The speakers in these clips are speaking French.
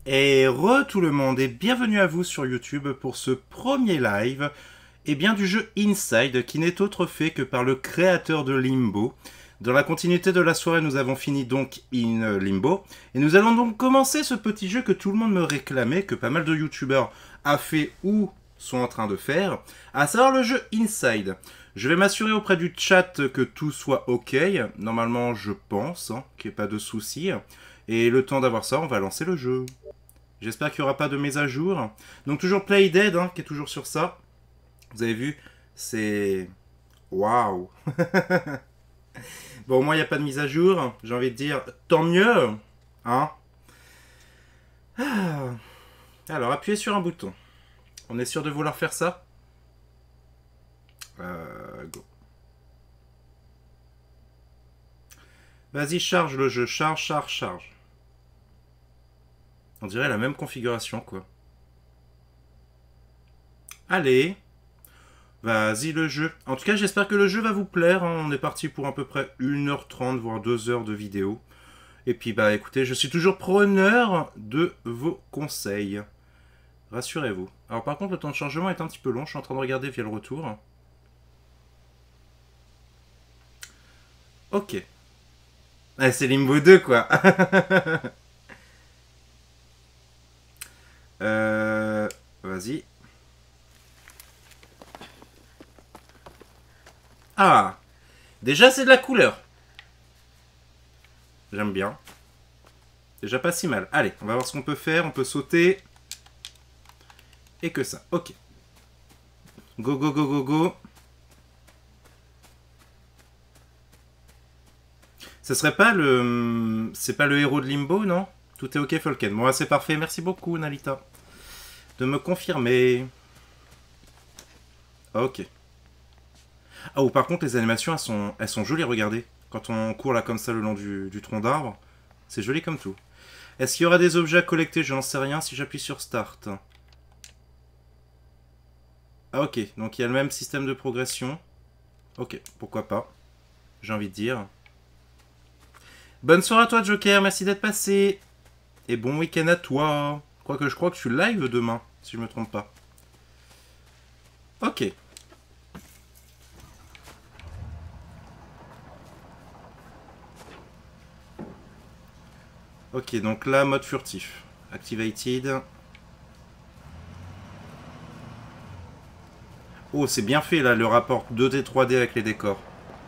Et re tout le monde et bienvenue à vous sur YouTube pour ce premier live du jeu Inside qui n'est autre fait que par le créateur de Limbo. Dans la continuité de la soirée, nous avons fini donc in Limbo et nous allons donc commencer ce petit jeu que tout le monde me réclamait, que pas mal de youtubeurs a fait ou sont en train de faire, à savoir le jeu Inside. Je vais m'assurer auprès du chat que tout soit ok, normalement je pense, qu'il n'y ait pas de soucis. Et le temps d'avoir ça, on va lancer le jeu. J'espère qu'il n'y aura pas de mise à jour. Donc toujours Play Dead, qui est toujours sur ça. Vous avez vu, c'est... Waouh. Bon, au moins, il n'y a pas de mise à jour. J'ai envie de dire, tant mieux. Hein. Alors, appuyez sur un bouton. On est sûr de vouloir faire ça? Go. Vas-y, charge le jeu. Charge, charge, charge. On dirait la même configuration, quoi. Allez. Vas-y, le jeu. En tout cas, j'espère que le jeu va vous plaire. On est parti pour à peu près 1h30, voire 2 heures de vidéo. Et puis, bah écoutez, je suis toujours preneur de vos conseils. Rassurez-vous. Alors par contre, le temps de chargement est un petit peu long. Je suis en train de regarder via le retour. Ok. Ah, c'est Limbo 2, quoi. Vas-y. Ah. Déjà, c'est de la couleur. J'aime bien. Déjà pas si mal. Allez, on va voir ce qu'on peut faire. On peut sauter. Et que ça. Ok. Go, go, go, go, go. Ce serait pas le... C'est pas le héros de Limbo, non? Tout est ok, Folken. Bon, c'est parfait. Merci beaucoup, Nalita. De me confirmer. Ok. Ah, ou par contre, les animations, elles sont jolies, regardez. Quand on court là comme ça le long du tronc d'arbre, c'est joli comme tout. Est-ce qu'il y aura des objets à collecter? Je n'en sais rien si j'appuie sur Start. Ah, ok. Donc il y a le même système de progression. Ok, pourquoi pas. J'ai envie de dire. Bonne soirée à toi, Joker. Merci d'être passé. Et bon week-end à toi. Quoique je crois que je suis live demain, si je me trompe pas. Ok. Ok, donc là, mode furtif. Activated. Oh, c'est bien fait là, le rapport 2D, 3D avec les décors.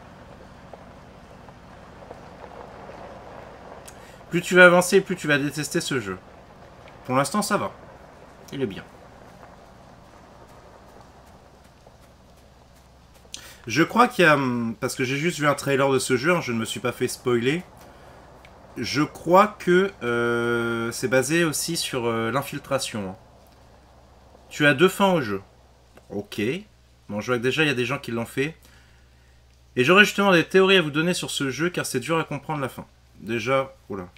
Plus tu vas avancer, plus tu vas détester ce jeu. Pour l'instant, ça va. Il est bien. Je crois qu'il y a... Parce que j'ai juste vu un trailer de ce jeu, je ne me suis pas fait spoiler. Je crois que c'est basé aussi sur l'infiltration. Tu as 2 fins au jeu. Ok. Bon, je vois que déjà, il y a des gens qui l'ont fait. Et j'aurais justement des théories à vous donner sur ce jeu, car c'est dur à comprendre la fin. Déjà... Oula.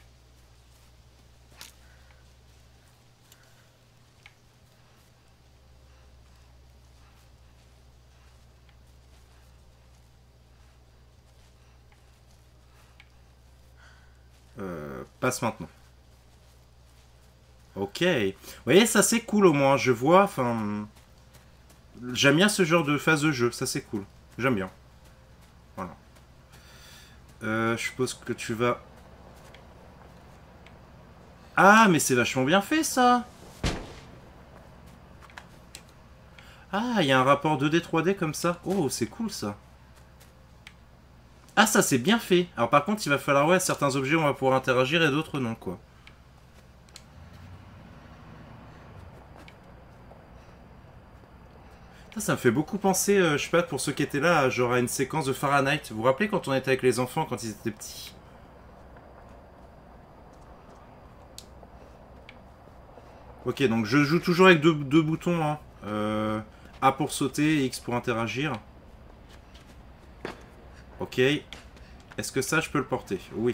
Passe maintenant. Ok. Vous voyez, ça c'est cool au moins. Je vois, enfin... J'aime bien ce genre de phase de jeu. Ça c'est cool. J'aime bien. Voilà. Je suppose que tu vas... Ah, mais c'est vachement bien fait ça. Ah, il y a un rapport 2D, 3D comme ça. Oh, c'est cool ça. Ah, ça c'est bien fait. Alors par contre, il va falloir, ouais, certains objets on va pouvoir interagir et d'autres non, quoi. Ça me fait beaucoup penser, je sais pas, pour ceux qui étaient là, genre à une séquence de Fahrenheit. Vous vous rappelez quand on était avec les enfants, quand ils étaient petits? Ok, donc je joue toujours avec deux boutons. Hein. A pour sauter et X pour interagir. Ok. Est-ce que ça, je peux le porter? Oui.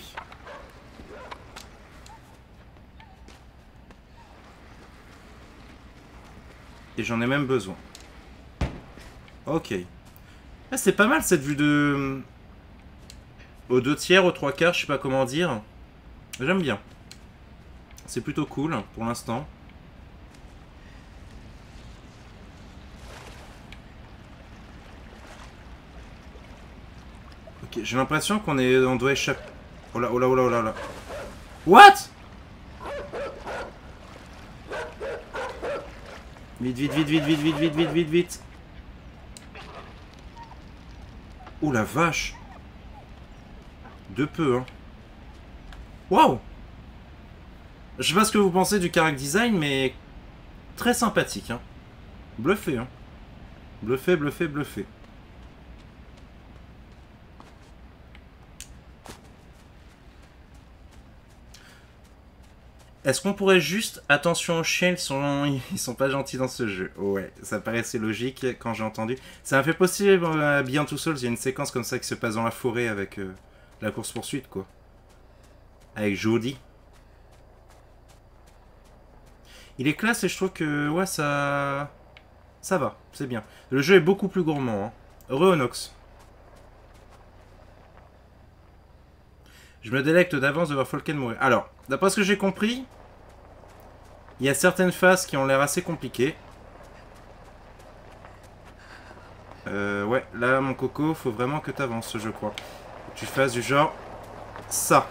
Et j'en ai même besoin. Ok. Ah, c'est pas mal cette vue de... Aux 2 tiers, aux 3 quarts, je sais pas comment dire. J'aime bien. C'est plutôt cool pour l'instant. Ok, j'ai l'impression on doit échapper. Oh là, oh là, oh là, oh là, là. What? Vite, vite, vite, vite, vite, vite, vite, vite, vite, vite. Oh la vache. De peu, hein. Waouh. Je sais pas ce que vous pensez du character design, mais très sympathique, hein. Bluffé, hein. Bluffé, bluffé, bluffé. Est-ce qu'on pourrait juste... Attention aux chiens, ils sont pas gentils dans ce jeu. Ouais, ça paraissait logique quand j'ai entendu. Ça m'a fait penser à Beyond Two Souls, il y a une séquence comme ça qui se passe dans la forêt avec la course-poursuite, quoi. Avec Jodie. Il est classe et je trouve que... Ouais, ça... Ça va, c'est bien. Le jeu est beaucoup plus gourmand, hein. Heureux Onox. Je me délecte d'avance de voir Falken mourir. Alors, d'après ce que j'ai compris, il y a certaines phases qui ont l'air assez compliquées. Ouais, là, mon coco, faut vraiment que t'avances, je crois. Que tu fasses du genre... Ça.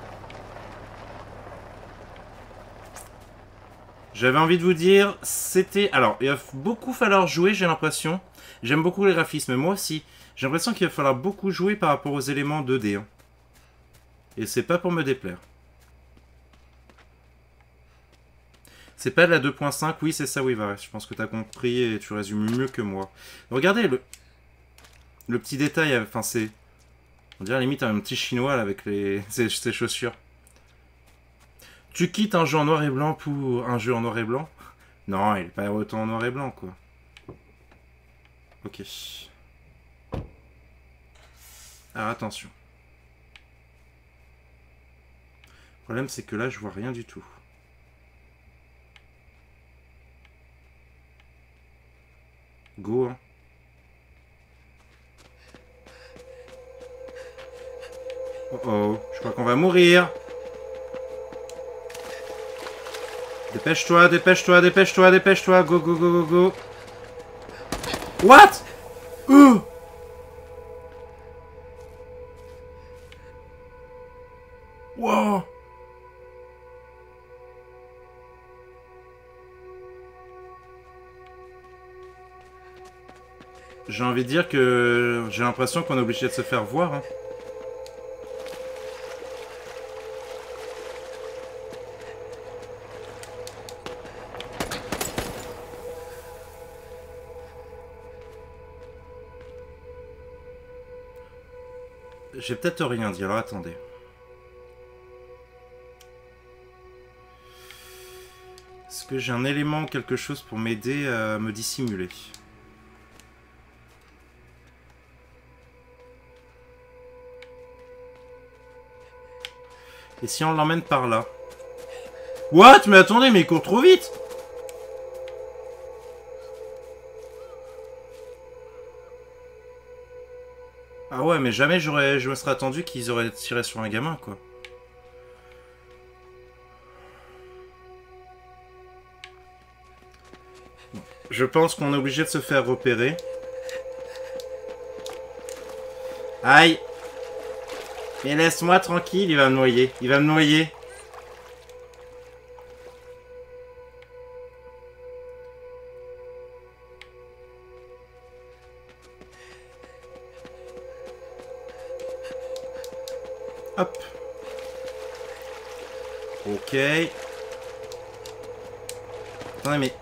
J'avais envie de vous dire, c'était... Alors, il va beaucoup falloir jouer, j'ai l'impression. J'aime beaucoup les graphismes, moi aussi. J'ai l'impression qu'il va falloir beaucoup jouer par rapport aux éléments 2D. Hein. Et c'est pas pour me déplaire. C'est pas de la 2.5, oui c'est ça, oui, va. Je pense que t'as compris et tu résumes mieux que moi. Regardez le petit détail, enfin c'est... On dirait limite un petit chinois là, avec ses chaussures. Tu quittes un jeu en noir et blanc pour un jeu en noir et blanc? Non, il est pas autant en noir et blanc, quoi. Ok. Alors attention. Le problème c'est que là je vois rien du tout. Go, hein. Oh oh, je crois qu'on va mourir. Dépêche-toi, dépêche-toi, dépêche-toi, dépêche-toi. Go, go, go, go, go. What? Wow. J'ai envie de dire que j'ai l'impression qu'on est obligé de se faire voir. Hein. J'ai peut-être rien dit, alors attendez. Est-ce que j'ai un élément ou quelque chose pour m'aider à me dissimuler? Et si on l'emmène par là? What? Mais attendez, mais il court trop vite! Ah ouais, mais jamais je me serais attendu qu'ils auraient tiré sur un gamin, quoi. Je pense qu'on est obligé de se faire repérer. Aïe! Mais laisse-moi tranquille, il va me noyer. Il va me noyer. Hop. Ok. Attendez, mais...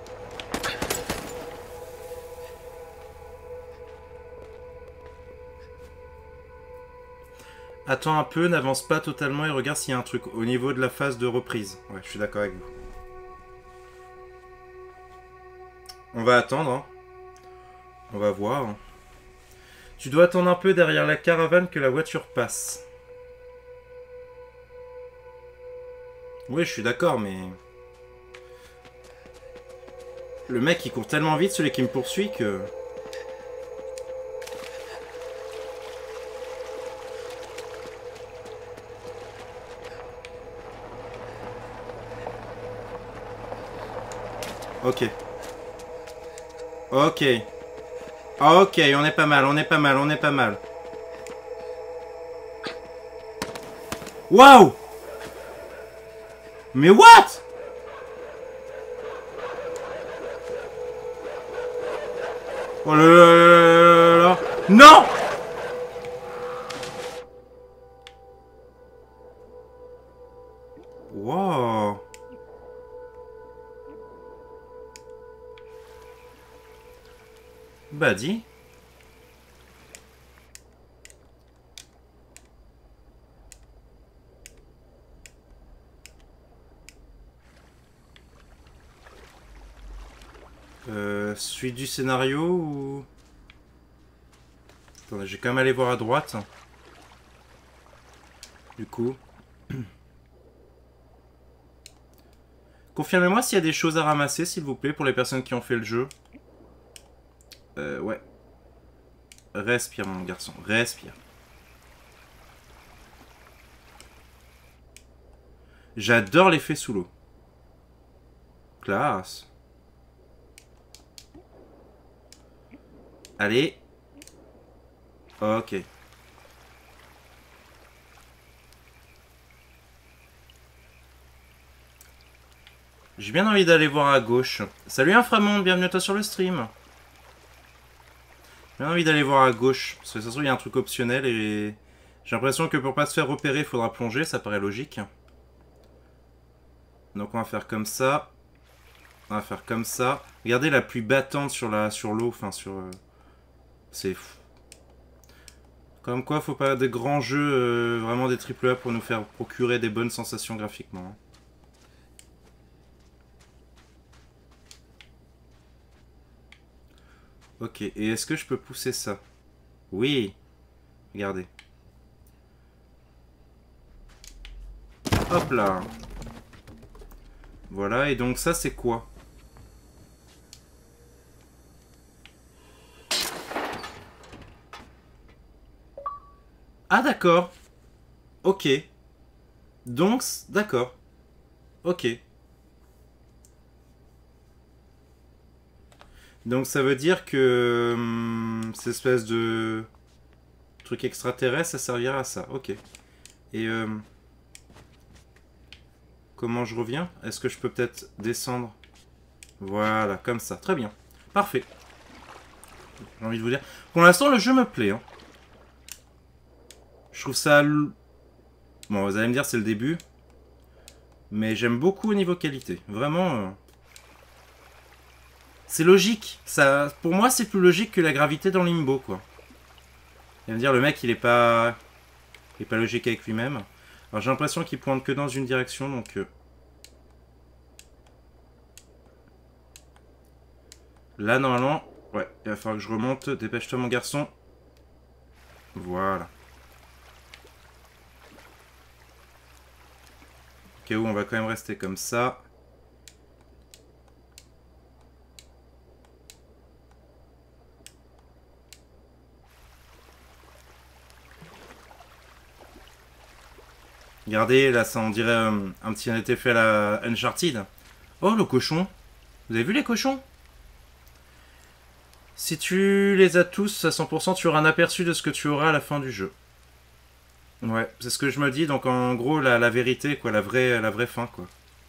Attends un peu, n'avance pas totalement et regarde s'il y a un truc au niveau de la phase de reprise. Ouais, je suis d'accord avec vous. On va attendre. Hein. On va voir. Hein. Tu dois attendre un peu derrière la caravane que la voiture passe. Oui, je suis d'accord, mais... Le mec, il court tellement vite, celui qui me poursuit, que... Ok. Ok. Ok, on est pas mal, on est pas mal, on est pas mal. Waouh! Mais what? Oh là là là là là. Non! Wow. Bah dis. Suite du scénario ou... Attendez, je vais quand même aller voir à droite. Du coup. Confirmez-moi s'il y a des choses à ramasser, s'il vous plaît, pour les personnes qui ont fait le jeu. Ouais. Respire, mon garçon. Respire. J'adore l'effet sous l'eau. Classe. Allez. Ok. J'ai bien envie d'aller voir à gauche. Salut Inframonde, bienvenue à toi sur le stream. J'ai bien envie d'aller voir à gauche. Parce que ça se trouve, il y a un truc optionnel et... J'ai l'impression que pour pas se faire repérer, il faudra plonger, ça paraît logique. Donc on va faire comme ça. On va faire comme ça. Regardez la pluie battante sur l'eau, enfin sur... C'est fou. Comme quoi, faut pas des grands jeux, vraiment des AAA pour nous faire procurer des bonnes sensations graphiquement. Ok, et est-ce que je peux pousser ça? Oui. Regardez. Hop là. Voilà, et donc ça c'est quoi? Ah d'accord. Ok. Donc, d'accord. Ok. Donc ça veut dire que cette espèce de truc extraterrestre, ça servira à ça. Ok. Et comment je reviens? Est-ce que je peux peut-être descendre? Voilà, comme ça. Très bien. Parfait. J'ai envie de vous dire. Pour l'instant, le jeu me plaît. Hein. Je trouve ça... Bon, vous allez me dire, c'est le début. Mais j'aime beaucoup au niveau qualité. Vraiment... C'est logique. Ça, pour moi, c'est plus logique que la gravité dans Limbo, quoi. Il va me dire, le mec, il est pas logique avec lui-même. Alors, j'ai l'impression qu'il pointe que dans une direction, donc... Là, normalement... Ouais, il va falloir que je remonte. Dépêche-toi, mon garçon. Voilà. Ok, où on va quand même rester comme ça. Regardez, là, ça on dirait un petit effet à la Uncharted. Oh, le cochon. Vous avez vu les cochons? Si tu les as tous à 100%, tu auras un aperçu de ce que tu auras à la fin du jeu. Ouais, c'est ce que je me dis. Donc en gros, la vérité, quoi, la vraie fin, quoi.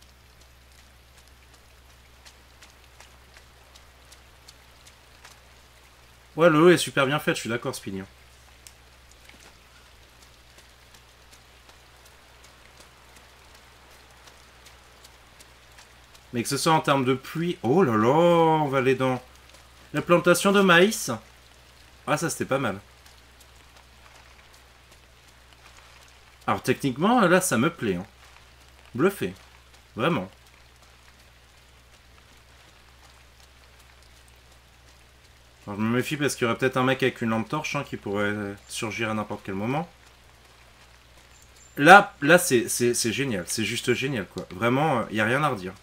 Ouais, l'eau est super bien faite, je suis d'accord, Spignon. Mais que ce soit en termes de pluie... Oh là là, on va aller dans... La plantation de maïs. Ah, ça c'était pas mal. Alors techniquement, là, ça me plaît. Hein. Bluffé. Vraiment. Alors, je me méfie parce qu'il y aurait peut-être un mec avec une lampe torche hein, qui pourrait surgir à n'importe quel moment. Là c'est génial. C'est juste génial, quoi. Vraiment, il n'y a rien à redire.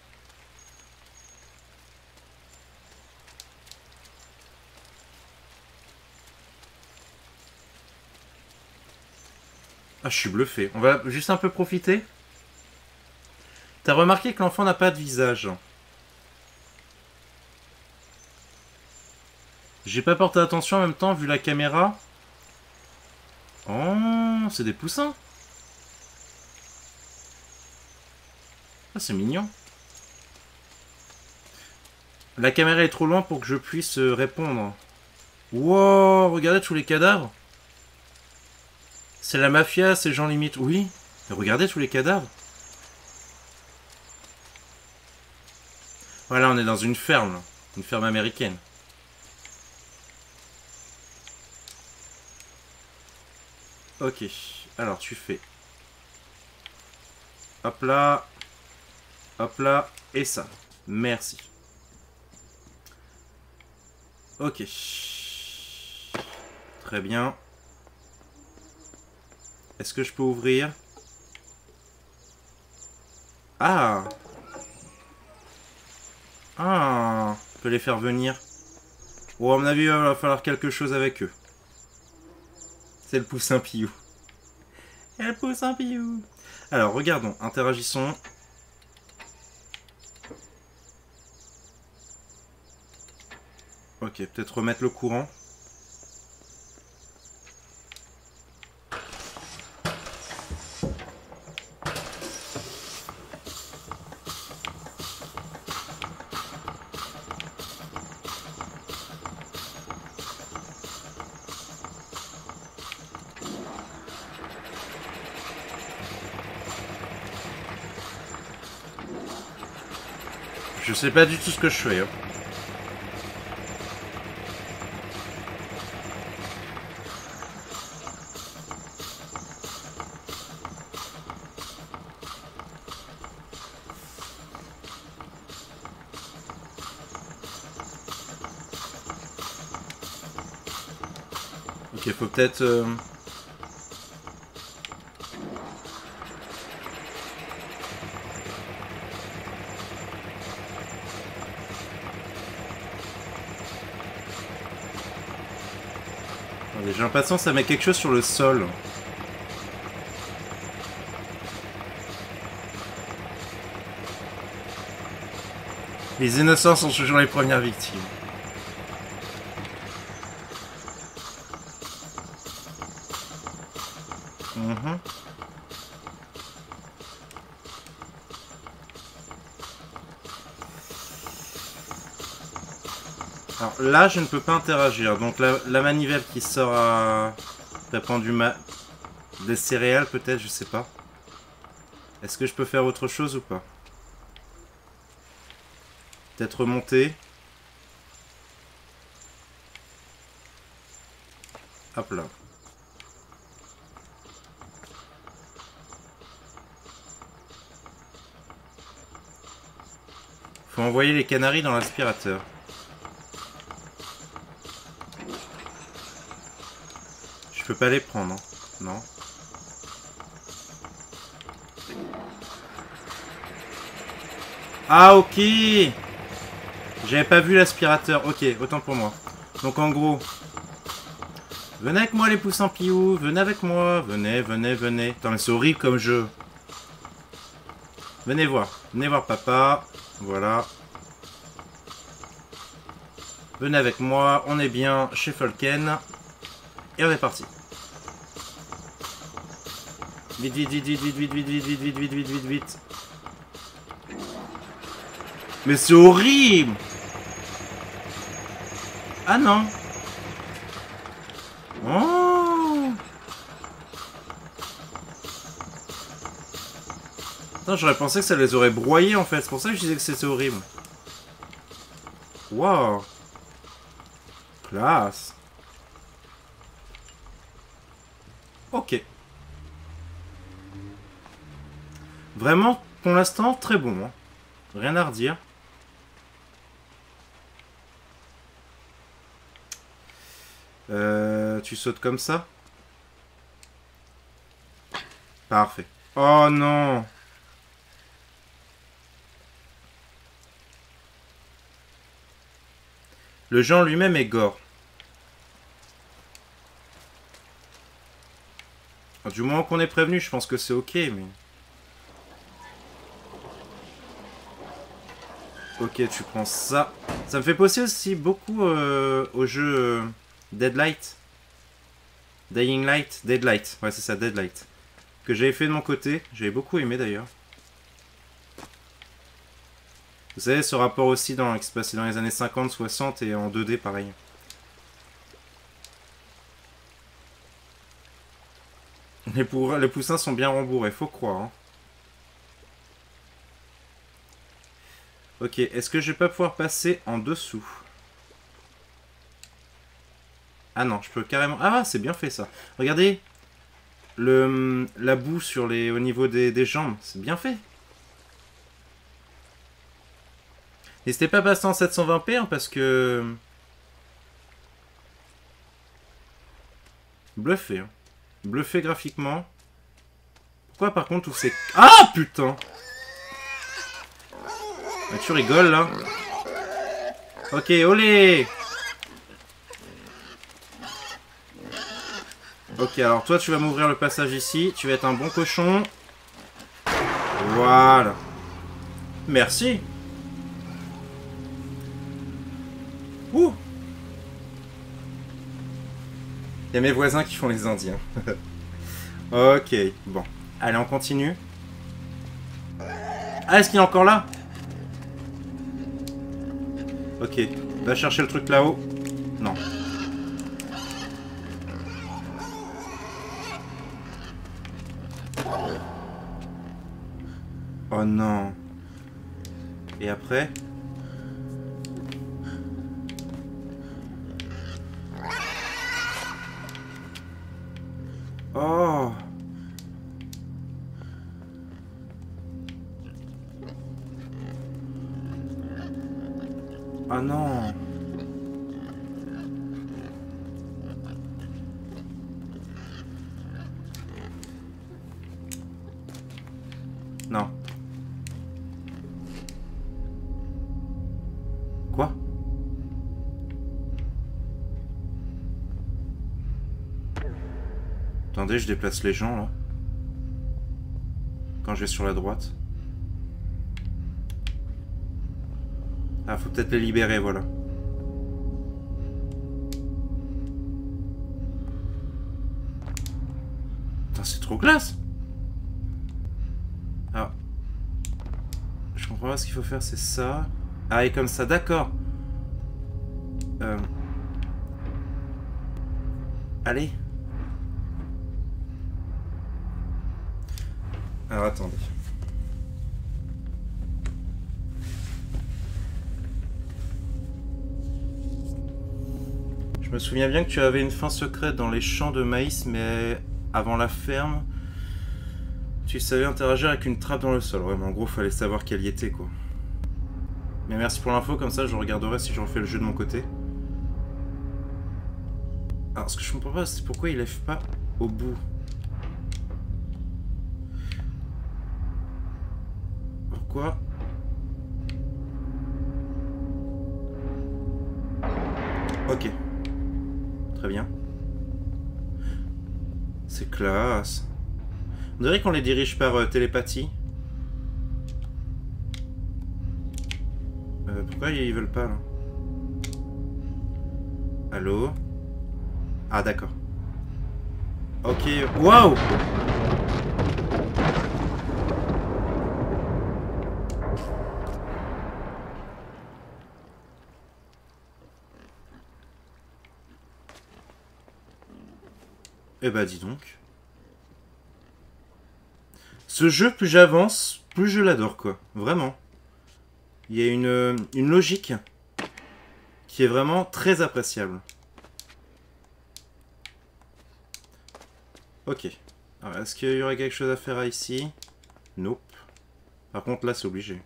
Ah, je suis bluffé. On va juste un peu profiter. T'as remarqué que l'enfant n'a pas de visage. J'ai pas porté attention en même temps vu la caméra. Oh, c'est des poussins. Ah, c'est mignon. La caméra est trop loin pour que je puisse répondre. Wow, regardez tous les cadavres. C'est la mafia, ces gens limite. Oui, mais regardez tous les cadavres. Voilà, on est dans une ferme, là. Une ferme américaine. Ok, alors tu fais. Hop là, et ça. Merci. Ok. Très bien. Est-ce que je peux ouvrir? Ah! Ah! On peut les faire venir. Bon, à mon avis, il va falloir quelque chose avec eux. C'est le poussin Piou. Et le poussin Piou. Alors, regardons. Interagissons. Ok, peut-être remettre le courant. Je sais pas du tout ce que je fais. Hein. Ok, faut peut-être... J'ai l'impression que ça met quelque chose sur le sol. Les innocents sont toujours les premières victimes. Mhm. Alors là, je ne peux pas interagir. Donc la manivelle qui sort à... Répand des céréales peut-être, je sais pas. Est-ce que je peux faire autre chose ou pas? Peut-être remonter. Hop là. Faut envoyer les canaris dans l'aspirateur. Je peux pas les prendre, hein. Non. Ah, ok. J'avais pas vu l'aspirateur. Ok, autant pour moi. Donc en gros... Venez avec moi les poussins Piou. Venez avec moi. Venez, venez, venez. Attends, mais c'est horrible comme jeu. Venez voir. Venez voir papa. Voilà. Venez avec moi. On est bien chez Folken. Et on est parti. Vite, vite, vite, vite, vite, vite, vite, vite, vite, vite, vite, vite, vite, vite. Mais c'est horrible! Ah non! Oh! Attends, j'aurais pensé que ça les aurait broyés en fait. C'est pour ça que je disais que c'était horrible. Wow! Classe! Ok. Vraiment, pour l'instant, très bon. Hein. Rien à redire. Tu sautes comme ça? Parfait. Oh non! Le jeu en lui-même est gore. Du moment qu'on est prévenu, je pense que c'est ok, mais... Ok, tu prends ça. Ça me fait penser aussi beaucoup au jeu Deadlight. Dying Light, Deadlight. Ouais, c'est ça, Deadlight. Que j'avais fait de mon côté. J'avais beaucoup aimé d'ailleurs. Vous savez, ce rapport aussi qui se passait dans les années 50, 60 et en 2D pareil. Les poussins sont bien rembourrés, faut croire. Hein. Ok, est-ce que je vais pas pouvoir passer en dessous? Ah non, je peux carrément... Ah, c'est bien fait ça. Regardez, la boue sur au niveau des jambes, c'est bien fait. N'hésitez pas à passer en 720p hein, parce que... Bluffé. Hein. Bluffé graphiquement. Pourquoi par contre tous ces... Ah putain! Ah, tu rigoles là. Ok, olé! Ok, alors toi tu vas m'ouvrir le passage ici. Tu vas être un bon cochon. Voilà. Merci. Ouh! Il y a mes voisins qui font les Indiens. Ok, bon. Allez, on continue. Ah, est-ce qu'il est encore là? Ok, va chercher le truc là-haut. Non. Oh non. Et après? Oh. Ah non. Non. Quoi? Attendez, je déplace les gens là. Quand je vais sur la droite. Ah, faut peut-être les libérer, voilà. Putain, c'est trop classe! Ah. Je comprends pas ce qu'il faut faire, c'est ça. Ah, et comme ça, d'accord. Allez. Alors, attendez. Je me souviens bien que tu avais une fin secrète dans les champs de maïs, mais avant la ferme, tu savais interagir avec une trappe dans le sol. Ouais, mais en gros, fallait savoir qu'elle y était, quoi. Mais merci pour l'info, comme ça je regarderai si je refais le jeu de mon côté. Alors, ce que je comprends pas, c'est pourquoi il lève pas au bout. Pourquoi? Ok. Très bien. C'est classe. On dirait qu'on les dirige par télépathie. Pourquoi ils veulent pas là? Allô? Ah d'accord. Ok. Waouh! Eh bah dis donc. Ce jeu, plus j'avance, plus je l'adore quoi. Vraiment. Il y a une logique qui est vraiment très appréciable. Ok. Alors, est-ce qu'il y aurait quelque chose à faire ici? Nope. Par contre, là, c'est obligé.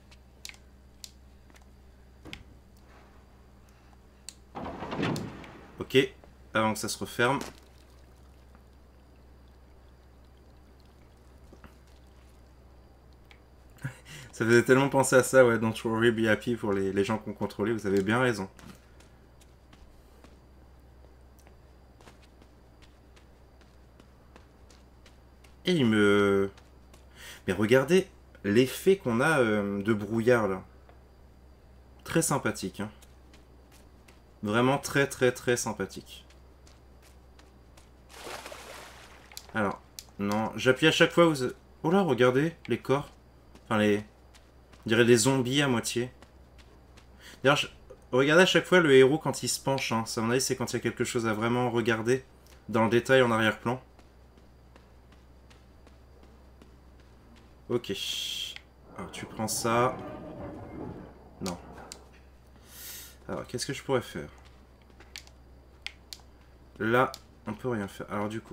Ok. Avant que ça se referme. Ça faisait tellement penser à ça, ouais, Don't Worry Be Happy pour les gens qu'on contrôlait, vous avez bien raison. Et il me... Mais regardez l'effet qu'on a de brouillard, là. Très sympathique, hein. Vraiment très très très sympathique. Alors, non, j'appuie à chaque fois où... Oh là, regardez, les corps. Enfin, les... On dirait des zombies à moitié. D'ailleurs, regardez à chaque fois le héros quand il se penche. Hein. Ça, à mon avis, c'est quand il y a quelque chose à vraiment regarder dans le détail en arrière-plan. Ok. Alors, tu prends ça. Non. Alors, qu'est-ce que je pourrais faire? Là, on peut rien faire. Alors, du coup...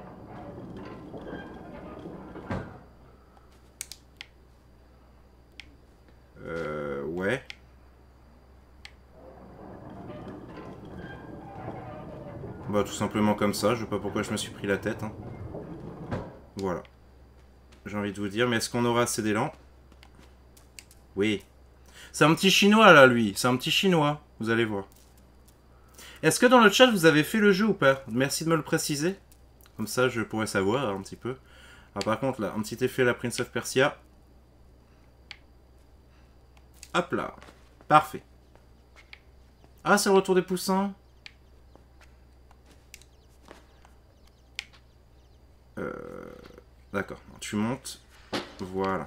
Ouais. Bah, tout simplement comme ça. Je sais pas pourquoi je me suis pris la tête. Hein. Voilà. J'ai envie de vous dire. Mais est-ce qu'on aura assez d'élan? Oui. C'est un petit chinois, là, lui. C'est un petit chinois. Vous allez voir. Est-ce que dans le chat, vous avez fait le jeu ou pas? Merci de me le préciser. Comme ça, je pourrais savoir un petit peu. Ah, par contre, là, un petit effet à la Prince of Persia. Hop là. Parfait. Ah, c'est le retour des poussins. D'accord. Tu montes. Voilà.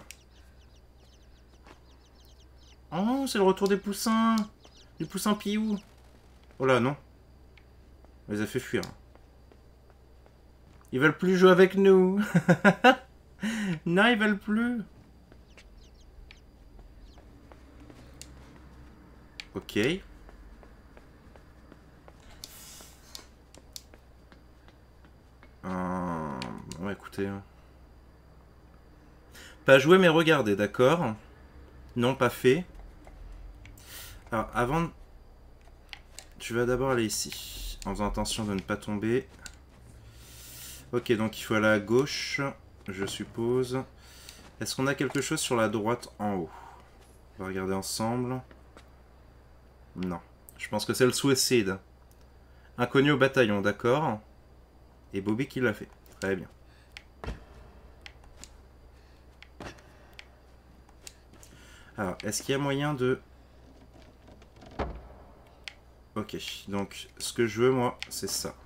Oh, c'est le retour des poussins. Du poussin Piou. Oh là, non. On les a fait fuir. Ils veulent plus jouer avec nous. Non, ils veulent plus. Ok. Bon, écoutez. Pas jouer, mais regarder, d'accord? Non, pas fait. Alors, avant... Tu vas d'abord aller ici. En faisant attention de ne pas tomber. Ok, donc il faut aller à gauche, je suppose. Est-ce qu'on a quelque chose sur la droite en haut? On va regarder ensemble. Non. Je pense que c'est le suicide. Inconnu au bataillon, d'accord. Et Bobby qui l'a fait. Très bien. Alors, est-ce qu'il y a moyen de... Ok, donc ce que je veux, moi, c'est ça.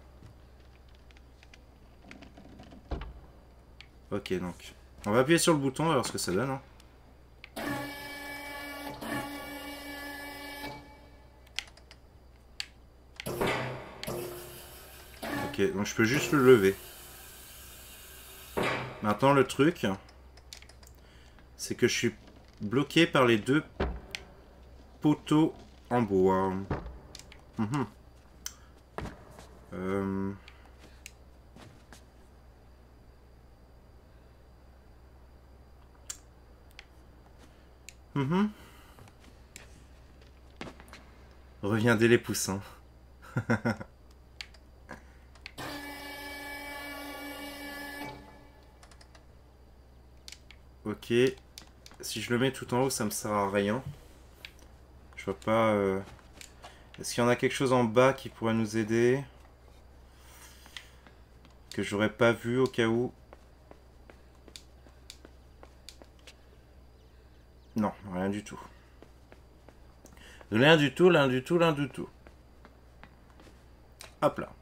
Ok, donc... On va appuyer sur le bouton, on va voir ce que ça donne. Hein. Ok, donc je peux juste le lever. Maintenant, le truc... C'est que je suis bloqué par les deux poteaux en bois. Reviendez les poussins. Ok. Si je le mets tout en haut, ça me sert à rien. Je vois pas... Est-ce qu'il y en a quelque chose en bas qui pourrait nous aider? Que j'aurais pas vu au cas où. Non, rien du tout. Rien du tout, rien du tout, rien du tout. Hop là.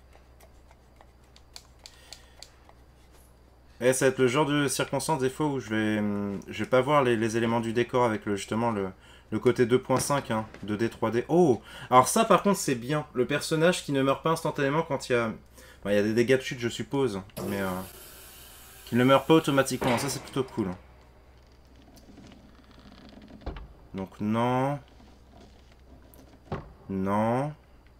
Et ça va être le genre de circonstance des fois où je vais pas voir les éléments du décor avec justement le côté 2.5 hein, de D3D. Oh! Alors ça par contre c'est bien. Le personnage qui ne meurt pas instantanément quand il y a... Enfin, il y a des dégâts de chute je suppose. Mais qui ne meurt pas automatiquement. Ça c'est plutôt cool. Donc non. Non.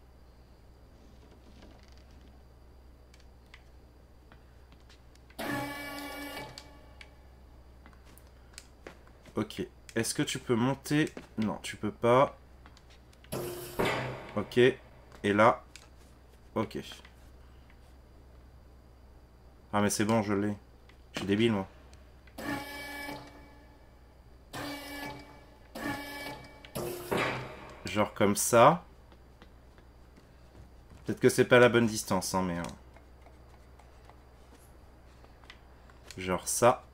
Ok. Est-ce que tu peux monter? Non, tu peux pas. Ok. Et là. Ok. Ah mais c'est bon, je l'ai. Je suis débile moi. Genre comme ça. Peut-être que c'est pas la bonne distance, hein, mais... Genre ça.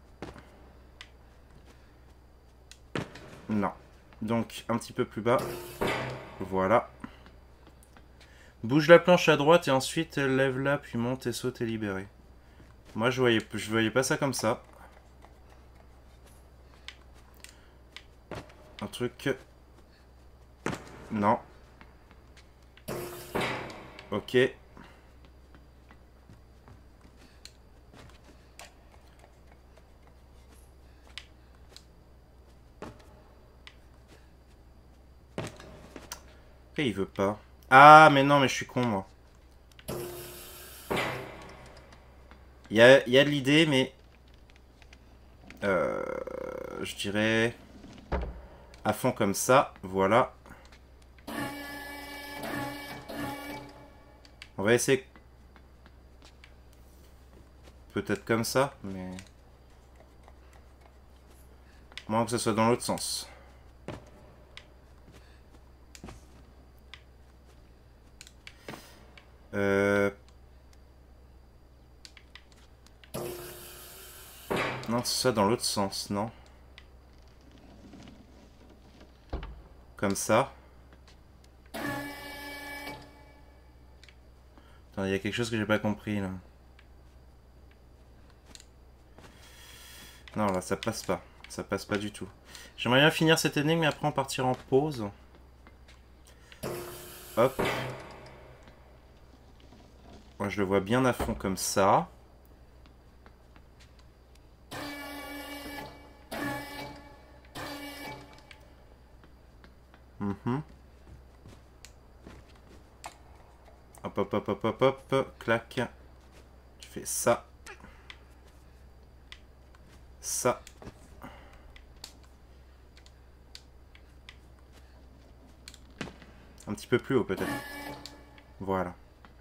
Non. Donc, un petit peu plus bas. Voilà. Bouge la planche à droite et ensuite lève-la, puis monte et saute et libéré. Moi, je voyais pas ça comme ça. Un truc... Non. Ok. Et il veut pas. Ah, mais non, mais je suis con, moi. Il y a de l'idée, mais... je dirais... À fond comme ça, voilà. On va essayer... Peut-être comme ça, mais... Moins que ce soit dans l'autre sens. Non, c'est ça dans l'autre sens, non? Comme ça. Attends, il y a quelque chose que j'ai pas compris, là. Non, là, ça passe pas. Ça passe pas du tout. J'aimerais bien finir cette énigme, mais après on partira en pause. Hop. Moi, je le vois bien à fond comme ça. Hop, hop, hop, hop, hop, hop. Clac. Tu fais ça. Ça. Un petit peu plus haut, peut-être. Voilà.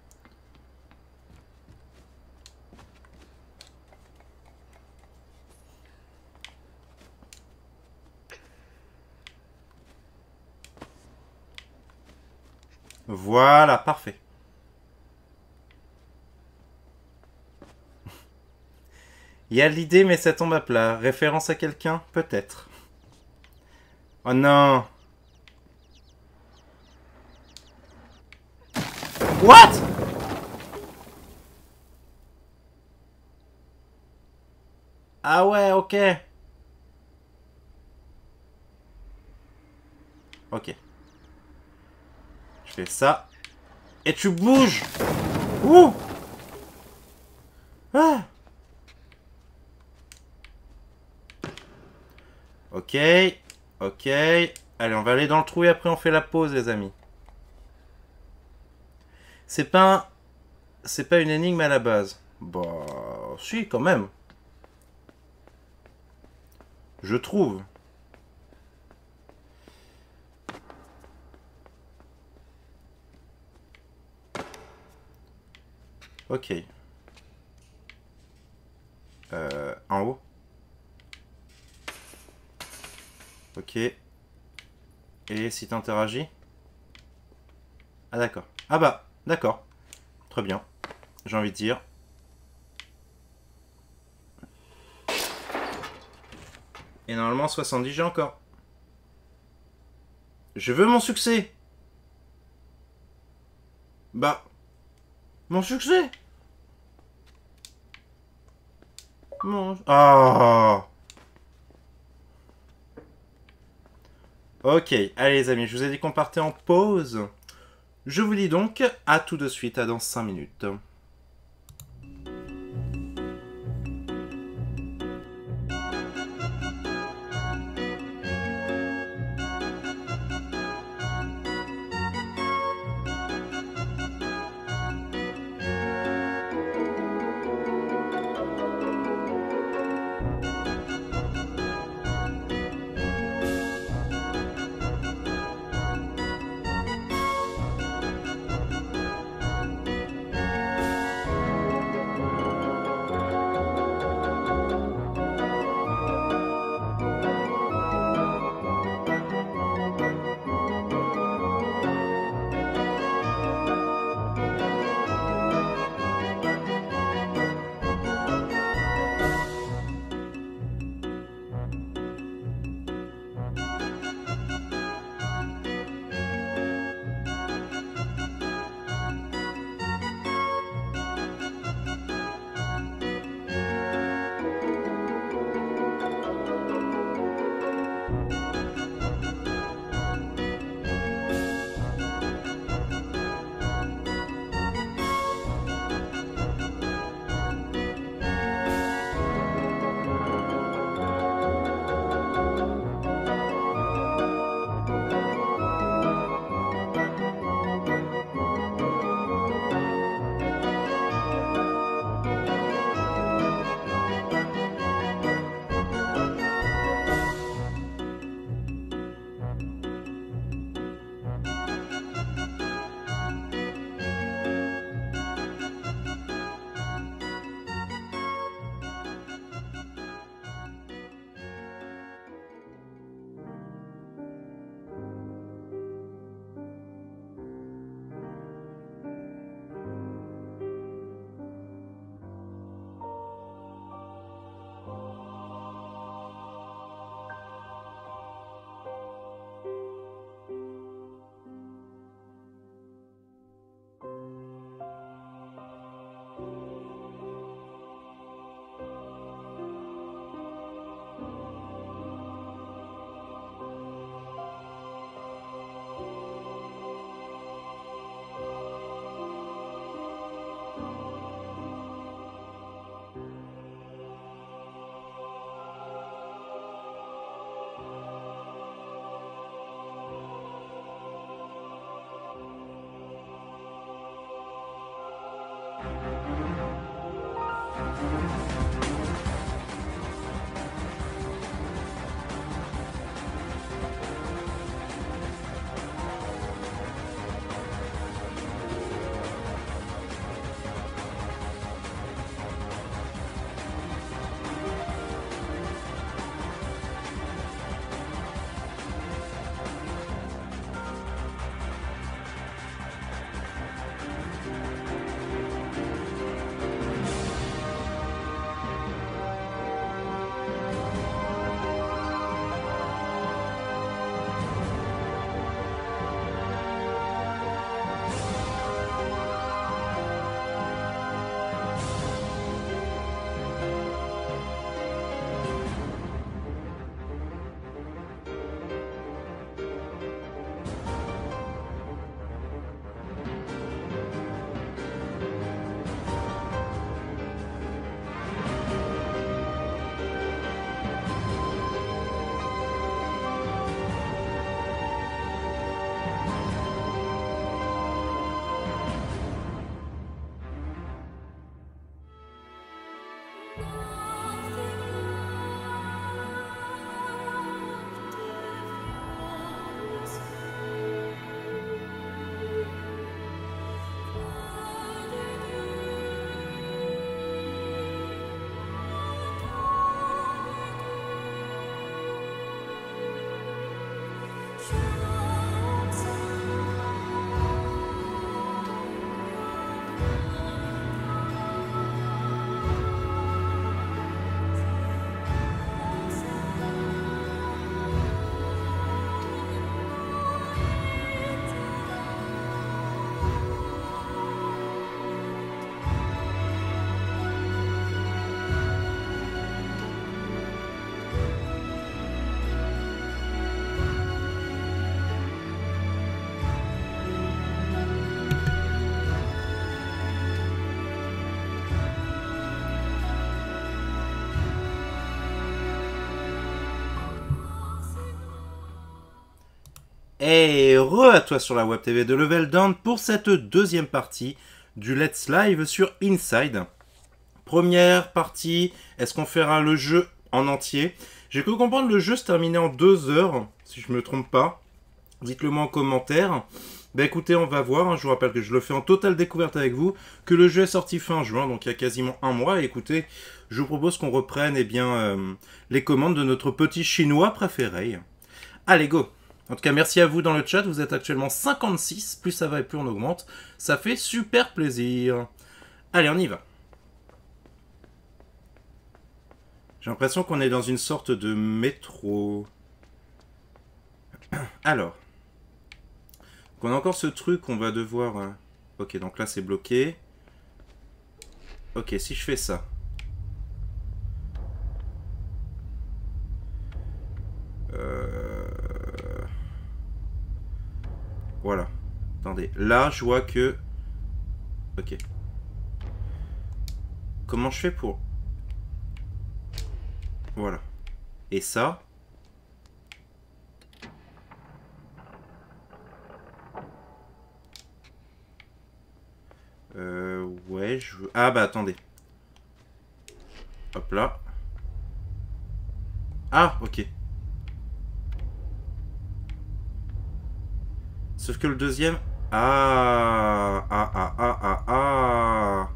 Voilà, parfait. Il y a l'idée, mais ça tombe à plat. Référence à quelqu'un? Peut-être. Oh non! What? Ah ouais, ok. Ok. Je fais ça. Et tu bouges! Ouh! Ah! Ok. Ok. Allez, on va aller dans le trou et après on fait la pause, les amis. C'est pas une énigme à la base. Bah, si, quand même. Je trouve. Ok. En haut. Ok. Et si t'interagis? Ah d'accord. Ah bah, d'accord. Très bien. J'ai envie de dire. Et normalement 70 j'ai encore. Je veux mon succès. Bah. Mon succès. Ah. Ok, allez les amis, je vous ai dit qu'on partait en pause. Je vous dis donc à tout de suite, à dans 5 minutes. Et re à toi sur la Web TV de Level Down pour cette deuxième partie du Let's Live sur Inside. Première partie, est-ce qu'on fera le jeu en entier? J'ai cru comprendre le jeu se terminait en 2 heures, si je me trompe pas. Dites-le moi en commentaire. Ben écoutez, on va voir, hein. Je vous rappelle que je le fais en totale découverte avec vous, que le jeu est sorti fin juin, donc il y a quasiment un mois. Et écoutez, je vous propose qu'on reprenne les commandes de notre petit chinois préféré. Allez, go! En tout cas, merci à vous dans le chat. Vous êtes actuellement 56. Plus ça va et plus on augmente. Ça fait super plaisir. Allez, on y va. J'ai l'impression qu'on est dans une sorte de métro. Alors. On a encore ce truc qu'on va devoir... Ok, donc là, c'est bloqué. Ok, si je fais ça... Voilà. Attendez. Là, je vois que... Ok. Comment je fais pour... Voilà. Et ça... Ouais, je veux... Ah, bah, attendez. Hop là. Ah, ok. Sauf que le deuxième... Ah, ah, ah, ah, ah, ah.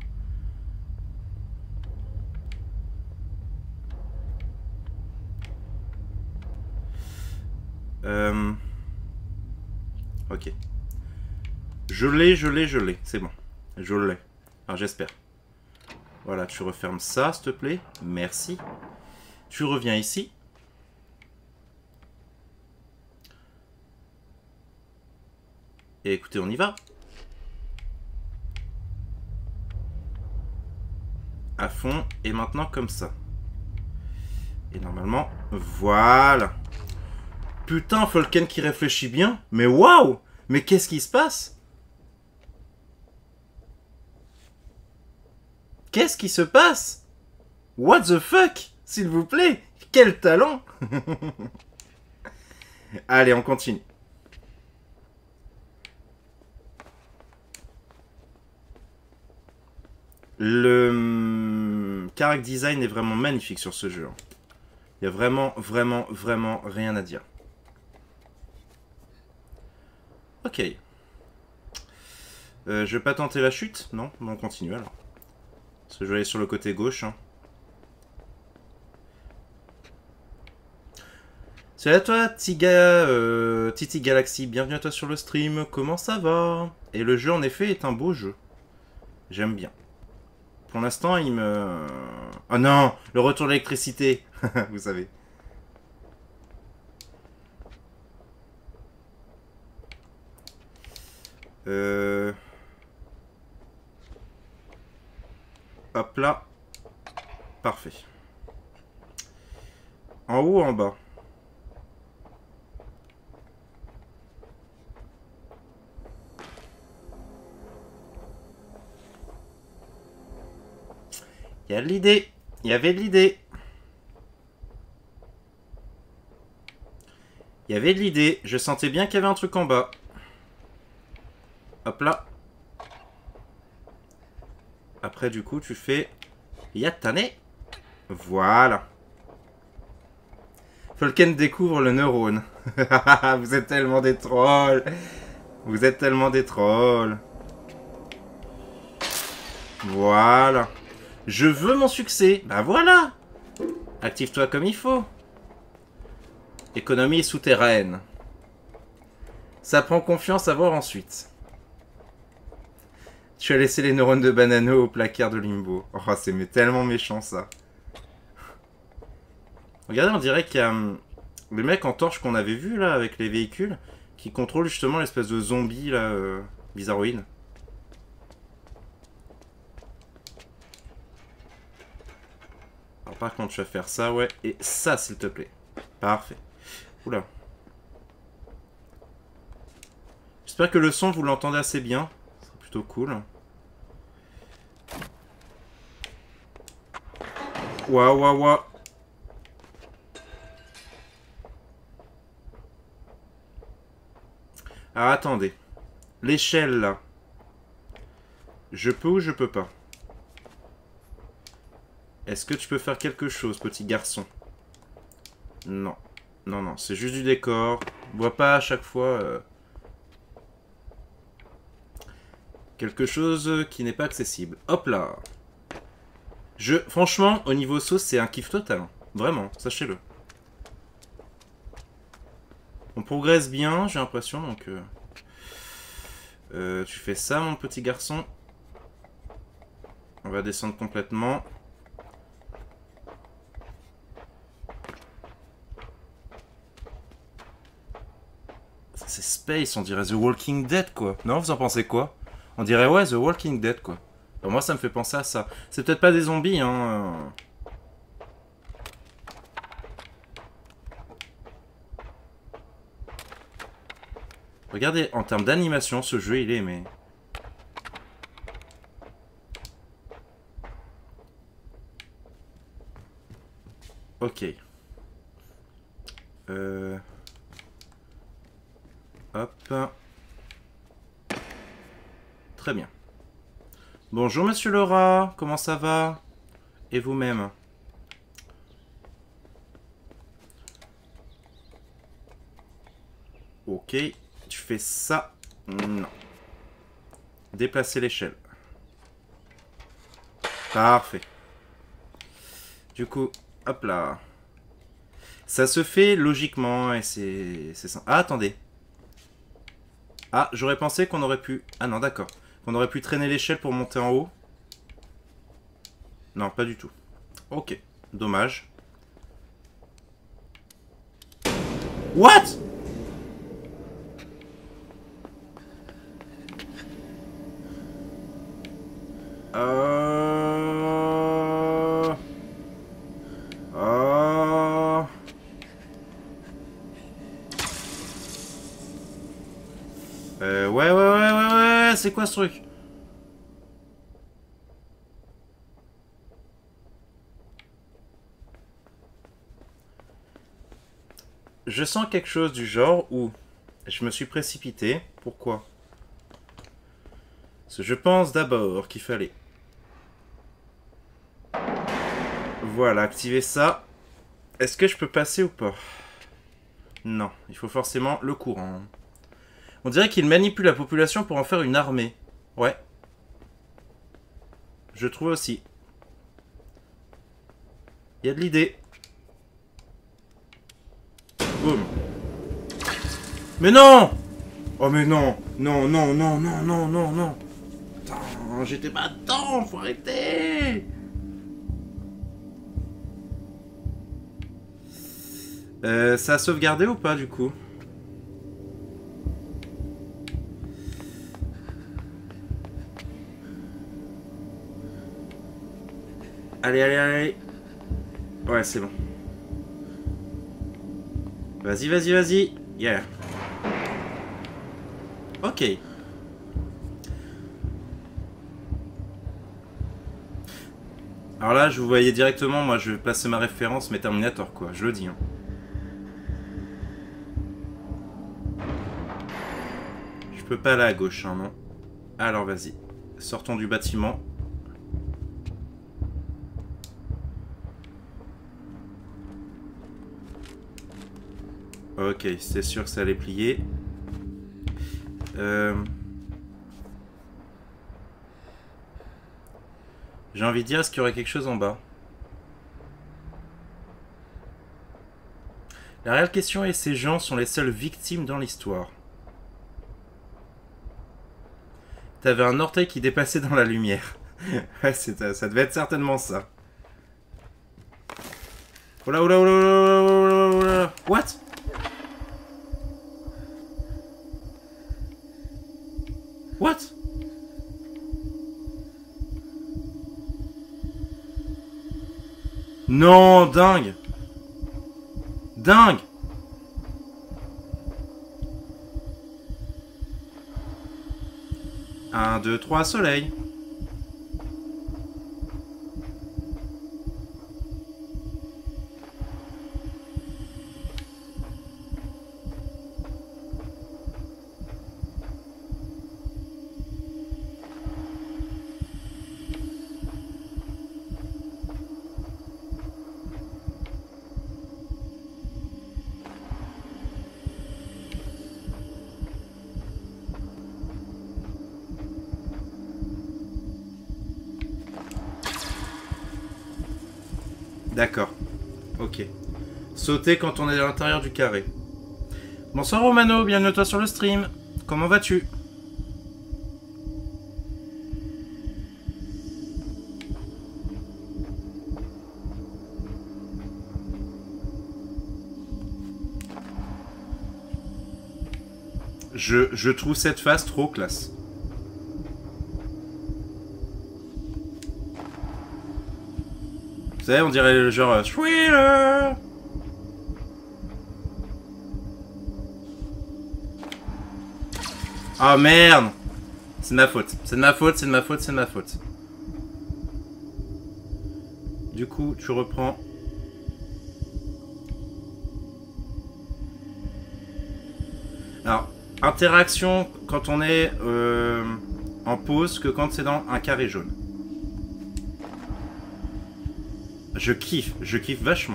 Ok. Je l'ai. C'est bon. Je l'ai. Enfin, j'espère. Voilà, tu refermes ça, s'il te plaît. Merci. Tu reviens ici. Et écoutez, on y va. À fond. Et maintenant, comme ça. Et normalement, voilà. Putain, Falken qui réfléchit bien. Mais waouh! Mais qu'est-ce qui se passe? Qu'est-ce qui se passe? What the fuck? S'il vous plaît. Quel talent! Allez, on continue. Le character design est vraiment magnifique sur ce jeu. Il y a vraiment rien à dire. Ok. Je vais pas tenter la chute? Non? On continue alors. Parce que je vais aller sur le côté gauche. Hein. Salut à toi, Titi Galaxy. Bienvenue à toi sur le stream. Comment ça va? Et le jeu, en effet, est un beau jeu. J'aime bien. Pour l'instant, il me... Oh non! Le retour de l'électricité. Vous savez. Hop là. Parfait. En haut ou en bas? Il y a de l'idée. Il y avait de l'idée. Il y avait de l'idée. Je sentais bien qu'il y avait un truc en bas. Hop là. Après, du coup, tu fais... Yatane. Voilà. Folken découvre le neurone. Vous êtes tellement des trolls. Vous êtes tellement des trolls. Voilà. Je veux mon succès. Bah voilà. Active-toi comme il faut. Économie souterraine. Ça prend confiance à voir ensuite. Tu as laissé les neurones de Banano au placard de Limbo. Oh, c'est tellement méchant ça. Regardez, on dirait qu'il y a le mec en torche qu'on avait vu là avec les véhicules qui contrôle justement l'espèce de zombie là, bizarroïde. Alors par contre, tu vas faire ça, ouais, et ça s'il te plaît. Parfait. Oula. J'espère que le son vous l'entendez assez bien. C'est plutôt cool. Waouh, waouh, waouh. Alors attendez. L'échelle là. Je peux ou je peux pas? Est-ce que tu peux faire quelque chose, petit garçon? Non. Non, non, c'est juste du décor. Vois pas à chaque fois quelque chose qui n'est pas accessible. Hop là. Franchement, au niveau sauce, c'est un kiff total. Vraiment, sachez-le. On progresse bien, j'ai l'impression, donc... tu fais ça, mon petit garçon. On va descendre complètement. C'est space, on dirait The Walking Dead, quoi. Non, vous en pensez quoi? On dirait, ouais, The Walking Dead, quoi. Alors moi, ça me fait penser à ça. C'est peut-être pas des zombies, hein. Regardez, en termes d'animation, ce jeu, il est, mais... Ok. Hop. Très bien. Bonjour, monsieur le rat. Comment ça va? Et vous-même? Ok. Tu fais ça? Non. Déplacer l'échelle. Parfait. Du coup, hop là. Ça se fait logiquement et c'est ça. Ah, attendez. Ah, j'aurais pensé qu'on aurait pu... Ah non, d'accord. Qu'on aurait pu traîner l'échelle pour monter en haut. Non, pas du tout. Ok. Dommage. What? Ouais, c'est quoi ce truc? Je sens quelque chose du genre où je me suis précipité. Pourquoi? Parce que je pense d'abord qu'il fallait... Voilà, activer ça. Est-ce que je peux passer ou pas? Non, il faut forcément le courant. On dirait qu'il manipule la population pour en faire une armée. Ouais. Je trouve aussi. Il y a de l'idée. Boum. Mais non! Oh mais non! Non, non, non, non, non, non, non! Putain, j'étais pas dedans, faut arrêter! Ça a sauvegardé ou pas du coup? Allez, allez, allez. Ouais, c'est bon. Vas-y, vas-y, vas-y. Yeah. Ok. Alors là, je vous voyais directement, moi je vais placer ma référence, mais Terminator quoi, je le dis. Hein. Je peux pas aller à gauche, hein, non. Alors vas-y, sortons du bâtiment. Ok, c'est sûr que ça allait plier. J'ai envie de dire, est-ce qu'il y aurait quelque chose en bas? La réelle question est, ces gens sont les seules victimes dans l'histoire. T'avais un orteil qui dépassait dans la lumière. Ouais, ça devait être certainement ça. Oula, oula, oula, oula, oula, oula, oula. What? What? Non, dingue. Dingue. 1, 2, 3, soleil. D'accord. Ok. Sauter quand on est à l'intérieur du carré. Bonsoir Romano, bienvenue à toi sur le stream. Comment vas-tu? Je trouve cette phase trop classe. Vous savez, on dirait le genre Thriller. Oh merde. C'est de ma faute. C'est de ma faute, c'est de ma faute, c'est de ma faute. Du coup, tu reprends. Alors, interaction quand on est en pause que quand c'est dans un carré jaune. Je kiffe vachement.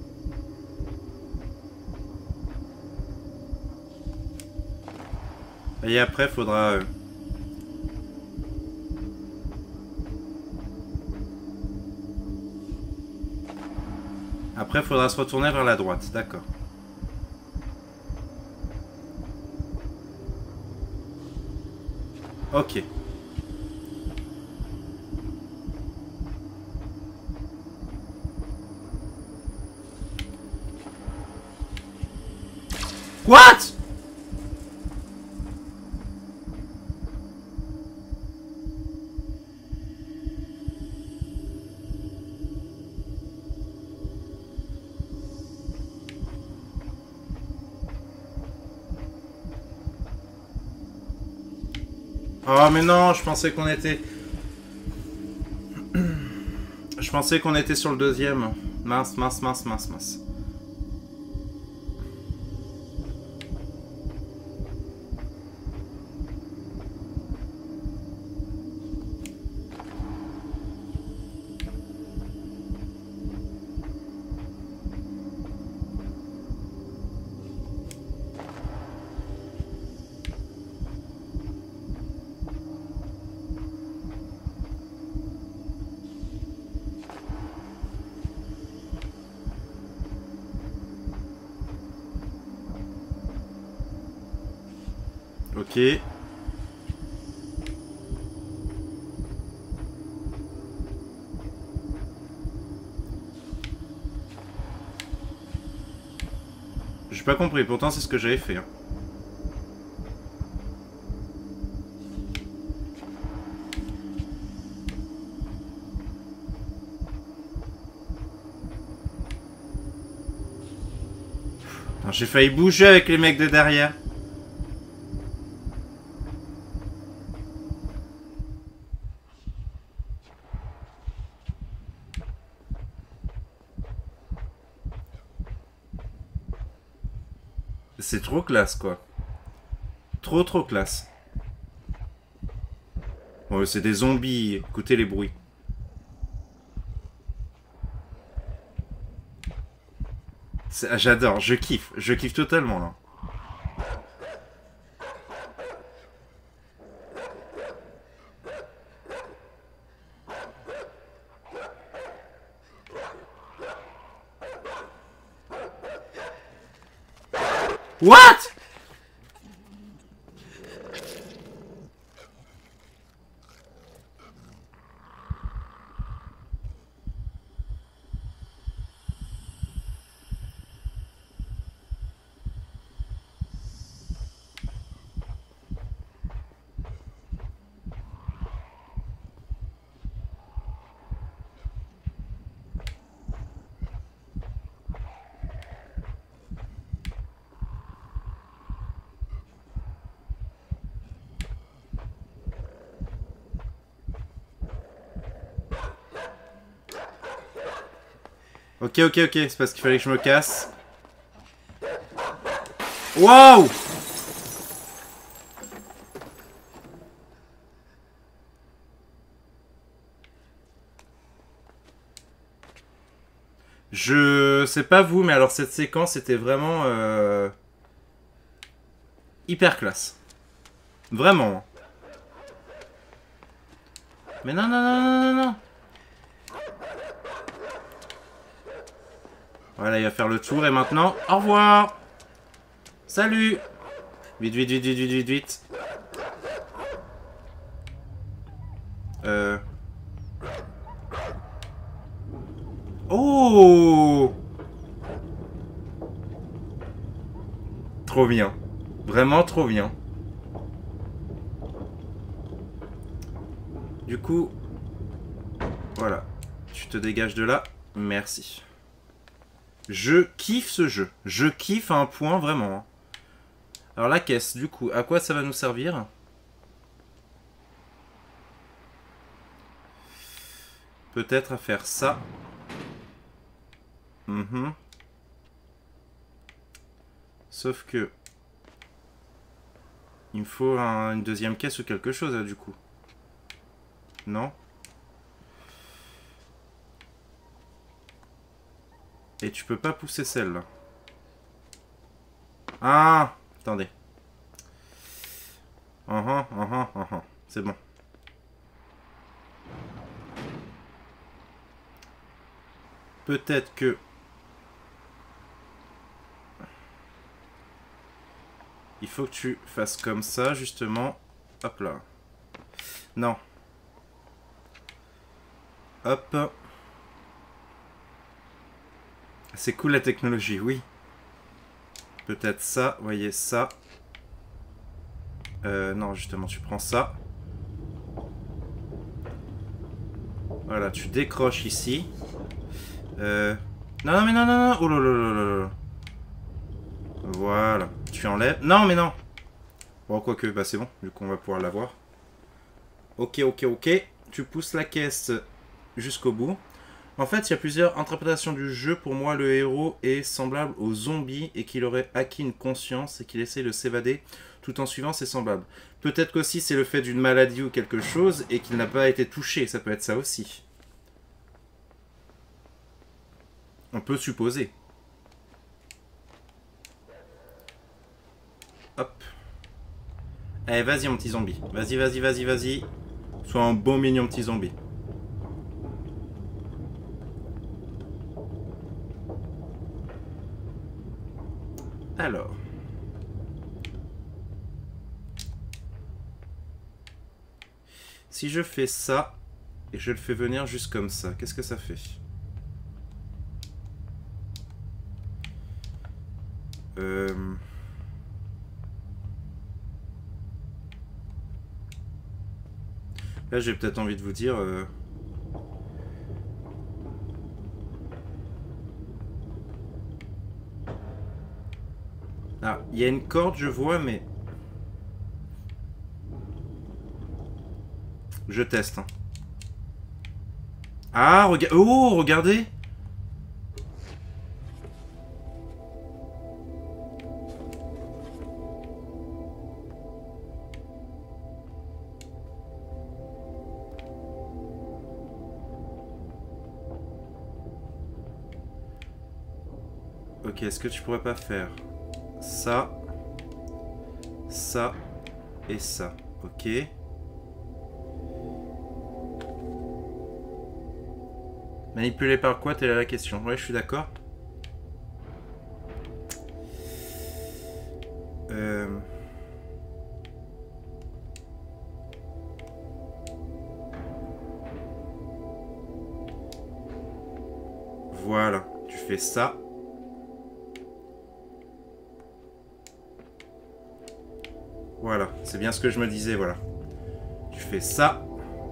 Et après, faudra... Après, faudra se retourner vers la droite, d'accord. Ok. What? Oh mais non, je pensais qu'on était... Je pensais qu'on était sur le deuxième. Mince, mince, mince, mince, mince. Ok. J'ai pas compris, pourtant c'est ce que j'avais fait. Hein. J'ai failli bouger avec les mecs de derrière. C'est trop classe, quoi. Trop classe. Oh, c'est des zombies. Écoutez les bruits. J'adore, je kiffe totalement là. What? Ok, c'est parce qu'il fallait que je me casse. Waouh! Je sais pas vous, mais alors cette séquence était vraiment hyper classe. Vraiment. Mais non, non, non, non, non, non. Voilà, il va faire le tour et maintenant, au revoir. Salut. Vite, vite, vite, vite, vite, vite, vite. Oh! Trop bien. Vraiment trop bien. Du coup, voilà. Tu te dégages de là. Merci. Je kiffe ce jeu. Je kiffe à un point vraiment. Alors la caisse, du coup, à quoi ça va nous servir? Peut-être à faire ça. Sauf que... il me faut une deuxième caisse ou quelque chose, là, du coup. Non? Et tu peux pas pousser celle-là. Ah! Attendez. C'est bon. Peut-être que... il faut que tu fasses comme ça, justement. Hop là. Non. Hop. C'est cool la technologie, oui. Peut-être ça, vous voyez ça. Non, justement, tu prends ça. Voilà, tu décroches ici. Non, non, mais non, non, non. Oh là là là là là. Voilà. Tu enlèves. Non, mais non. Bon, quoique, bah c'est bon. Du coup, on va pouvoir l'avoir. Ok. Tu pousses la caisse jusqu'au bout. En fait, il y a plusieurs interprétations du jeu. Pour moi, le héros est semblable aux zombies et qu'il aurait acquis une conscience et qu'il essaie de s'évader tout en suivant ses semblables. Peut-être qu'aussi c'est le fait d'une maladie ou quelque chose et qu'il n'a pas été touché. Ça peut être ça aussi. On peut supposer. Hop. Allez, vas-y, mon petit zombie. Vas-y. Sois un bon mignon petit zombie. Alors. Si je fais ça, et je le fais venir juste comme ça, qu'est-ce que ça fait? Là, j'ai peut-être envie de vous dire... Ah, il y a une corde, je vois, mais... je teste. Hein. Ah, oh, regardez! Ok, est-ce que tu pourrais pas faire ça, ça et ça? Ok. Manipuler par quoi? Telle est la question. Ouais, je suis d'accord. Voilà, tu fais ça. Voilà, c'est bien ce que je me disais, voilà. Tu fais ça.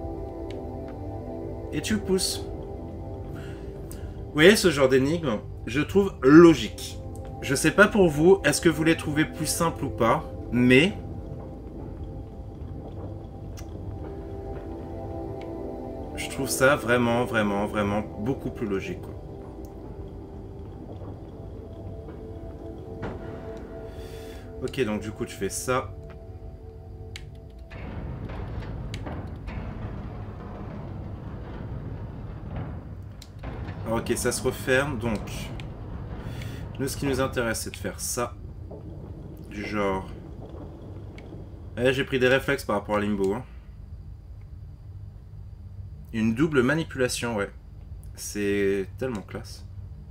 Et tu pousses. Vous voyez, ce genre d'énigme, je trouve logique. Je sais pas pour vous, est-ce que vous les trouvez plus simples ou pas, mais... je trouve ça vraiment, vraiment, vraiment beaucoup plus logique, quoi. Ok, donc du coup, tu fais ça. Alors, ok, ça se referme, donc... nous, ce qui nous intéresse, c'est de faire ça. Du genre... eh, j'ai pris des réflexes par rapport à Limbo, hein. Une double manipulation, ouais. C'est tellement classe.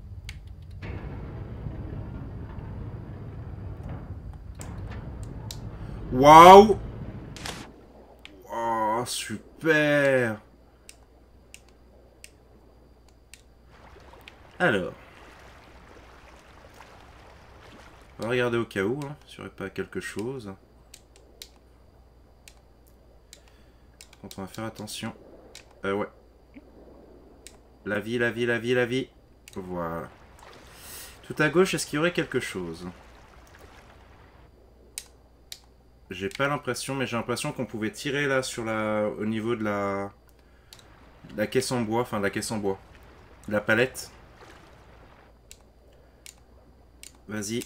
Waouh! Oh, super! Alors. On va regarder au cas où, hein, s'il n'y aurait pas quelque chose. Quand on va faire attention. Ouais. La vie, la vie, la vie, la vie. Voilà. Tout à gauche, est-ce qu'il y aurait quelque chose? J'ai pas l'impression, mais j'ai l'impression qu'on pouvait tirer là sur la, au niveau de la caisse en bois, enfin de la caisse en bois. De la palette. Vas-y.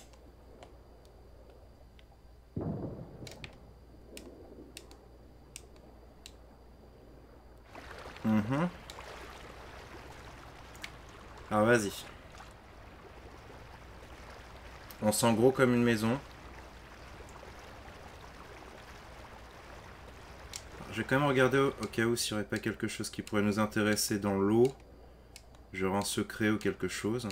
Alors vas-y. On sent gros comme une maison. Je vais quand même regarder au cas où s'il n'y aurait pas quelque chose qui pourrait nous intéresser dans l'eau. Genre un secret ou quelque chose.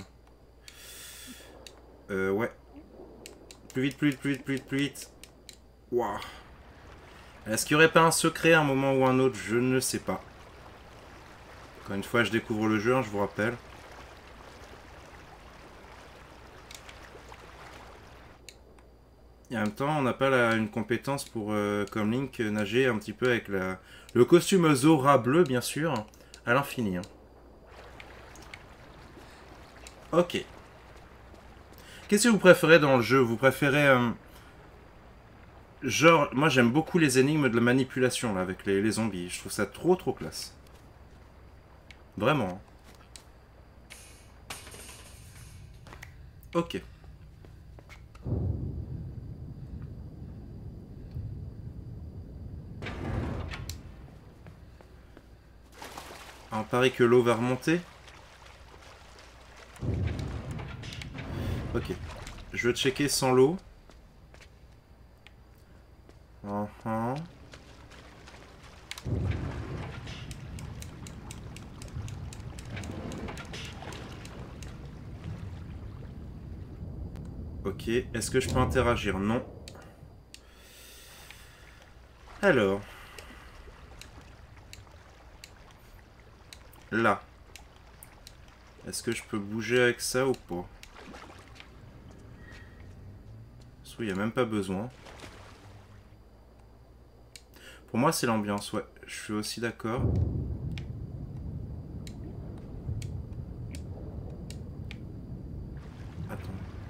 Ouais. Plus vite, plus vite, plus vite, plus vite, plus vite. Waouh. Est-ce qu'il n'y aurait pas un secret à un moment ou un autre? Je ne sais pas. Encore une fois, je découvre le jeu, hein, je vous rappelle. Et en même temps, on n'a pas une compétence pour, comme Link, nager un petit peu avec le costume Zora bleu, bien sûr, à l'infini. Hein. Ok. Qu'est-ce que vous préférez dans le jeu? Vous préférez... genre, moi j'aime beaucoup les énigmes de la manipulation, là, avec les zombies. Je trouve ça trop, trop classe. Vraiment. Ok. On parie que l'eau va remonter. Ok. Je veux checker sans l'eau. Ok. Est-ce que je peux interagir? Non. Alors. Là. Est-ce que je peux bouger avec ça ou pas? Il n'y a même pas besoin. Pour moi, c'est l'ambiance, ouais. Je suis aussi d'accord. Attends.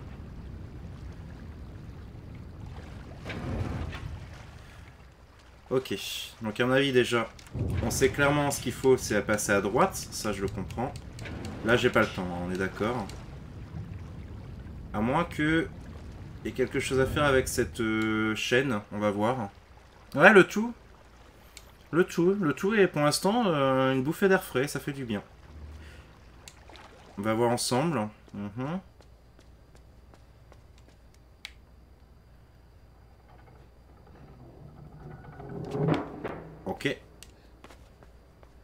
Ok. Donc, à mon avis, déjà, on sait clairement ce qu'il faut, c'est passer à droite. Ça, je le comprends. Là, j'ai pas le temps, hein, on est d'accord. À moins que... il y ait quelque chose à faire avec cette chaîne, on va voir. Ouais, le tout. Le tout est pour l'instant une bouffée d'air frais, ça fait du bien. On va voir ensemble.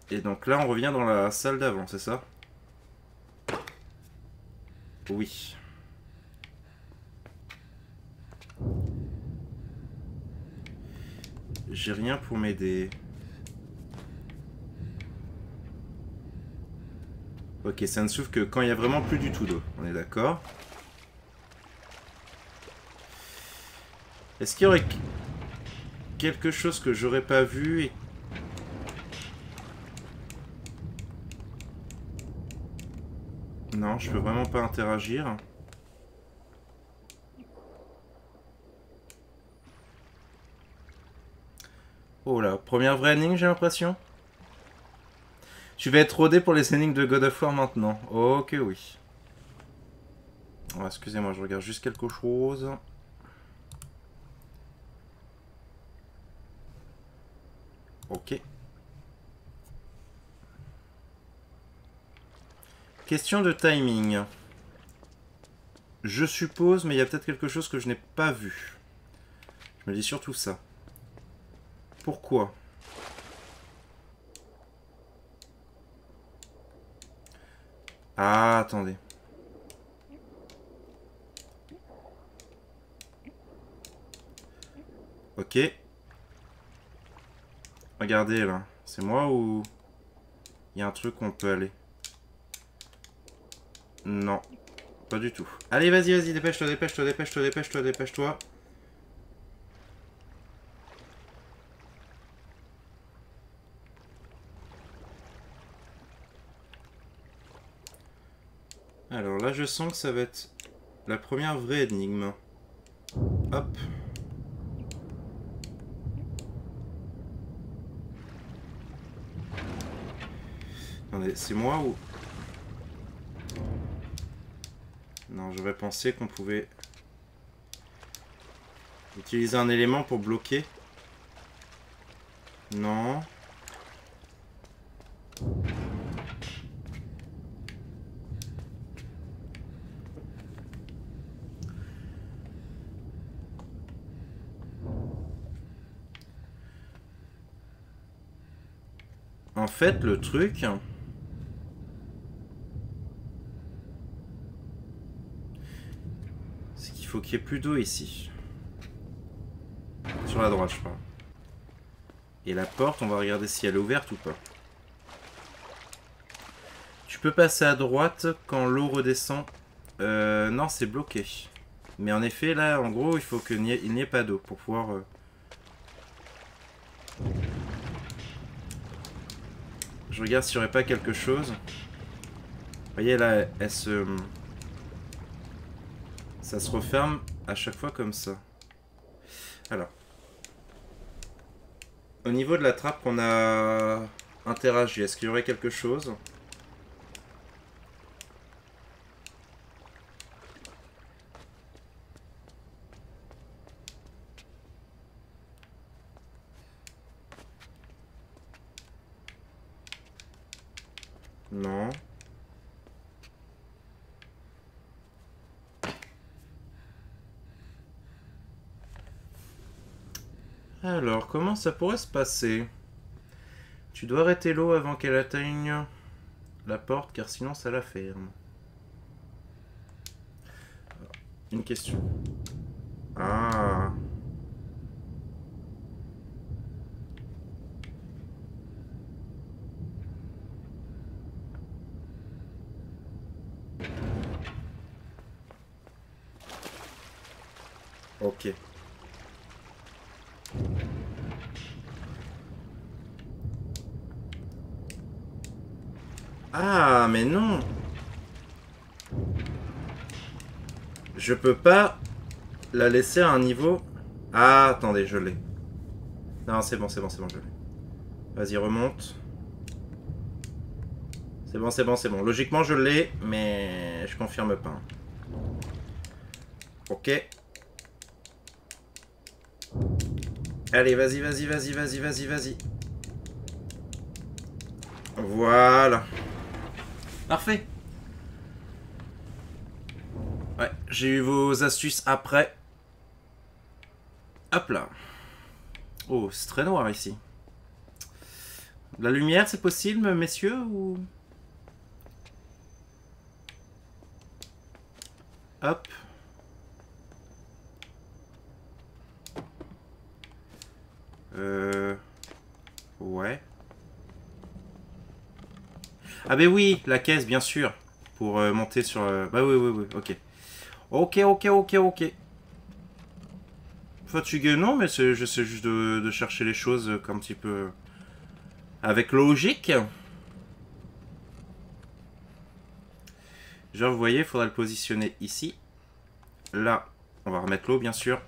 Et donc là, on revient dans la salle d'avant, c'est ça? Oui. J'ai rien pour m'aider. Ok, ça ne s'ouvre que quand il y a vraiment plus du tout d'eau. On est d'accord? Est-ce qu'il y aurait quelque chose que j'aurais pas vu et... Non, je peux vraiment pas interagir. Oh là, première vraie énigme, j'ai l'impression. Tu vas être rodé pour les énigmes de God of War maintenant. Ok, oui. Oh, excusez-moi, je regarde juste quelque chose. Ok. Question de timing. Je suppose, mais il y a peut-être quelque chose que je n'ai pas vu. Je me dis surtout ça. Pourquoi? Ah, attendez. Ok. Regardez là. C'est moi ou... Il y a un truc où on peut aller? Non. Pas du tout. Allez, vas-y, vas-y, dépêche-toi, dépêche-toi, dépêche-toi, dépêche-toi, dépêche-toi. Alors là, je sens que ça va être la première vraie énigme. Hop. Attendez, c'est moi ou... Non, j'aurais pensé qu'on pouvait utiliser un élément pour bloquer. Non. En fait, le truc... c'est qu'il faut qu'il y ait plus d'eau ici. Sur la droite, je parle. Et la porte, on va regarder si elle est ouverte ou pas. Tu peux passer à droite quand l'eau redescend. Non, c'est bloqué. Mais en effet, là, en gros, il faut qu'il n'y ait pas d'eau pour pouvoir... Je regarde s'il n'y aurait pas quelque chose. Vous voyez, là, elle se... Ça se referme à chaque fois comme ça. Alors. Au niveau de la trappe qu'on a interagi, est-ce qu'il y aurait quelque chose? Non. Alors, comment ça pourrait se passer? Tu dois arrêter l'eau avant qu'elle atteigne la porte, car sinon ça la ferme. Une question. Ah. Ok. Ah, mais non. Je peux pas la laisser à un niveau... Ah, attendez, je l'ai. Non, c'est bon, c'est bon, c'est bon, je l'ai. Vas-y, remonte. C'est bon, c'est bon, c'est bon. Logiquement, je l'ai, mais je confirme pas. Ok. Allez, vas-y, vas-y, vas-y, vas-y, vas-y, vas-y. Voilà. Parfait. Ouais, j'ai eu vos astuces après. Hop là. Oh, c'est très noir ici. La lumière, c'est possible, messieurs, ou... Hop. Ouais. Ah ben oui, la caisse, bien sûr. Pour monter sur... Bah oui, oui, oui, ok. Ok, ok, ok, ok. Fatigué, non, mais j'essaie juste de chercher les choses comme un petit peu... Avec logique. Genre, vous voyez, il faudra le positionner ici. Là, on va remettre l'eau, bien sûr.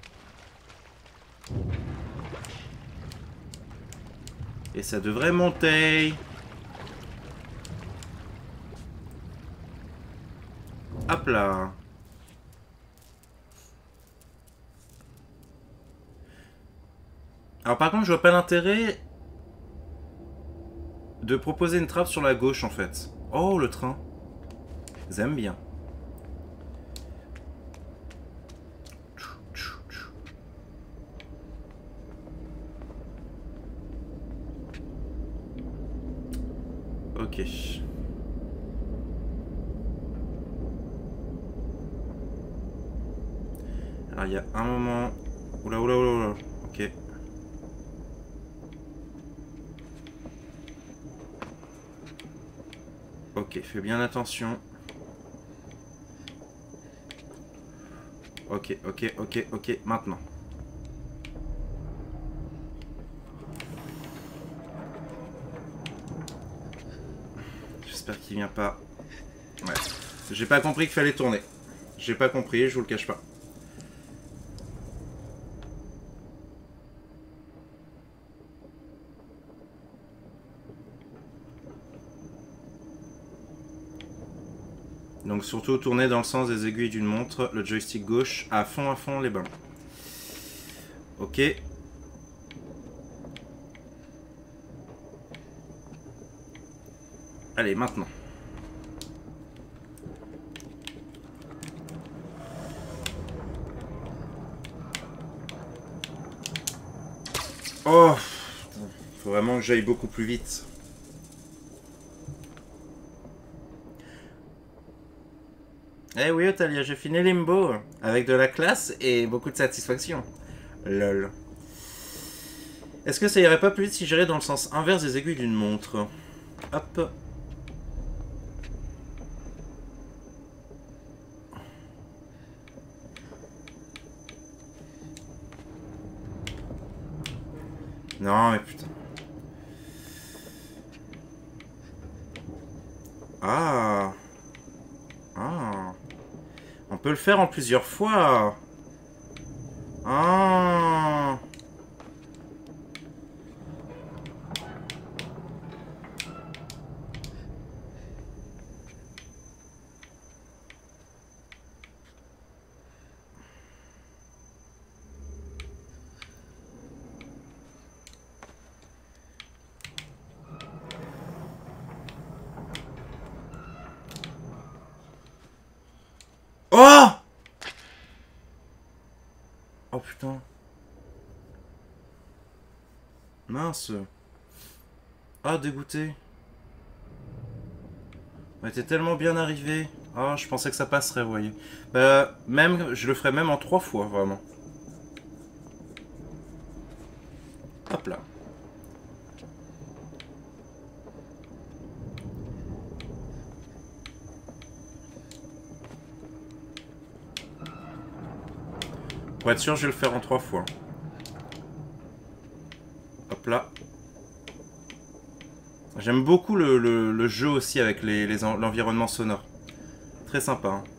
Et ça devrait monter. Hop là. Alors par contre, je vois pas l'intérêt de proposer une trappe sur la gauche, en fait. Oh, le train. J'aime bien. Ok. Alors il y a un moment... Oula, oula, oula, oula. Ok. Ok, fais bien attention. Ok, ok, ok, ok, maintenant. J'espère qu'il vient pas... Ouais. J'ai pas compris qu'il fallait tourner. J'ai pas compris, je vous le cache pas. Donc surtout tourner dans le sens des aiguilles d'une montre, le joystick gauche à fond les bains. Ok. Allez, maintenant. Oh, faut vraiment que j'aille beaucoup plus vite. Eh oui, Otalia, j'ai fini Limbo avec de la classe et beaucoup de satisfaction. Lol. Est-ce que ça irait pas plus vite si j'irais dans le sens inverse des aiguilles d'une montre? Hop. Non, mais putain. Ah. Ah. On peut le faire en plusieurs fois. Ah. Oh. Oh putain. Mince. Ah, dégoûté. On était tellement bien arrivé. Ah, je pensais que ça passerait, vous voyez. Même, je le ferais même en 3 fois, vraiment. Hop là. Pour être sûr, je vais le faire en 3 fois. Hop là. J'aime beaucoup le jeu aussi avec l'environnement sonore. Très sympa. Hein.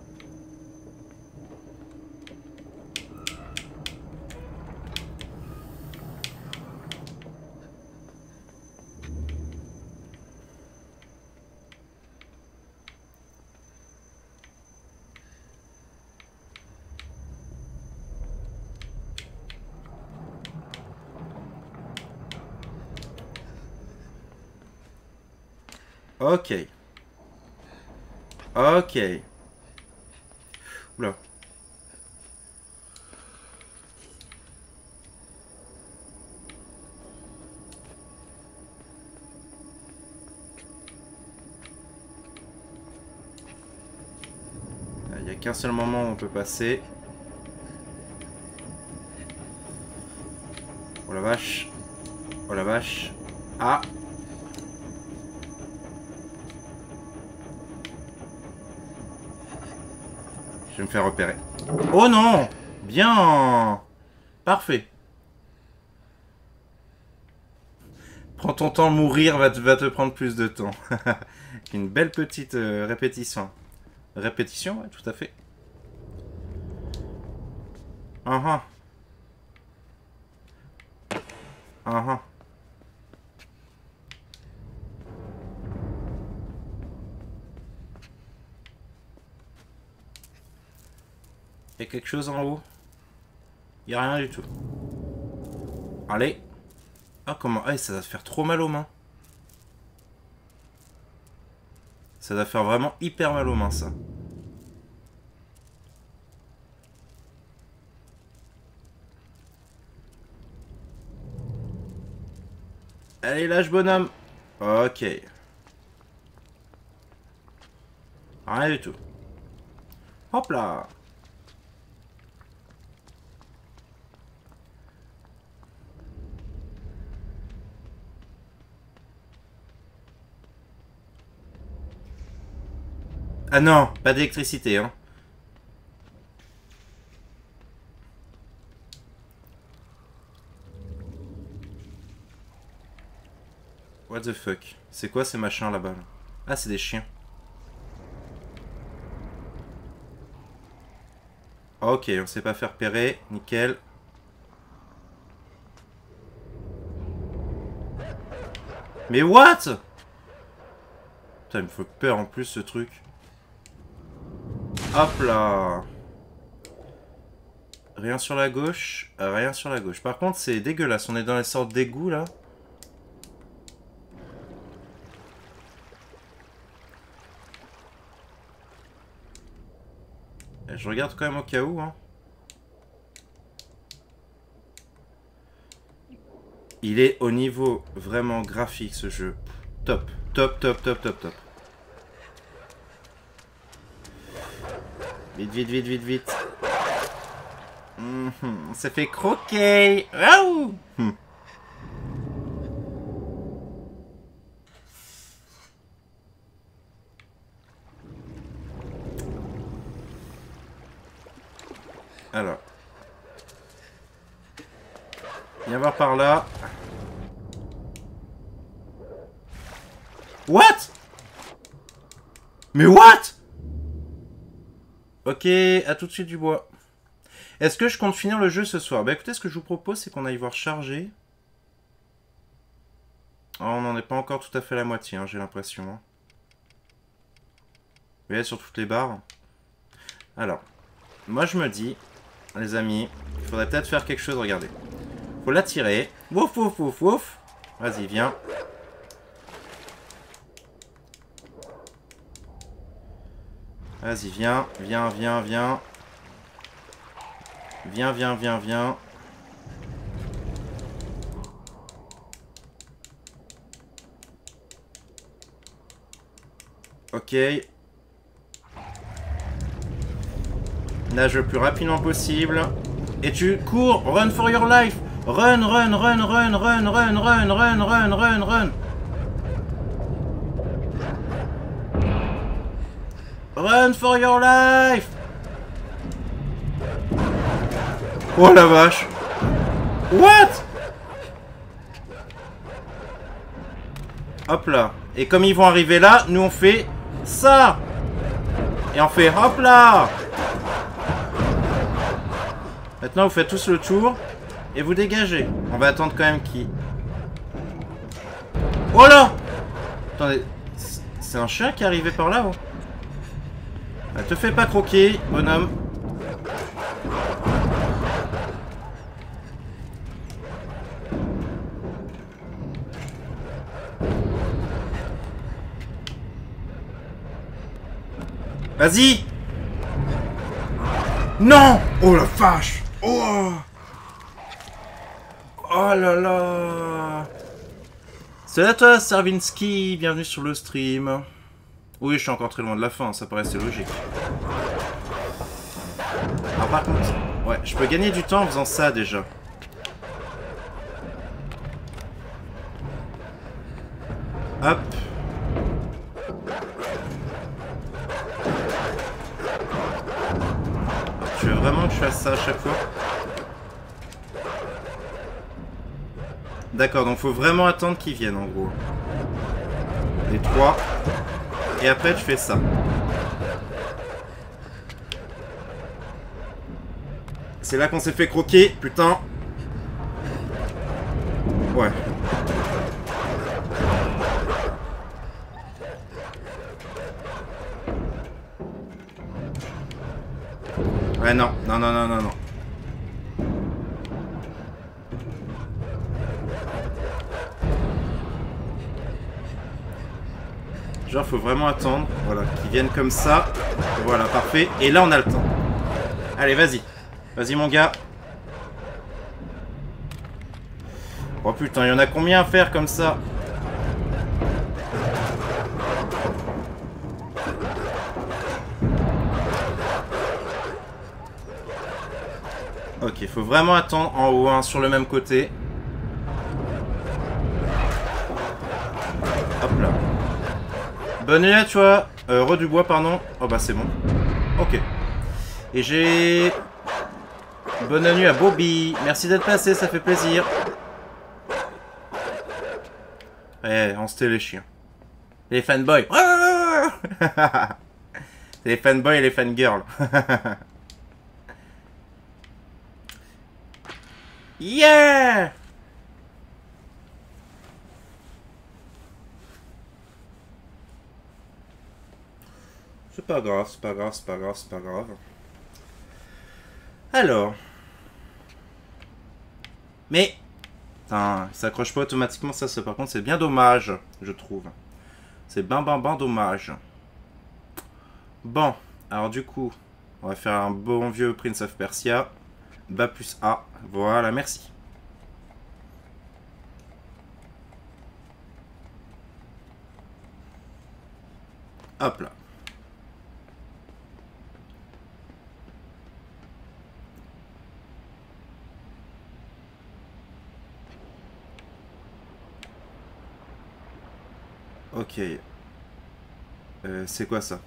Ok. Ok. Oula. n'y a qu'un seul moment où on peut passer. Oh la vache. Oh la vache. Ah. Je vais me faire repérer. Oh non! Bien! Parfait. Prends ton temps, mourir va te prendre plus de temps. Une belle petite répétition. Répétition, ouais, tout à fait. Ah ah. Il y a quelque chose en haut? Il n'y a rien du tout. Allez. Ah, comment? Ah, ça va faire trop mal aux mains. Ça va faire vraiment hyper mal aux mains, ça. Allez, lâche, bonhomme. Ok. Rien du tout. Hop là. Ah non, pas d'électricité, hein. What the fuck? C'est quoi ces machins là-bas? Ah, c'est des chiens. Ok, on sait pas faire repérer. Nickel. Mais what? Putain, il me fait peur en plus ce truc. Hop là. Rien sur la gauche. Rien sur la gauche. Par contre, c'est dégueulasse. On est dans les sortes d'égouts là. Je regarde quand même au cas où. Hein. Il est au niveau vraiment graphique ce jeu. Top. Top, top, top, top, top. Vite, vite, vite, vite, vite. On s'est fait croquer. Waouh. Alors. Viens voir par là. What? Mais what? Ok, à tout de suite du bois. Est-ce que je compte finir le jeu ce soir? Bah écoutez, ce que je vous propose, c'est qu'on aille voir charger. Oh, on n'en est pas encore tout à fait à la moitié, hein, j'ai l'impression. Hein. Vous voyez, sur toutes les barres. Alors, moi je me dis, les amis, il faudrait peut-être faire quelque chose, regardez. Faut l'attirer. Wouf, wouf, wouf, wouf. Vas-y, viens. Vas-y, viens, viens, viens, viens. Viens, viens, viens, viens. Ok. Nage le plus rapidement possible. Et tu cours. Run for your life. Run, run, run, run, run, run, run, run, run, run, run. Run for your life. Oh la vache. What? Hop là. Et comme ils vont arriver là, nous on fait ça. Et on fait hop là. Maintenant vous faites tous le tour. Et vous dégagez. On va attendre quand même qui... Oh là. Attendez. C'est un chien qui est arrivé par là-haut. Ah, te fais pas croquer, bonhomme. Vas-y. Non. Oh la vache. Oh. Oh là là. Salut à toi, Servinsky. Bienvenue sur le stream. Oui, je suis encore très loin de la fin, ça paraissait logique. Alors par contre, ouais, je peux gagner du temps en faisant ça déjà. Hop. Tu veux vraiment que je fasse ça à chaque fois? D'accord, donc faut vraiment attendre qu'ils viennent en gros. Les 3. Et après tu fais ça. C'est là qu'on s'est fait croquer, putain. Ouais. Ouais, non, non, non, non, non, non. Genre, faut vraiment attendre, voilà, qu'ils viennent comme ça. Voilà, parfait. Et là, on a le temps. Allez, vas-y. Vas-y, mon gars. Oh putain, il y en a combien à faire comme ça? Ok, faut vraiment attendre en haut, hein, sur le même côté. Hop là. Bonne nuit à toi. Du bois, pardon. Oh bah c'est bon. Ok. Et j'ai... Bonne nuit à Bobby. Merci d'être passé, ça fait plaisir. Eh, on se tait les chiens. Les fanboys. Les fanboys et les fangirls. Yeah! C'est pas grave, c'est pas grave, c'est pas grave, c'est pas grave. Alors. Mais... Putain, il s'accroche pas automatiquement, ça par contre c'est bien dommage, je trouve. C'est ben dommage. Bon, alors du coup, on va faire un bon vieux Prince of Persia. Bas plus A, voilà, merci. Hop là. Ok. C'est quoi ça?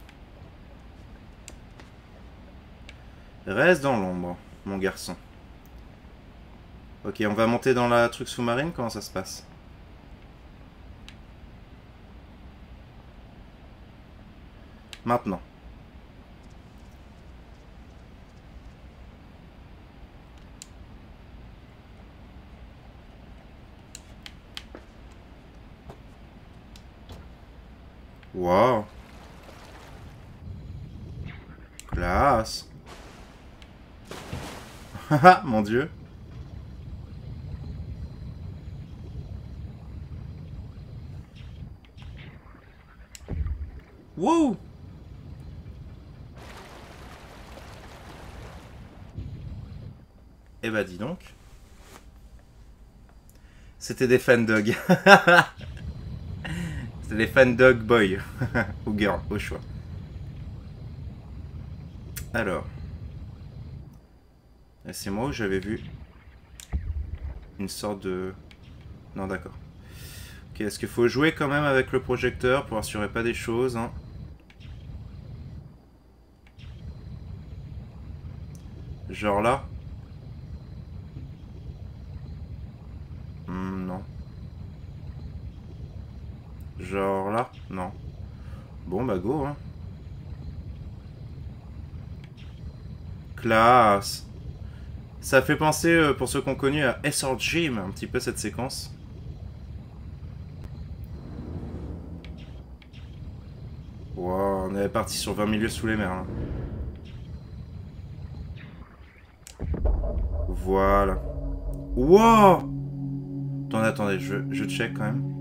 Reste dans l'ombre, mon garçon. Ok, on va monter dans la truc sous-marine, comment ça se passe? Maintenant. Wow. Classe. Haha, mon dieu. Wow. Eh bah dis donc. C'était des fan dog. C'était des fan dog boy. Ou girl, au choix. Alors. C'est moi où j'avais vu une sorte de... Non, d'accord. Ok, est-ce qu'il faut jouer quand même avec le projecteur pour assurer pas des choses, hein? Genre là? Non. Genre là? Non. Bon, bah go, hein. Classe. Ça fait penser, pour ceux qu'on connu, à SR Gym, un petit peu cette séquence. Wow, on est parti sur 20 milieux sous les mers, là. Voilà. Wow! Attendez, je check quand même.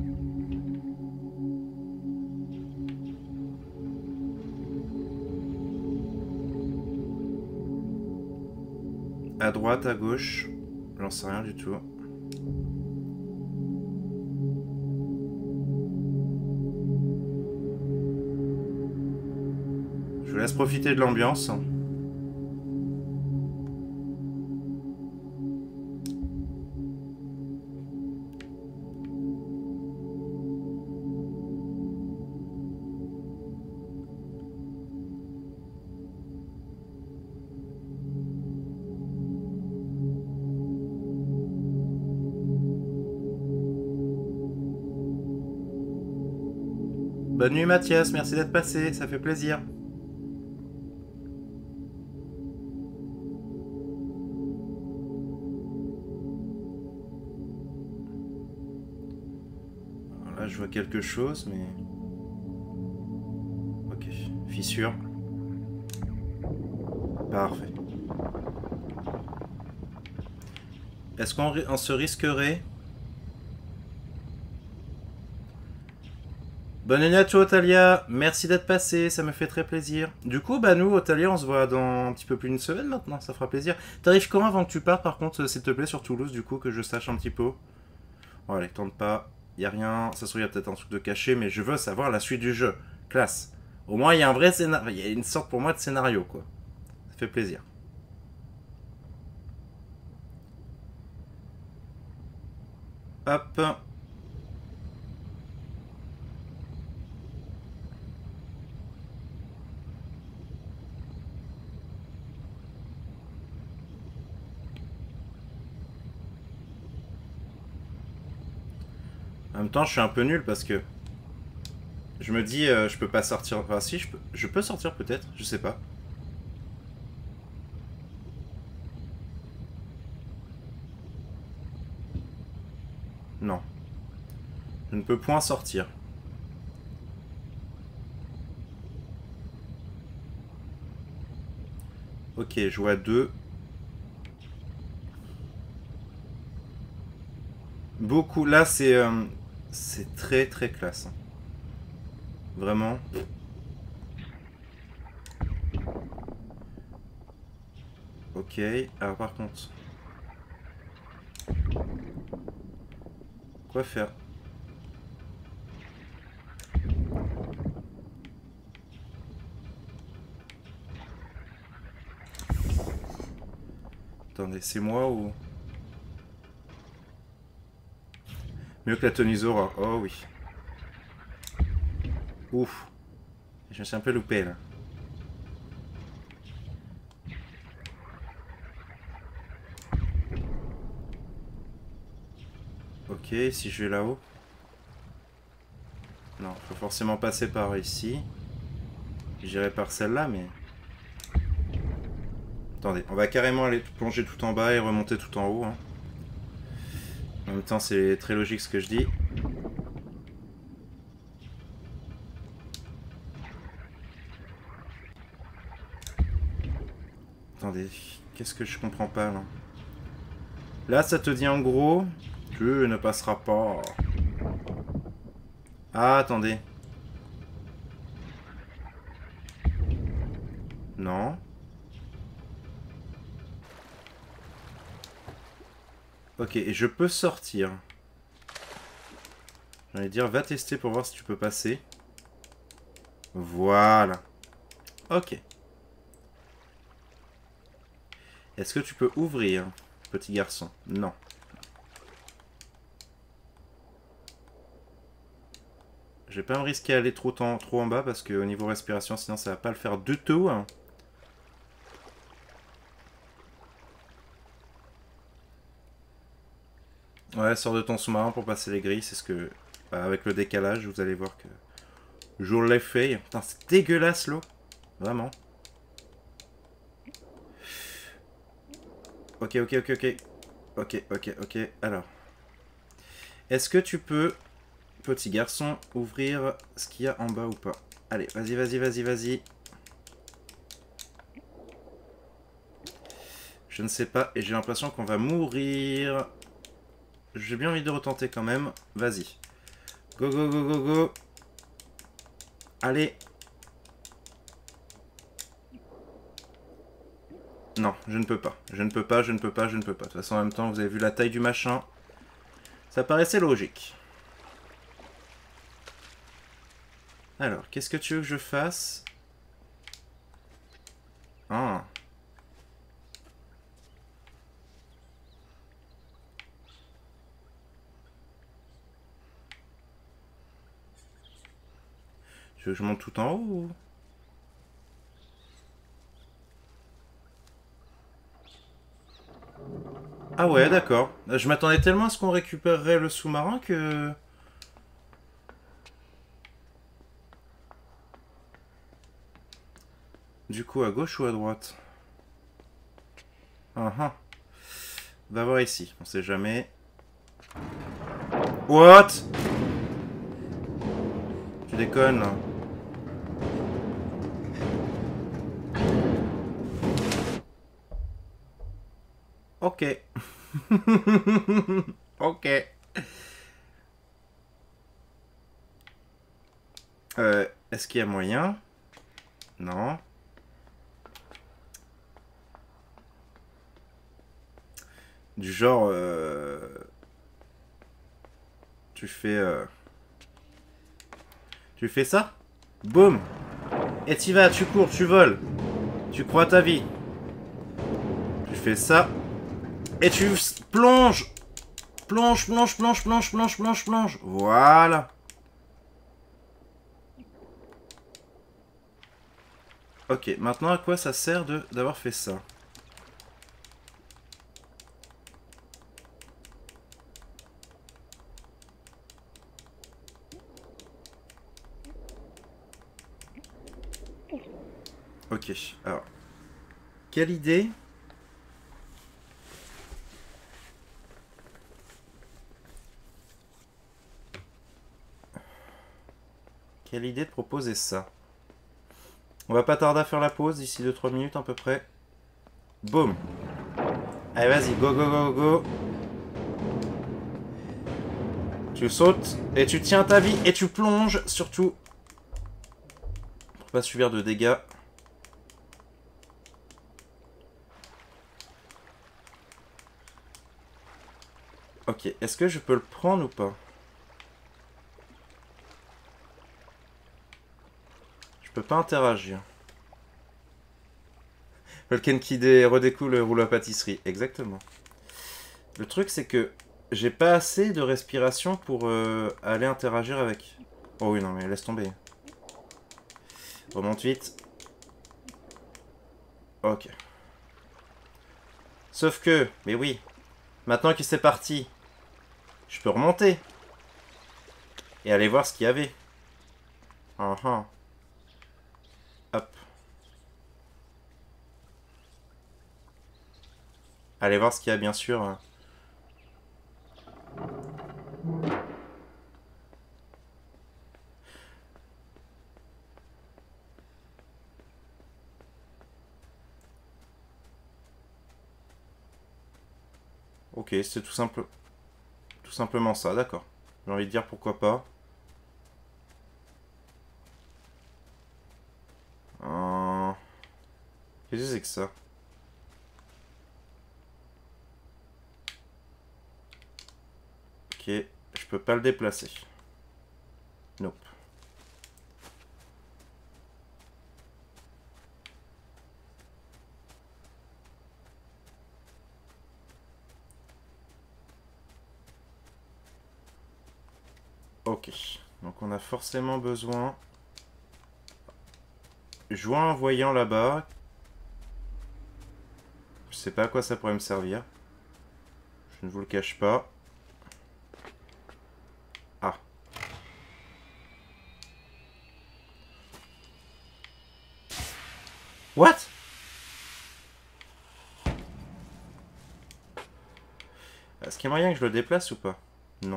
À droite, à gauche, j'en sais rien du tout. Je vous laisse profiter de l'ambiance. Bonne nuit Mathias, merci d'être passé, ça fait plaisir. Alors là je vois quelque chose mais... Ok, fissure. Parfait. Est-ce qu'on se risquerait... Bonne nuit à toi, Otalia. Merci d'être passé, ça me fait très plaisir. Du coup, bah nous, Otalia, on se voit dans un petit peu plus d'une semaine maintenant, ça fera plaisir. T'arrives quand avant que tu partes, par contre, s'il te plaît, sur Toulouse, du coup, que je sache un petit peu. Bon, allez, tente pas, y a rien. Ça se trouve, y a peut-être un truc de caché, mais je veux savoir la suite du jeu. Classe. Au moins, il y a un vrai scénario, il y a une sorte pour moi de scénario, quoi. Ça fait plaisir. Hop. En même temps, je suis un peu nul parce que je me dis, je peux pas sortir. Enfin, si, je peux sortir peut-être, je sais pas. Non. Je ne peux point sortir. Ok, je vois deux. Beaucoup. Là, c'est très très classe. Vraiment. Ok. Alors par contre. Quoi faire? Attendez, c'est moi ou... Mieux que la Tonisora. Oh oui. Ouf. Je me suis un peu loupé là. Ok, si je vais là-haut. Non, faut forcément passer par ici. J'irai par celle-là, mais... Attendez, on va carrément aller plonger tout en bas et remonter tout en haut. Hein. En même temps, c'est très logique ce que je dis. Attendez, qu'est-ce que je comprends pas là? Là, ça te dit en gros, tu ne passeras pas. Ah, attendez. Non. Ok, et je peux sortir. J'allais dire, va tester pour voir si tu peux passer. Voilà. Ok. Est-ce que tu peux ouvrir, petit garçon? Non. Je vais pas me risquer à aller trop en bas parce qu'au niveau respiration, sinon ça va pas le faire du tout. Hein. Ouais, sors de ton sous-marin pour passer les grilles, c'est ce que... avec le décalage, vous allez voir que... Je l'ai fait. Putain, c'est dégueulasse l'eau. Vraiment. Ok, ok, ok, ok. Ok, ok, ok. Alors. Est-ce que tu peux, petit garçon, ouvrir ce qu'il y a en bas ou pas? Allez, vas-y, vas-y, vas-y, vas-y. Je ne sais pas, et j'ai l'impression qu'on va mourir. J'ai bien envie de retenter quand même. Vas-y. Go, go, go, go, go. Allez. Non, je ne peux pas. Je ne peux pas, je ne peux pas, je ne peux pas. De toute façon, en même temps, vous avez vu la taille du machin. Ça paraissait logique. Alors, qu'est-ce que tu veux que je fasse? Ah. Tu veux que je monte tout en haut ou... Ah ouais, d'accord. Je m'attendais tellement à ce qu'on récupérerait le sous-marin que... Du coup, à gauche ou à droite? Ah. Va voir ici, on sait jamais. What? Tu déconnes là. Ok. Ok. Est-ce qu'il y a moyen? Non. Du genre... Tu fais... Tu fais ça? Boum. Et t'y vas, tu cours, tu voles. Tu crois à ta vie. Tu fais ça. Et tu plonges. Plonge, plonge, plonge, plonge, plonge, plonge, plonge. Voilà. Ok, maintenant à quoi ça sert d'avoir fait ça? Ok, alors. Quelle idée? Quelle idée de proposer ça? On va pas tarder à faire la pause, d'ici 2-3 minutes à peu près. Boum. Allez, vas-y, go, go, go, go. Tu sautes, et tu tiens ta vie, et tu plonges, surtout. Pour pas subir de dégâts. Ok, est-ce que je peux le prendre ou pas? Je peux pas interagir. Volcankid redécoule le rouleau à pâtisserie. Exactement. Le truc, c'est que j'ai pas assez de respiration pour aller interagir avec. Oh oui, non, mais laisse tomber. Remonte vite. Ok. Sauf que, mais oui, maintenant que c'est parti, je peux remonter. Et aller voir ce qu'il y avait. Hop. Aller voir ce qu'il y a, bien sûr. Ok, c'est tout simplement ça, d'accord. J'ai envie de dire pourquoi pas. Qu'est-ce que c'est que ça? Ok, je peux pas le déplacer. Nope. Ok, donc on a forcément besoin... Je vois un voyant là-bas. Je sais pas à quoi ça pourrait me servir. Je ne vous le cache pas. Ah. What? Est-ce qu'il y a moyen que je le déplace ou pas? Non.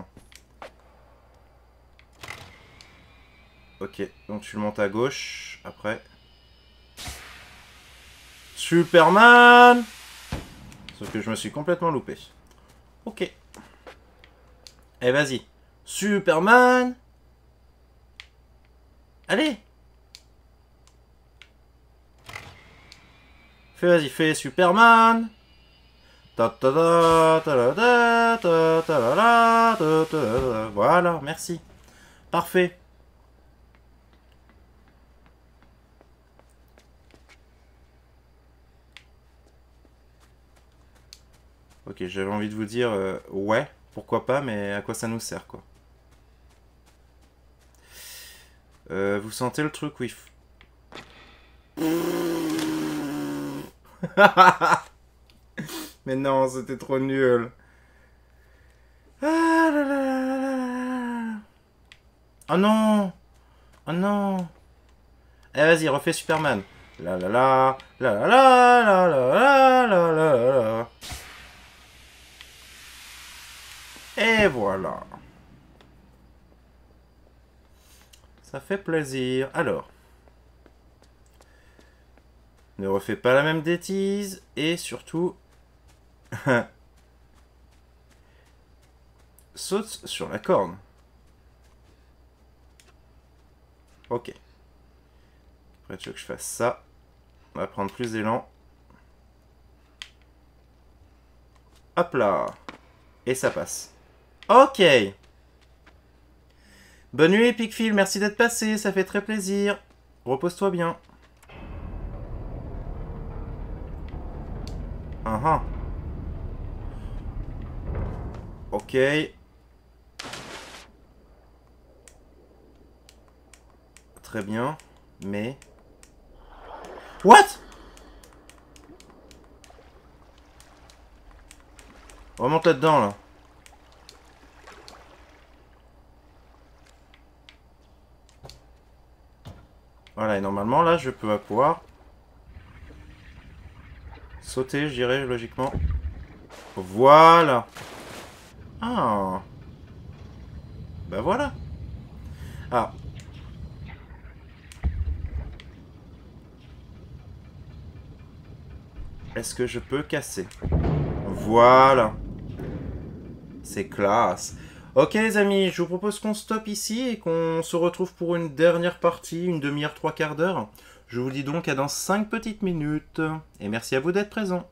Ok, donc tu le montes à gauche, après. Superman! Sauf que je me suis complètement loupé. Ok. Eh, vas-y. Superman! Allez! Vas-y, fais Superman! Voilà, merci. Parfait. Ok, j'avais envie de vous dire, ouais, pourquoi pas, mais à quoi ça nous sert, quoi. Vous sentez le truc, oui. Mais non, c'était trop nul. Ah là là là là. Oh non! Oh non! Eh, vas-y, refais Superman. La la la, la la la, la la la la la. Et voilà. Ça fait plaisir. Alors. Ne refais pas la même bêtise. Et surtout... saute sur la corne. Ok. Après, tu veux que je fasse ça. On va prendre plus d'élan. Hop là. Et ça passe. Ok. Bonne nuit, Picphil. Merci d'être passé. Ça fait très plaisir. Repose-toi bien. Ok. Très bien. Mais... What? Remonte là-dedans, là. Voilà, et normalement, là, je peux pouvoir... sauter, je dirais, logiquement. Voilà. Ah. Bah voilà. Ah. Est-ce que je peux casser? Voilà. C'est classe. Ok les amis, je vous propose qu'on stoppe ici et qu'on se retrouve pour une dernière partie, une demi-heure, 3/4 d'heure. Je vous dis donc à dans 5 petites minutes. Et merci à vous d'être présents.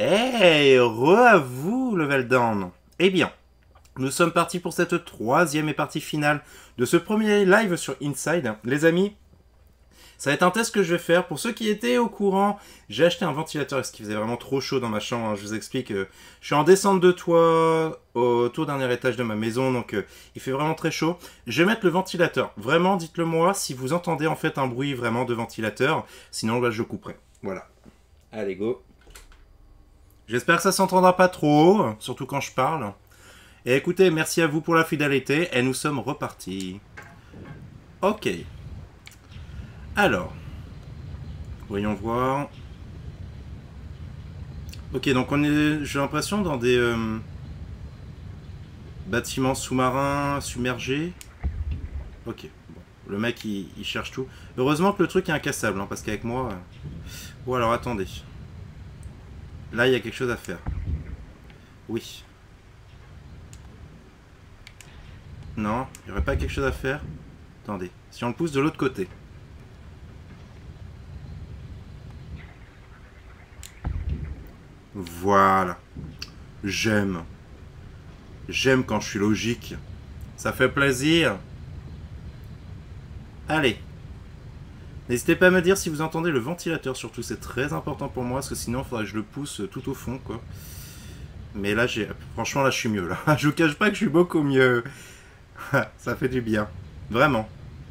Hey, à vous, Level Down. Eh bien, nous sommes partis pour cette troisième et partie finale de ce premier live sur Inside. Les amis, ça va être un test que je vais faire. Pour ceux qui étaient au courant, j'ai acheté un ventilateur parce qu'il faisait vraiment trop chaud dans ma chambre. Hein. Je vous explique, je suis en descente de toit au tout dernier étage de ma maison, donc il fait vraiment très chaud. Je vais mettre le ventilateur. Vraiment, dites-le moi si vous entendez en fait un bruit vraiment de ventilateur. Sinon, là, je couperai. Voilà. Allez, go. J'espère que ça s'entendra pas trop, surtout quand je parle. Et écoutez, merci à vous pour la fidélité, et nous sommes repartis. Ok. Alors, voyons voir. Ok, donc on est, j'ai l'impression, dans des bâtiments sous-marins submergés. Ok, bon. Le mec, il cherche tout. Heureusement que le truc est incassable, hein, parce qu'avec moi... Bon, alors, attendez. Là, il y a quelque chose à faire. Oui. Non, il n'y aurait pas quelque chose à faire. Attendez, si on le pousse de l'autre côté. Voilà. J'aime. J'aime quand je suis logique. Ça fait plaisir. Allez. N'hésitez pas à me dire si vous entendez le ventilateur, surtout. C'est très important pour moi, parce que sinon, il faudrait que je le pousse tout au fond, quoi. Mais là, franchement, là, je suis mieux, là. Je vous cache pas que je suis beaucoup mieux. Ça fait du bien. Vraiment.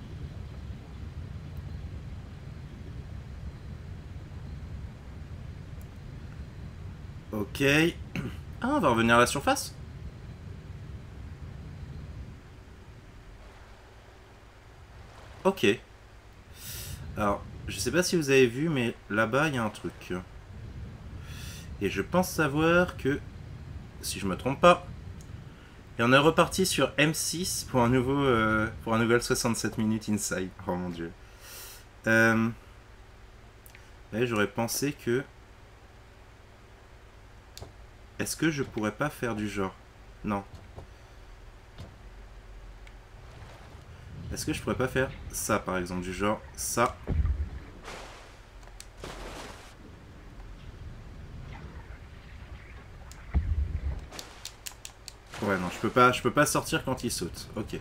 Ok. Ah, on va revenir à la surface. Ok. Alors, je sais pas si vous avez vu, mais là-bas, il y a un truc. Et je pense savoir que, si je me trompe pas, et on est reparti sur M6 pour un nouvel 67 minutes Inside. Oh mon dieu. Ouais, j'aurais pensé que... Est-ce que je pourrais pas faire du genre? Non. Est-ce que je pourrais pas faire ça, par exemple, du genre ça? Ouais, non, je peux pas sortir quand il saute. Ok.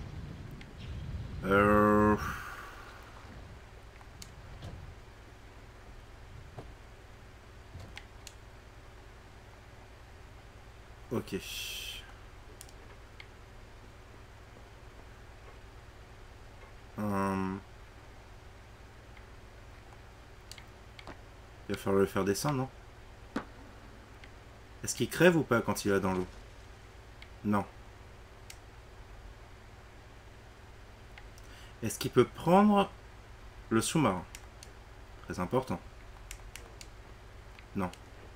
Ok. Il va falloir le faire descendre, non? Est-ce qu'il crève ou pas quand il est dans l'eau? Non. Est-ce qu'il peut prendre le sous-marin? Très important. Non.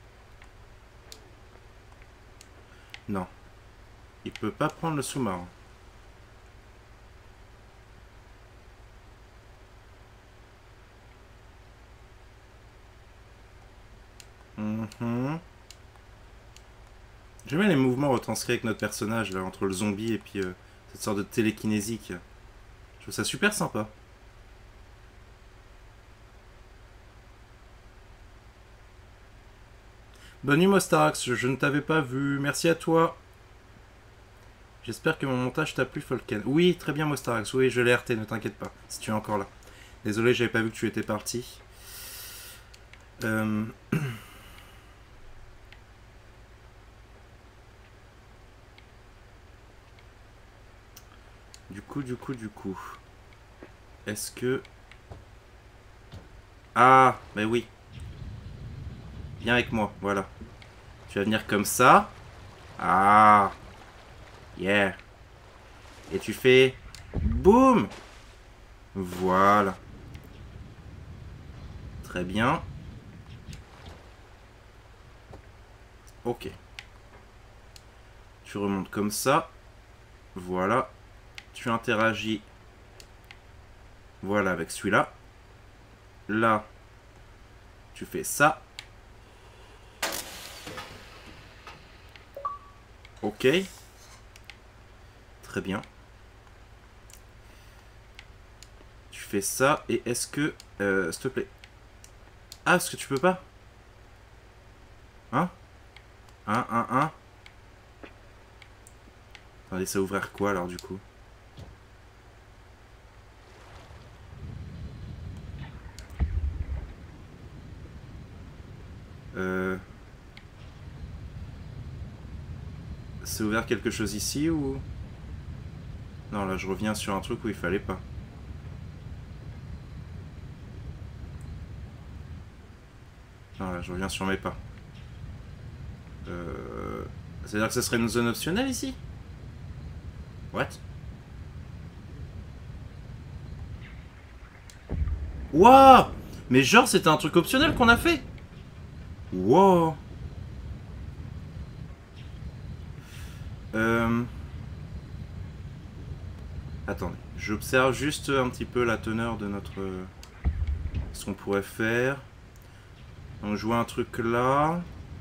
Non. Il peut pas prendre le sous-marin. J'aime bien les mouvements retranscrits avec notre personnage, là, entre le zombie et puis cette sorte de télékinésique. Je trouve ça super sympa. Bonne nuit Mostarax, je ne t'avais pas vu, merci à toi. J'espère que mon montage t'a plu Folken. Oui, très bien Mostarax, oui, je l'ai RT, ne t'inquiète pas, si tu es encore là. Désolé, j'avais pas vu que tu étais parti. Du coup. Est-ce que... Ah, bah oui. Viens avec moi, voilà. Tu vas venir comme ça. Ah. Yeah. Et tu fais... Boum. Voilà. Très bien. Ok. Tu remontes comme ça. Voilà. Tu interagis. Voilà, avec celui-là. Là. Tu fais ça. Ok. Très bien. Tu fais ça. Et est-ce que... s'il te plaît. Ah, est-ce que tu peux pas? Hein? Un. Attendez, ça ouvrir quoi alors du coup? C'est ouvert quelque chose ici ou... Non, là je reviens sur un truc où il fallait pas. Non, là je reviens sur mes pas. C'est-à-dire que ce serait une zone optionnelle ici? What? Wow! Mais genre c'était un truc optionnel qu'on a fait? Wow! Attendez, j'observe juste un petit peu la teneur de notre... ce qu'on pourrait faire. Donc je vois un truc là.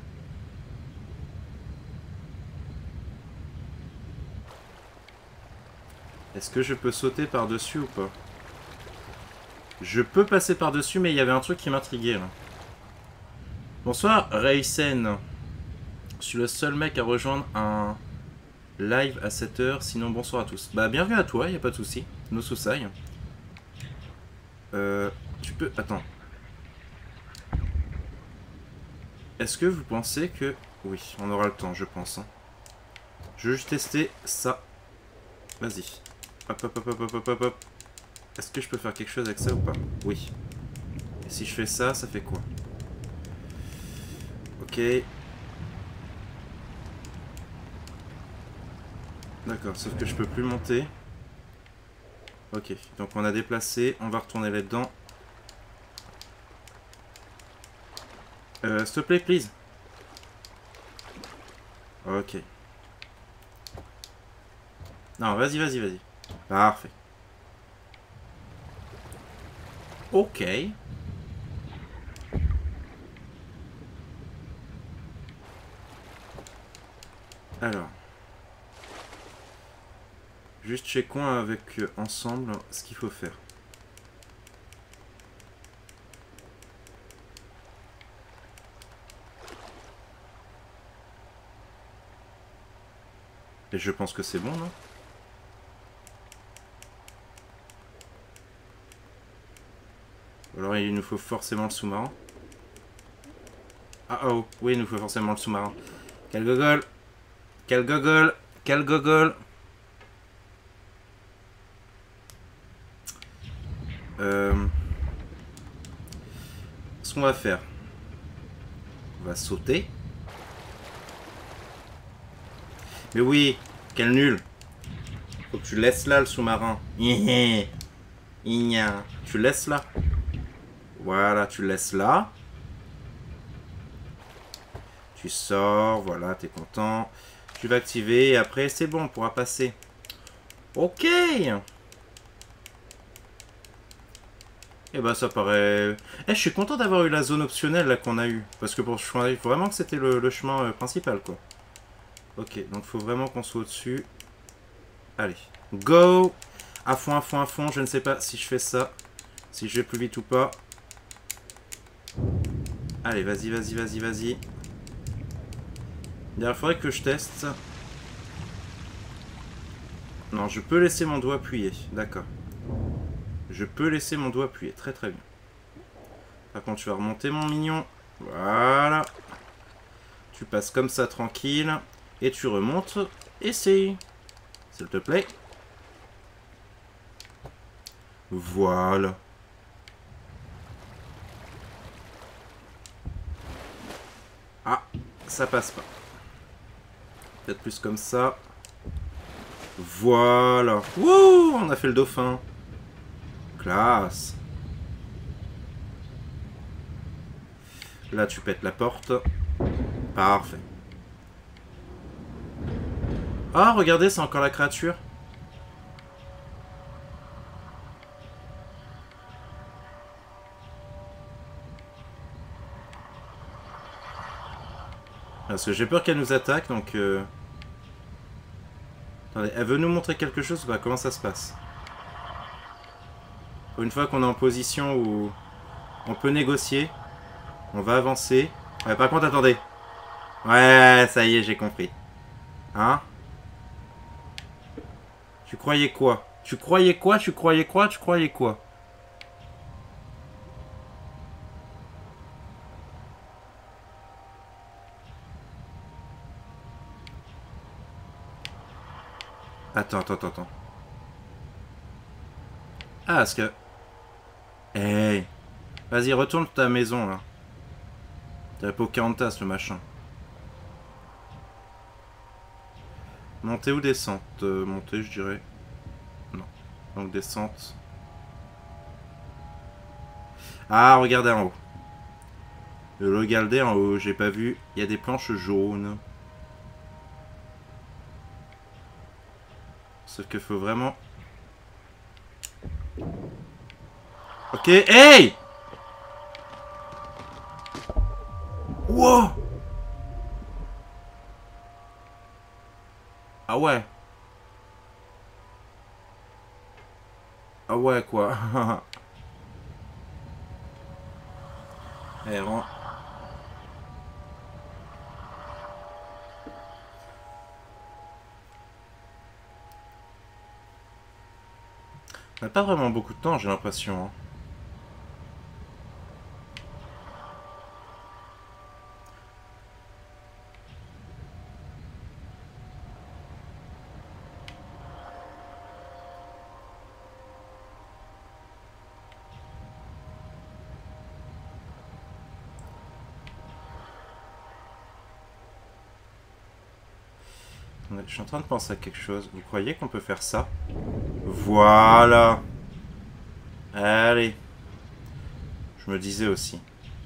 Est-ce que je peux sauter par-dessus ou pas? Je peux passer par-dessus, mais il y avait un truc qui m'intriguait là. Bonsoir, Reisen. Je suis le seul mec à rejoindre un live à 7 h, sinon bonsoir à tous. Bah bienvenue à toi, y a pas de souci. No Susai. Tu peux... Attends. Est-ce que vous pensez que... Oui, on aura le temps, je pense. Hein. Je veux juste tester ça. Vas-y. Hop. Est-ce que je peux faire quelque chose avec ça ou pas? Oui. Et si je fais ça, ça fait quoi? Ok. D'accord, sauf que je peux plus monter. Ok, donc on a déplacé, on va retourner là-dedans. S'il te plaît, please. Ok. Non, vas-y. Parfait. Ok. Alors. Juste checkons avec ensemble ce qu'il faut faire. Et je pense que c'est bon, non? Alors il nous faut forcément le sous-marin. Ah oh, oui, il nous faut forcément le sous-marin. Quel gogol! Quel gogol! Quel gogol! Ce qu'on va faire, on va sauter. Mais oui, quel nul! Faut que tu laisses là le sous-marin. Tu laisses là. Voilà, tu laisses là. Tu sors, voilà, t'es content. Tu vas activer et après c'est bon, on pourra passer. Ok. Et bah ça paraît... je suis content d'avoir eu la zone optionnelle là qu'on a eu. Parce que pour ce chemin, il faut vraiment que c'était le chemin principal quoi. Ok, donc il faut vraiment qu'on soit au-dessus. Allez, go! À fond, je ne sais pas si je fais ça. Si je vais plus vite ou pas. Allez, vas-y. Il faudrait que je teste. Non, je peux laisser mon doigt appuyer. D'accord. Je peux laisser mon doigt appuyer. Très bien. Par contre, je vais remonter mon mignon. Voilà. Tu passes comme ça tranquille. Et tu remontes. Essaye. S'il te plaît. Voilà. Ah, ça passe pas. Peut-être plus comme ça. Voilà. Wouh, on a fait le dauphin. Classe. Là, tu pètes la porte. Parfait. Ah, regardez, c'est encore la créature. Parce que j'ai peur qu'elle nous attaque, donc... Attendez, elle veut nous montrer quelque chose? Bah, comment ça se passe? Une fois qu'on est en position où on peut négocier, on va avancer. Ouais, par contre, attendez. Ouais, ça y est, j'ai compris. Hein? Tu croyais quoi? Tu croyais quoi? Tu croyais quoi? Tu croyais quoi? Attends, attends, attends, attends. Ah, parce que... Hey! Vas-y, retourne ta maison, là. T'as Pocahontas, le machin. Montée ou descente? Montée, je dirais. Non. Donc descente. Ah, regardez en haut. Le regardez en haut, j'ai pas vu. Il y a des planches jaunes. Sauf qu'il faut vraiment... Ok, hey! Wow! Ah ouais. Ah ouais, quoi. Eh, vraiment. On n'a pas vraiment beaucoup de temps, j'ai l'impression. Hein. Je suis en train de penser à quelque chose. Vous croyez qu'on peut faire ça? Voilà. Allez. Je me disais aussi.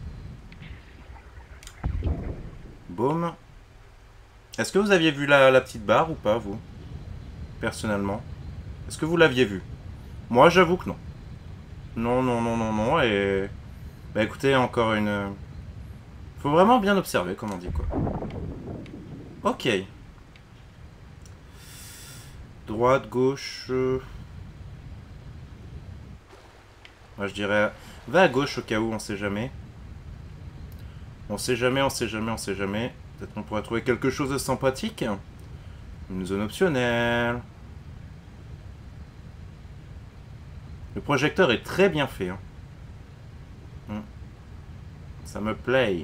Boum. Est-ce que vous aviez vu la petite barre ou pas, vous? Personnellement. Est-ce que vous l'aviez vue? Moi, j'avoue que non. Non, non, non, non, non. Et... Bah écoutez, encore une... Faut vraiment bien observer, comme on dit, quoi. Ok. Droite, gauche... Moi, je dirais... Va à gauche au cas où, on sait jamais. On sait jamais, on sait jamais, on sait jamais. Peut-être qu'on pourrait trouver quelque chose de sympathique. Une zone optionnelle. Le projecteur est très bien fait. Hein. Ça me plaît.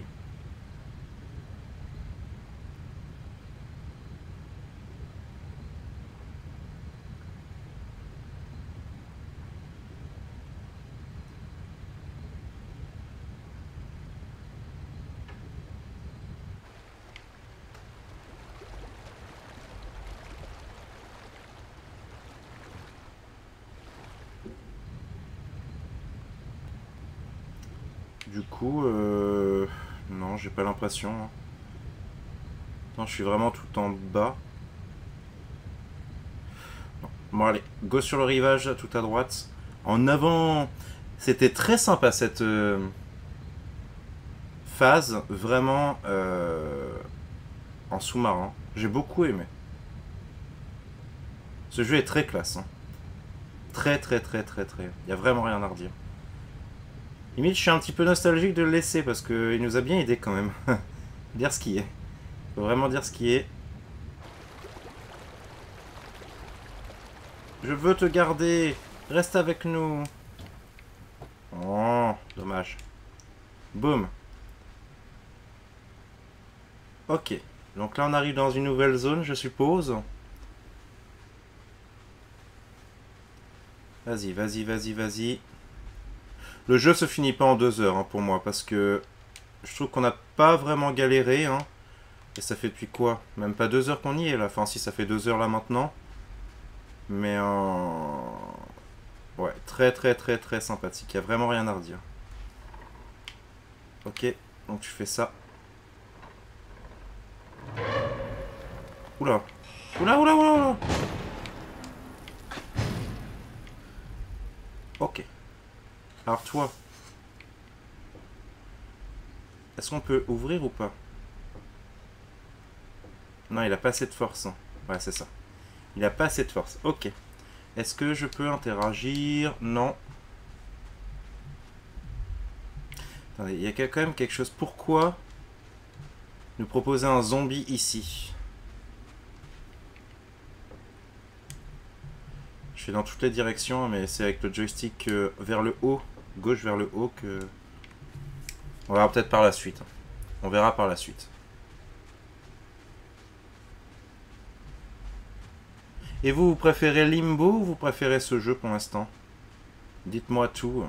Du coup, non, j'ai pas l'impression. Hein. Non, je suis vraiment tout en bas. Non. Bon, allez, go sur le rivage, tout à droite. En avant, c'était très sympa cette phase, vraiment en sous-marin. J'ai beaucoup aimé. Ce jeu est très classe. Hein. Très, très, très, très, très. Il n'y a vraiment rien à redire. Limite, je suis un petit peu nostalgique de le laisser parce qu'il nous a bien aidé quand même. Dire ce qui est. Faut vraiment dire ce qui est. Je veux te garder. Reste avec nous. Oh, dommage. Boum. Ok. Donc là, on arrive dans une nouvelle zone, je suppose. Vas-y, vas-y, vas-y, vas-y. Le jeu se finit pas en 2 heures hein, pour moi parce que je trouve qu'on n'a pas vraiment galéré. Hein. Et ça fait depuis quoi? Même pas 2 heures qu'on y est là. Enfin, si ça fait 2 heures là maintenant. Mais ouais, très très très très sympathique. Il n'y a vraiment rien à redire. Ok, donc tu fais ça. Oula. Oula, oula, oula, oula. Ok. Alors toi. Est-ce qu'on peut ouvrir ou pas? Non, il a pas assez de force. Hein. Ouais, c'est ça. Il a pas assez de force. Ok. Est-ce que je peux interagir? Non. Attendez, il y a quand même quelque chose. Pourquoi? nous proposer un zombie ici. Je fais dans toutes les directions, mais c'est avec le joystick vers le haut, gauche vers le haut que... On verra peut-être par la suite. On verra par la suite. Et vous, vous préférez Limbo ou vous préférez ce jeu pour l'instant? Dites-moi tout.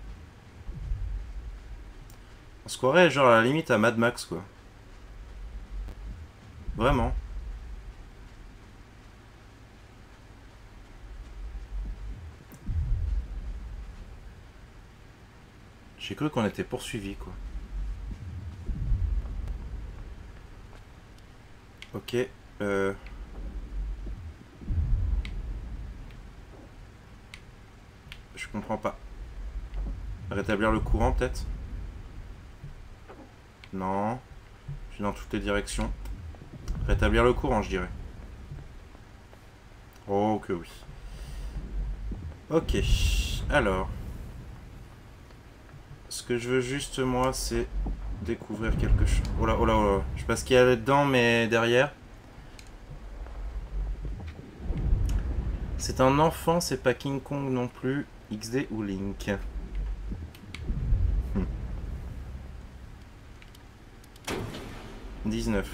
On se croirait genre à la limite à Mad Max, quoi. Vraiment. J'ai cru qu'on était poursuivi, quoi. Ok. Je comprends pas. Rétablir le courant, peut-être? Non. Je suis dans toutes les directions. Rétablir le courant, je dirais. Oh, que oui. Ok. Alors. Ce que je veux juste, moi, c'est découvrir quelque chose. Oh là, oh là, oh là. Je sais pas ce qu'il y a là-dedans, mais derrière. C'est un enfant, c'est pas King Kong non plus. XD ou Link. 19.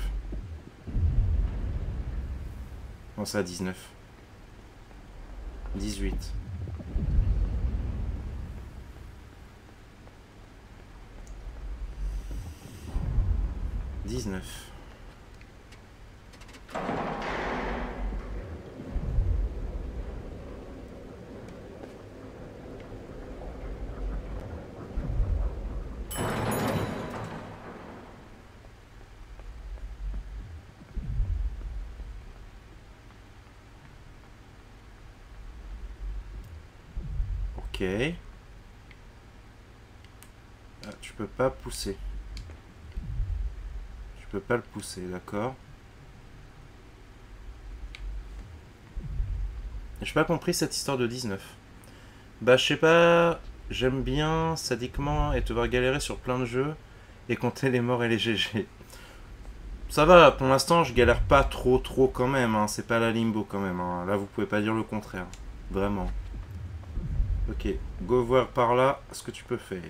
Bon, ça, 19. 18. 19. Ok. Ah, tu peux pas pousser. Tu peux pas le pousser, d'accord. J'ai pas compris cette histoire de 19. Bah, je sais pas. J'aime bien sadiquement et devoir galérer sur plein de jeux et compter les morts et les GG. Ça va, pour l'instant, je galère pas trop quand même. Hein. C'est pas la Limbo quand même. Hein. Là, vous pouvez pas dire le contraire. Vraiment. Ok, go voir par là ce que tu peux faire.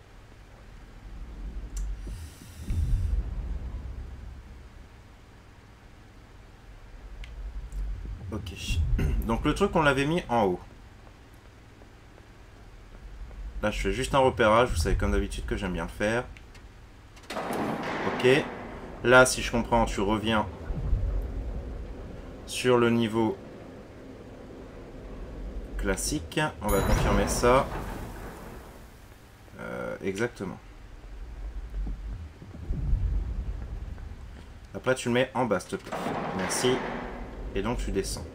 Ok. Donc le truc, on l'avait mis en haut. Là, je fais juste un repérage. Vous savez comme d'habitude que j'aime bien le faire. Ok. Là, si je comprends, tu reviens sur le niveau classique. On va confirmer ça. Exactement. Après, tu le mets en bas, s'il te plaît. Merci. Et donc, tu descends.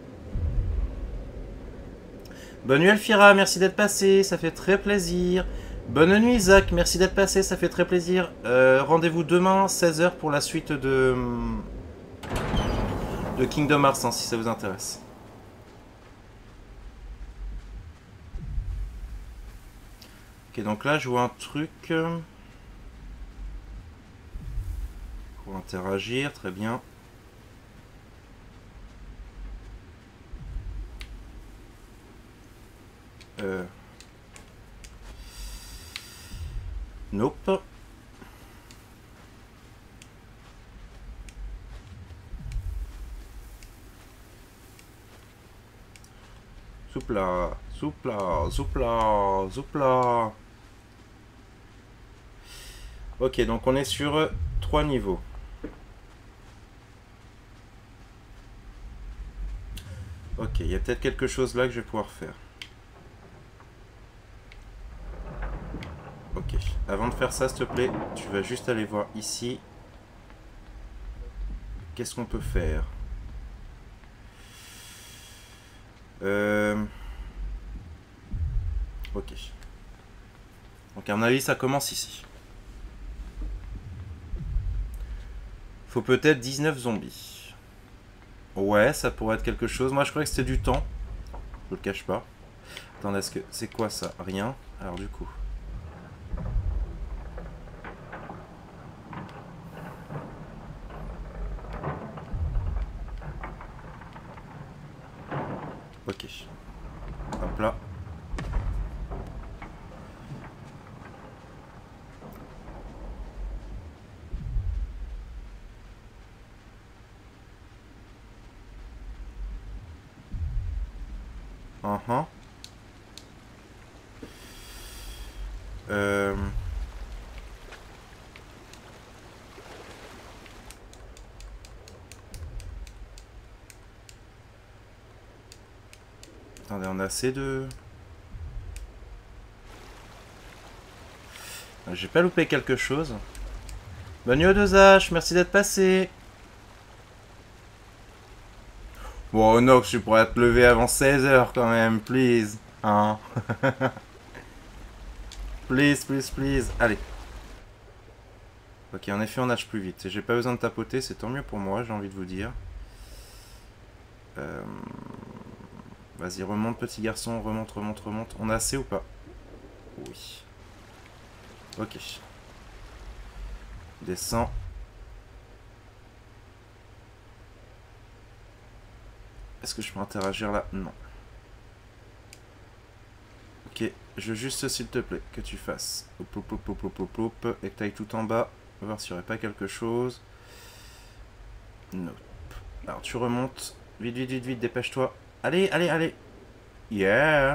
Bonne nuit, Elfira. Merci d'être passé. Ça fait très plaisir. Bonne nuit, Isaac. Merci d'être passé. Ça fait très plaisir. Rendez-vous demain, 16 h, pour la suite de Kingdom Hearts, hein, si ça vous intéresse. Ok, donc là, je vois un truc. Pour interagir, très bien. Nope. Soupla, soupla, soupla, soupla. Ok, donc on est sur 3 niveaux. Ok, il y a peut-être quelque chose là que je vais pouvoir faire. Ok, avant de faire ça, s'il te plaît, tu vas juste aller voir ici. Qu'est-ce qu'on peut faire? Ok. Donc à mon avis, ça commence ici. Faut peut-être 19 zombies. Ouais, ça pourrait être quelque chose. Moi, je croyais que c'était du temps. Je le cache pas. Attendez, est-ce que c'est quoi ça? Rien. Alors du coup. Ok. Hop là. Uh-huh. Attendez, on a assez de... J'ai pas loupé quelque chose. Bonne nuit aux deux H, merci d'être passé. Bon, Nox, tu pourrais te lever avant 16 h quand même, please. Hein. Please, please, please. Allez. Ok, en effet, on nage plus vite. J'ai pas besoin de tapoter, c'est tant mieux pour moi, j'ai envie de vous dire. Vas-y, remonte, petit garçon, remonte, remonte, remonte. On a assez ou pas? Oui. Ok. Descends. Est-ce que je peux interagir là? Non. Ok, je veux juste, s'il te plaît, que tu fasses. Hop, hop, hop, hop, hop, hop, hop, et que tu ailles tout en bas. On va voir s'il n'y aurait pas quelque chose. Nope. Alors, tu remontes. Vite, vite, vite, vite, dépêche-toi. Allez, allez, allez. Yeah.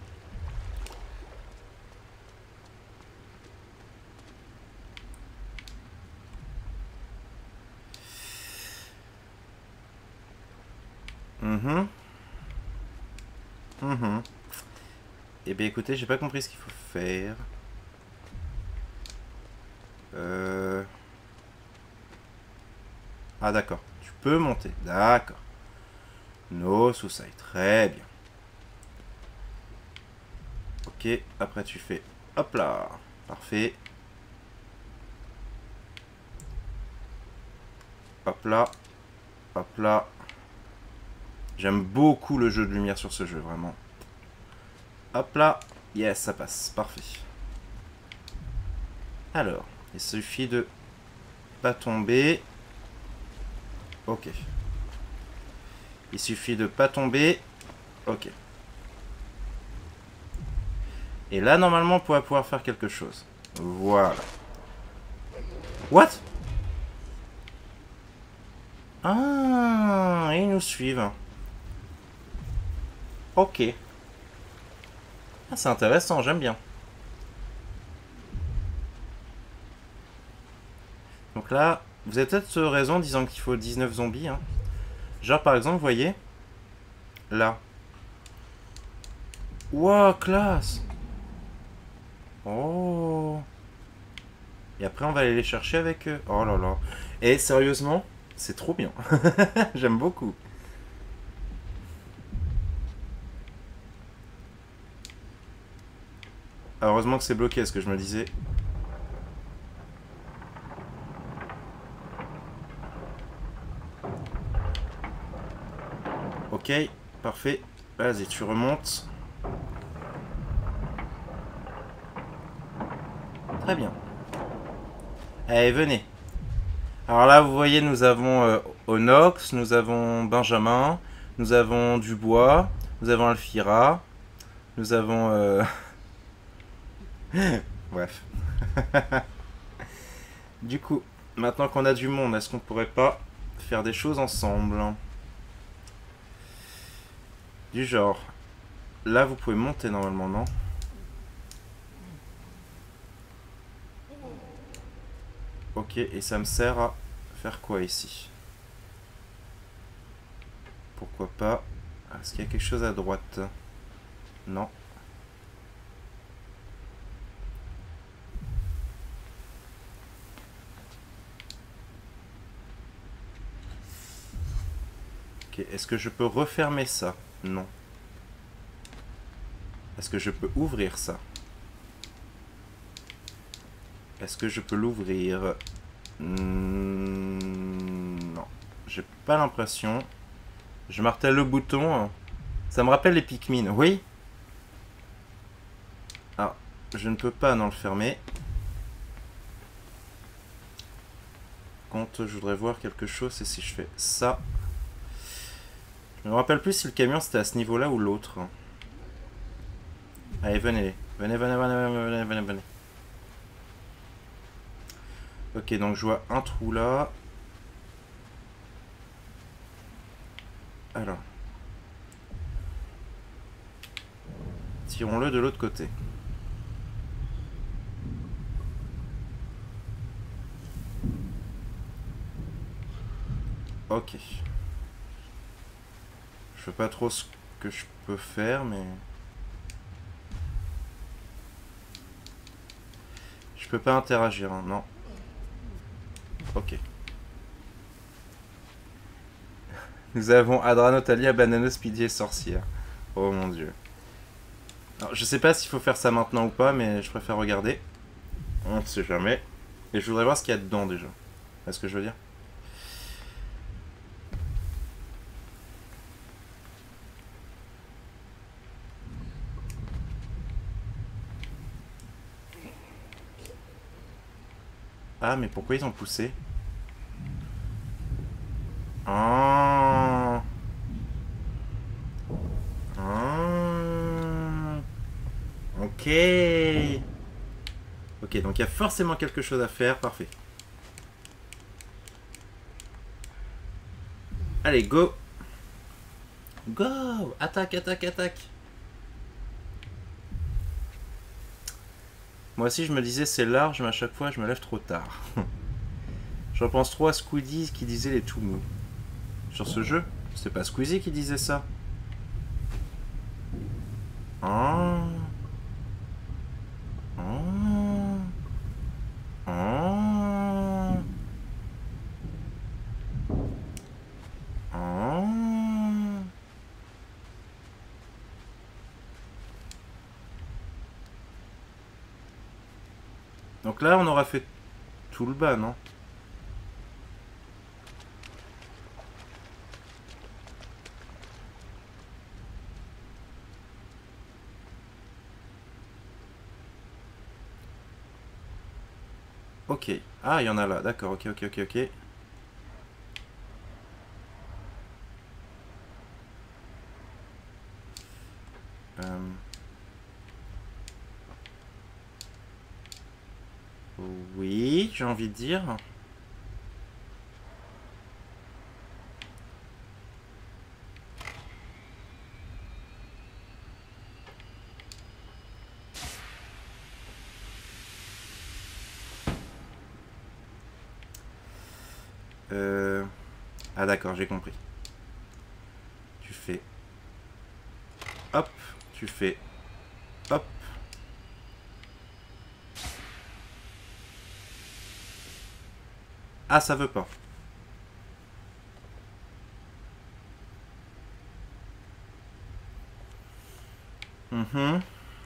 Eh bien, écoutez, j'ai pas compris ce qu'il faut faire. Ah, d'accord. Tu peux monter. D'accord. No suicide. Très bien. Ok. Après, tu fais... Hop là. Parfait. Hop là. Hop là. J'aime beaucoup le jeu de lumière sur ce jeu, vraiment. Hop là. Yes, ça passe. Parfait. Alors, il suffit de pas tomber. Ok. Il suffit de pas tomber. Ok. Et là, normalement, on pourrait pouvoir faire quelque chose. Voilà. What? Ah, ils nous suivent. Ok. Ah, c'est intéressant, j'aime bien. Donc là, vous avez peut-être raison en disant qu'il faut 19 zombies. Hein. Genre, par exemple, vous voyez, là. Wow, classe. Oh. Et après, on va aller les chercher avec eux. Oh là là. Et sérieusement, c'est trop bien. J'aime beaucoup. Heureusement que c'est bloqué, ce que je me disais. Ok, parfait. Vas-y, tu remontes. Très bien. Allez, venez. Alors là, vous voyez, nous avons Onox, nous avons Benjamin, nous avons Dubois, nous avons Alfira, nous avons... Bref. Du coup, maintenant qu'on a du monde, est-ce qu'on pourrait pas faire des choses ensemble? Du genre, là vous pouvez monter normalement, non? Ok, et ça me sert à faire quoi ici? Pourquoi pas? Est-ce qu'il y a quelque chose à droite? Non. Ok, est-ce que je peux refermer ça? Non. Est-ce que je peux ouvrir ça? Est-ce que je peux l'ouvrir? Non. J'ai pas l'impression. Je martèle le bouton. Ça me rappelle les Pikmin. Oui? Ah, je ne peux pas non le fermer. Quand je voudrais voir quelque chose, c'est si je fais ça. Je me rappelle plus si le camion c'était à ce niveau-là ou l'autre. Allez, venez. Venez, venez, venez, venez, venez, venez. Ok, donc je vois un trou là. Alors. Tirons-le de l'autre côté. Ok. Je sais pas trop ce que je peux faire, mais... Je peux pas interagir, hein, non. Ok. Nous avons Adra, Talia, Banano, Speedy et Sorcière. Oh mon dieu. Alors, je sais pas s'il faut faire ça maintenant ou pas, mais je préfère regarder. On ne sait jamais. Et je voudrais voir ce qu'il y a dedans déjà. C'est ce que je veux dire. Ah, mais pourquoi ils ont poussé? Ah. Ah. Ok. Ok, donc il y a forcément quelque chose à faire. Parfait. Allez, go. Go. Attaque, attaque, attaque. Moi aussi, je me disais c'est large, mais à chaque fois, je me lève trop tard. Je repense trop à Squeezie qui disait les tout mous. Sur ce jeu, c'est pas Squeezie qui disait ça. Ah. Ah. Ah. Ah. Donc là, on aura fait tout le bas, non? Ok. Ah, il y en a là. D'accord. Ok, ok, ok, ok. Oui, j'ai envie de dire. Ah d'accord, j'ai compris. Tu fais... Hop. Tu fais... Hop. Ah, ça veut pas. Mhm.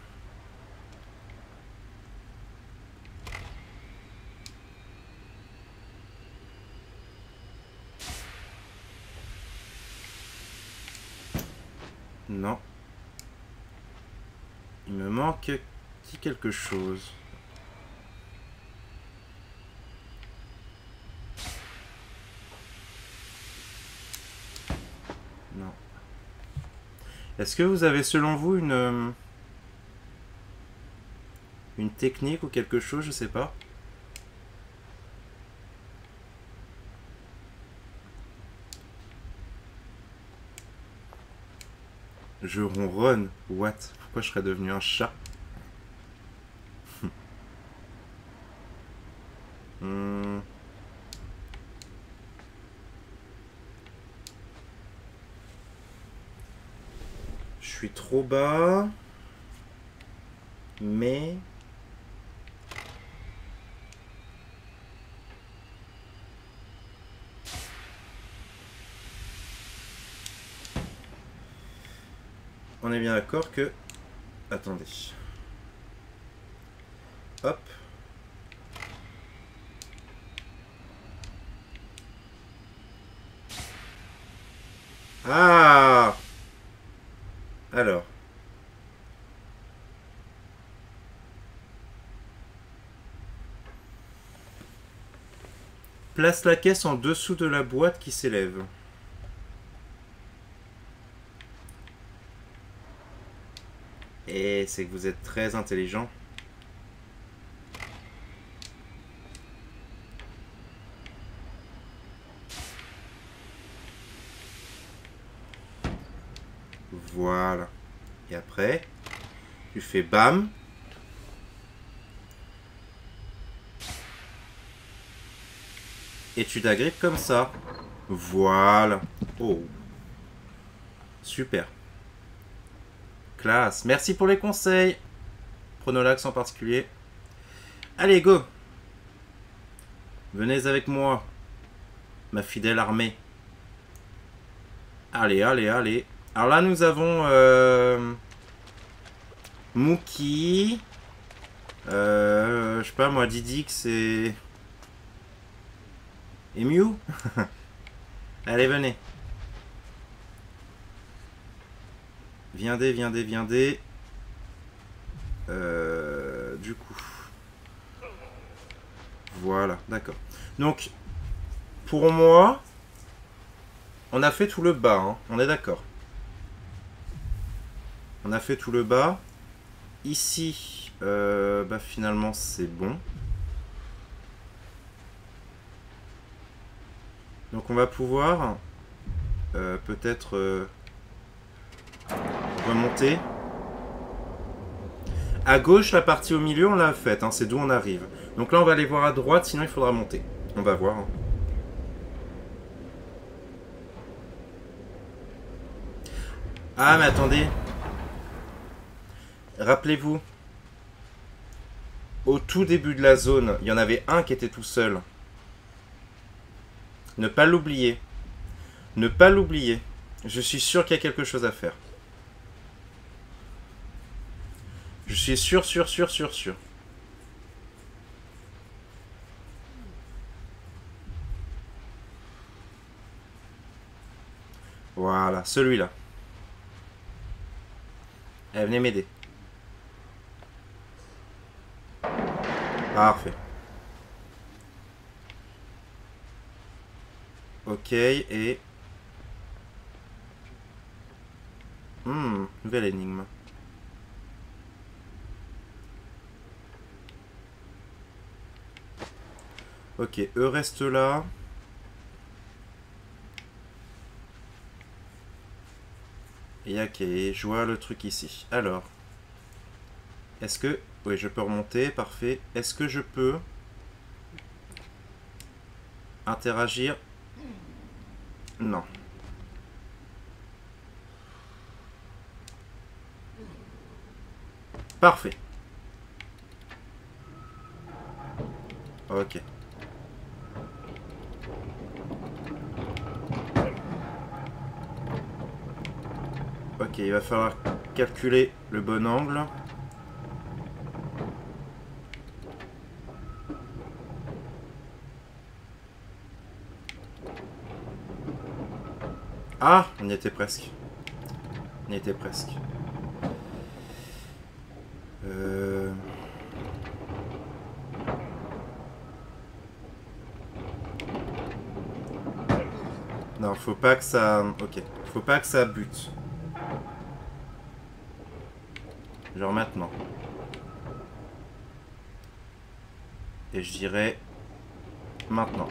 Non. Il me manque quelque chose. Non. Est-ce que vous avez, selon vous, une technique ou quelque chose, je sais pas. Je ronronne. What? Pourquoi je serais devenu un chat? Hmm. Je suis trop bas. Mais... On est bien d'accord que... Attendez. Hop. Ah! Alors. Place la caisse en dessous de la boîte qui s'élève. Et c'est que vous êtes très intelligent. Voilà. Et après, tu fais bam. Et tu t'agrippes comme ça. Voilà. Oh. Super. Classe. Merci pour les conseils. Pronolax en particulier. Allez, go. Venez avec moi, ma fidèle armée. Allez, allez, allez. Alors là, nous avons Mookie. Je sais pas moi, Didix et Mew. Allez, venez. Viendez, viendez, viendez. Du coup. Voilà, d'accord. Donc, pour moi, on a fait tout le bas, hein, on est d'accord. On a fait tout le bas. Ici, bah finalement, c'est bon. Donc, on va pouvoir peut-être remonter. À gauche, la partie au milieu, on l'a faite, hein, c'est d'où on arrive. Donc là, on va aller voir à droite, sinon il faudra monter. On va voir. Hein. Ah, mais attendez. Rappelez-vous, au tout début de la zone, il y en avait un qui était tout seul. Ne pas l'oublier. Ne pas l'oublier. Je suis sûr qu'il y a quelque chose à faire. Je suis sûr. Voilà, celui-là. Allez, venez m'aider. Parfait. Ok, et... nouvelle énigme. Ok, eux restent là. Et ok, je vois le truc ici. Alors, est-ce que... Oui, je peux remonter, parfait. Est-ce que je peux interagir? Non. Parfait. Ok. Ok, il va falloir calculer le bon angle. Ah, on y était presque. On y était presque. Non, faut pas que ça... Ok, faut pas que ça bute. Genre maintenant. Et je dirais... Maintenant.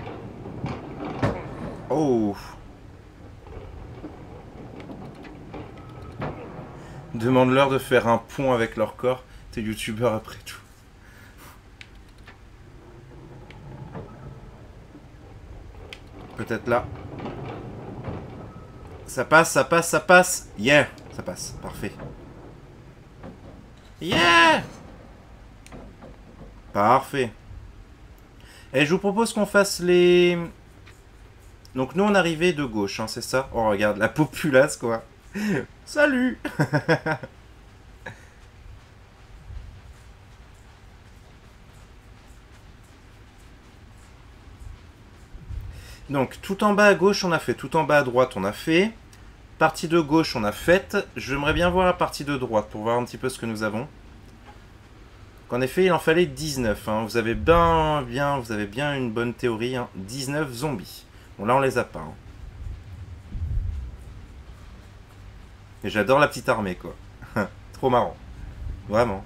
Oh! Demande-leur de faire un pont avec leur corps. T'es youtubeur après tout. Peut-être là. Ça passe, ça passe, ça passe. Yeah! Ça passe, parfait. Yeah! Parfait. Et je vous propose qu'on fasse les... Donc nous on arrivait de gauche, hein, c'est ça? Oh regarde, la populace quoi. Salut! Donc tout en bas à gauche on a fait, tout en bas à droite on a fait. Partie de gauche on a faite. J'aimerais bien voir la partie de droite pour voir un petit peu ce que nous avons. En effet il en fallait 19. Hein. Vous avez bien une bonne théorie. Hein. 19 zombies. Bon là on les a pas. Hein. Et j'adore la petite armée quoi. Trop marrant. Vraiment.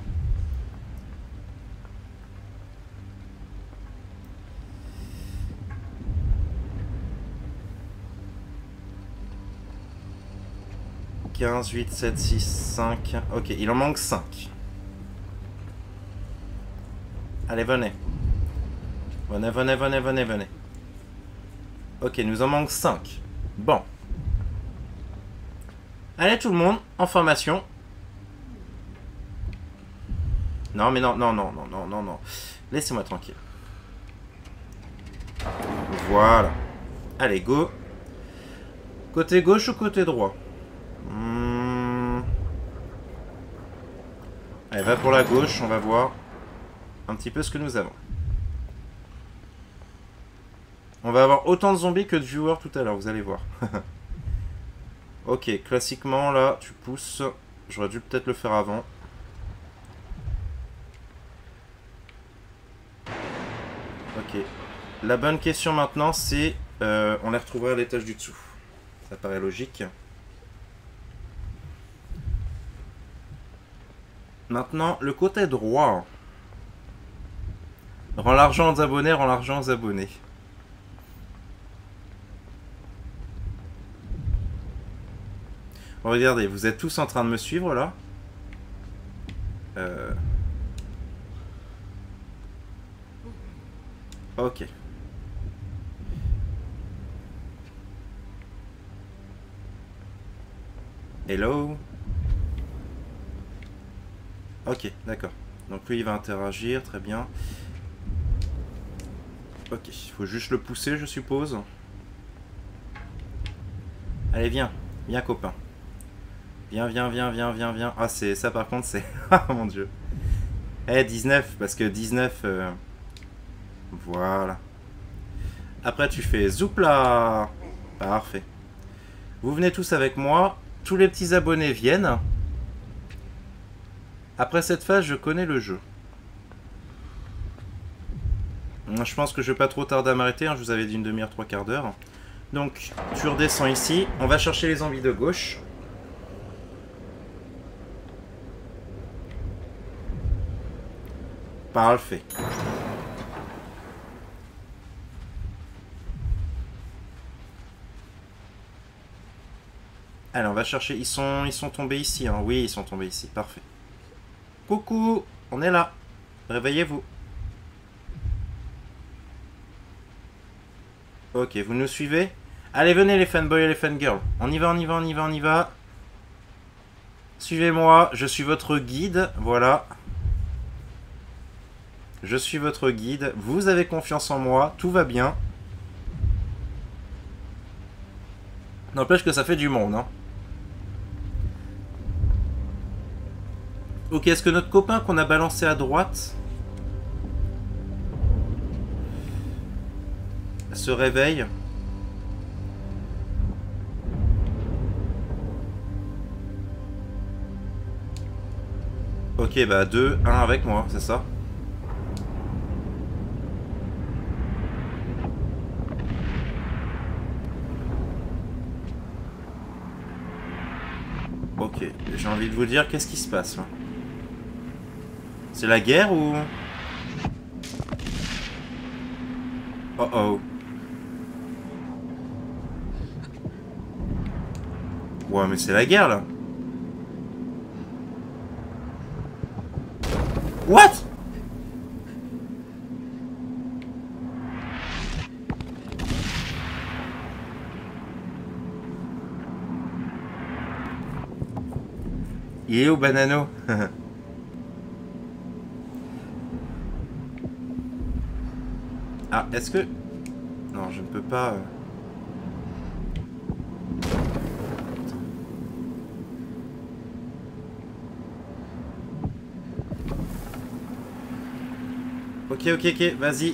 « 15, 8, 7, 6, 5... » Ok, il en manque 5. Allez, venez. Venez, venez, venez, venez, venez. Ok, nous en manque 5. Bon. Allez, tout le monde, en formation. Non, mais non, non, non, non, non, non, non. Laissez-moi tranquille. Voilà. Allez, go. Côté gauche ou côté droit? Allez, va pour la gauche, on va voir un petit peu ce que nous avons. On va avoir autant de zombies que de viewers tout à l'heure, vous allez voir. Ok, classiquement, là, tu pousses. J'aurais dû peut-être le faire avant. Ok. La bonne question maintenant, c'est... on les retrouvera à l'étage du dessous. Ça paraît logique. Maintenant, le côté droit. Rends l'argent aux abonnés, rends l'argent aux abonnés. Regardez, vous êtes tous en train de me suivre là. Ok. Hello. Ok, d'accord. Donc lui il va interagir, très bien. Ok, il faut juste le pousser je suppose. Allez viens, viens copain. Viens, viens, viens, viens, viens, viens. Ah c'est ça par contre c'est... Ah mon dieu. Eh 19, parce que 19... Voilà. Après tu fais zoupla. Parfait. Vous venez tous avec moi. Tous les petits abonnés viennent. Après cette phase, je connais le jeu. Je pense que je vais pas trop tarder à m'arrêter. Hein. Je vous avais dit une demi-heure, 3/4 d'heure. Donc, tu redescends ici. On va chercher les zombies de gauche. Parfait. Allez, on va chercher. Ils sont tombés ici. Hein. Oui, ils sont tombés ici. Parfait. Coucou, on est là. Réveillez-vous. Ok, vous nous suivez? Allez, venez les fanboys et les fangirls. On y va, on y va, on y va, on y va. Suivez-moi, je suis votre guide. Voilà. Je suis votre guide. Vous avez confiance en moi. Tout va bien. N'empêche que ça fait du monde, hein. Ok, est-ce que notre copain qu'on a balancé à droite se réveille? Ok, bah 2, 1 avec moi, c'est ça? Ok, j'ai envie de vous dire, qu'est-ce qui se passe là? C'est la guerre ou... Oh oh. Ouais, mais c'est la guerre là. What? Il est où, Banano? Ah, est-ce que... Non, je ne peux pas... Ok, ok, ok, vas-y.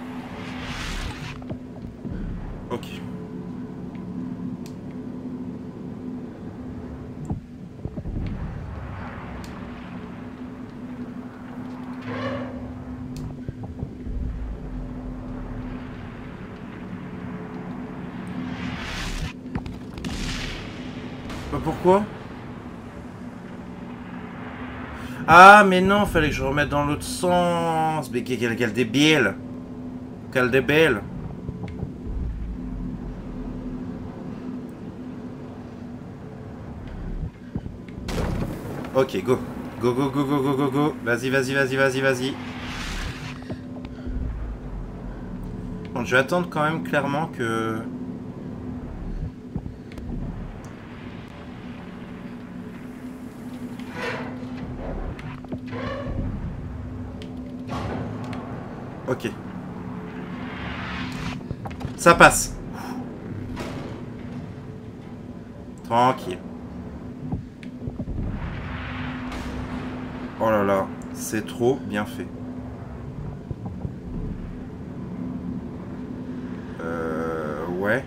Ok. Pourquoi? Ah, mais non, fallait que je remette dans l'autre sens. Mais quel débile. Quel débile. Ok, go. Go, go, go, go, go, go, go. Vas-y, vas-y, vas-y, vas-y, vas-y. Bon, je vais attendre quand même clairement que... Ok. Ça passe. Tranquille. Oh là là, c'est trop bien fait. Ouais.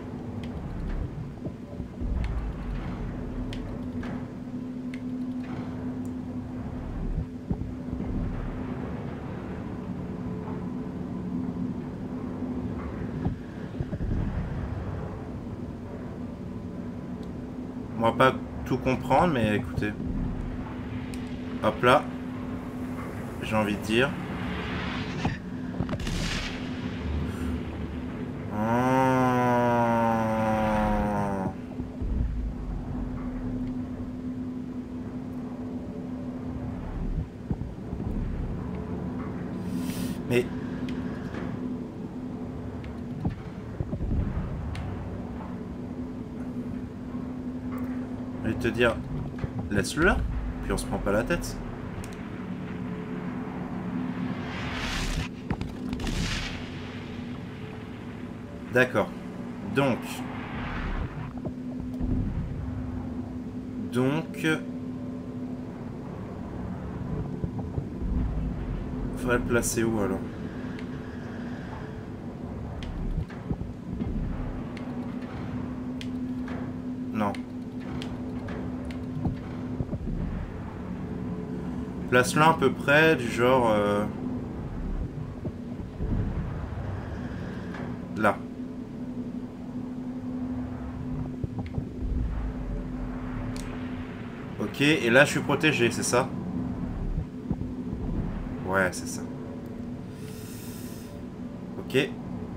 On va pas tout comprendre, mais écoutez. Hop là. J'ai envie de dire. Mais... je vais te dire... laisse-le là. Puis on se prend pas la tête. D'accord. Donc... faudrait le placer où alors? Non. Place-le à peu près du genre... là. Ok, et là je suis protégé, c'est ça? Ouais, c'est ça. Ok.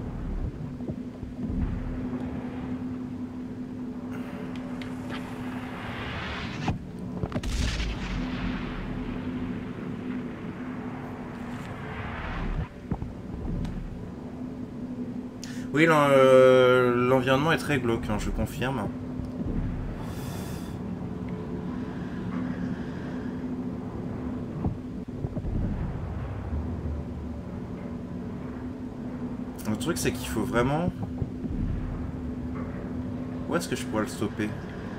Oui, l'environnement est très glauque, hein, je confirme. Le truc, c'est qu'il faut vraiment... où est-ce que je pourrais le stopper?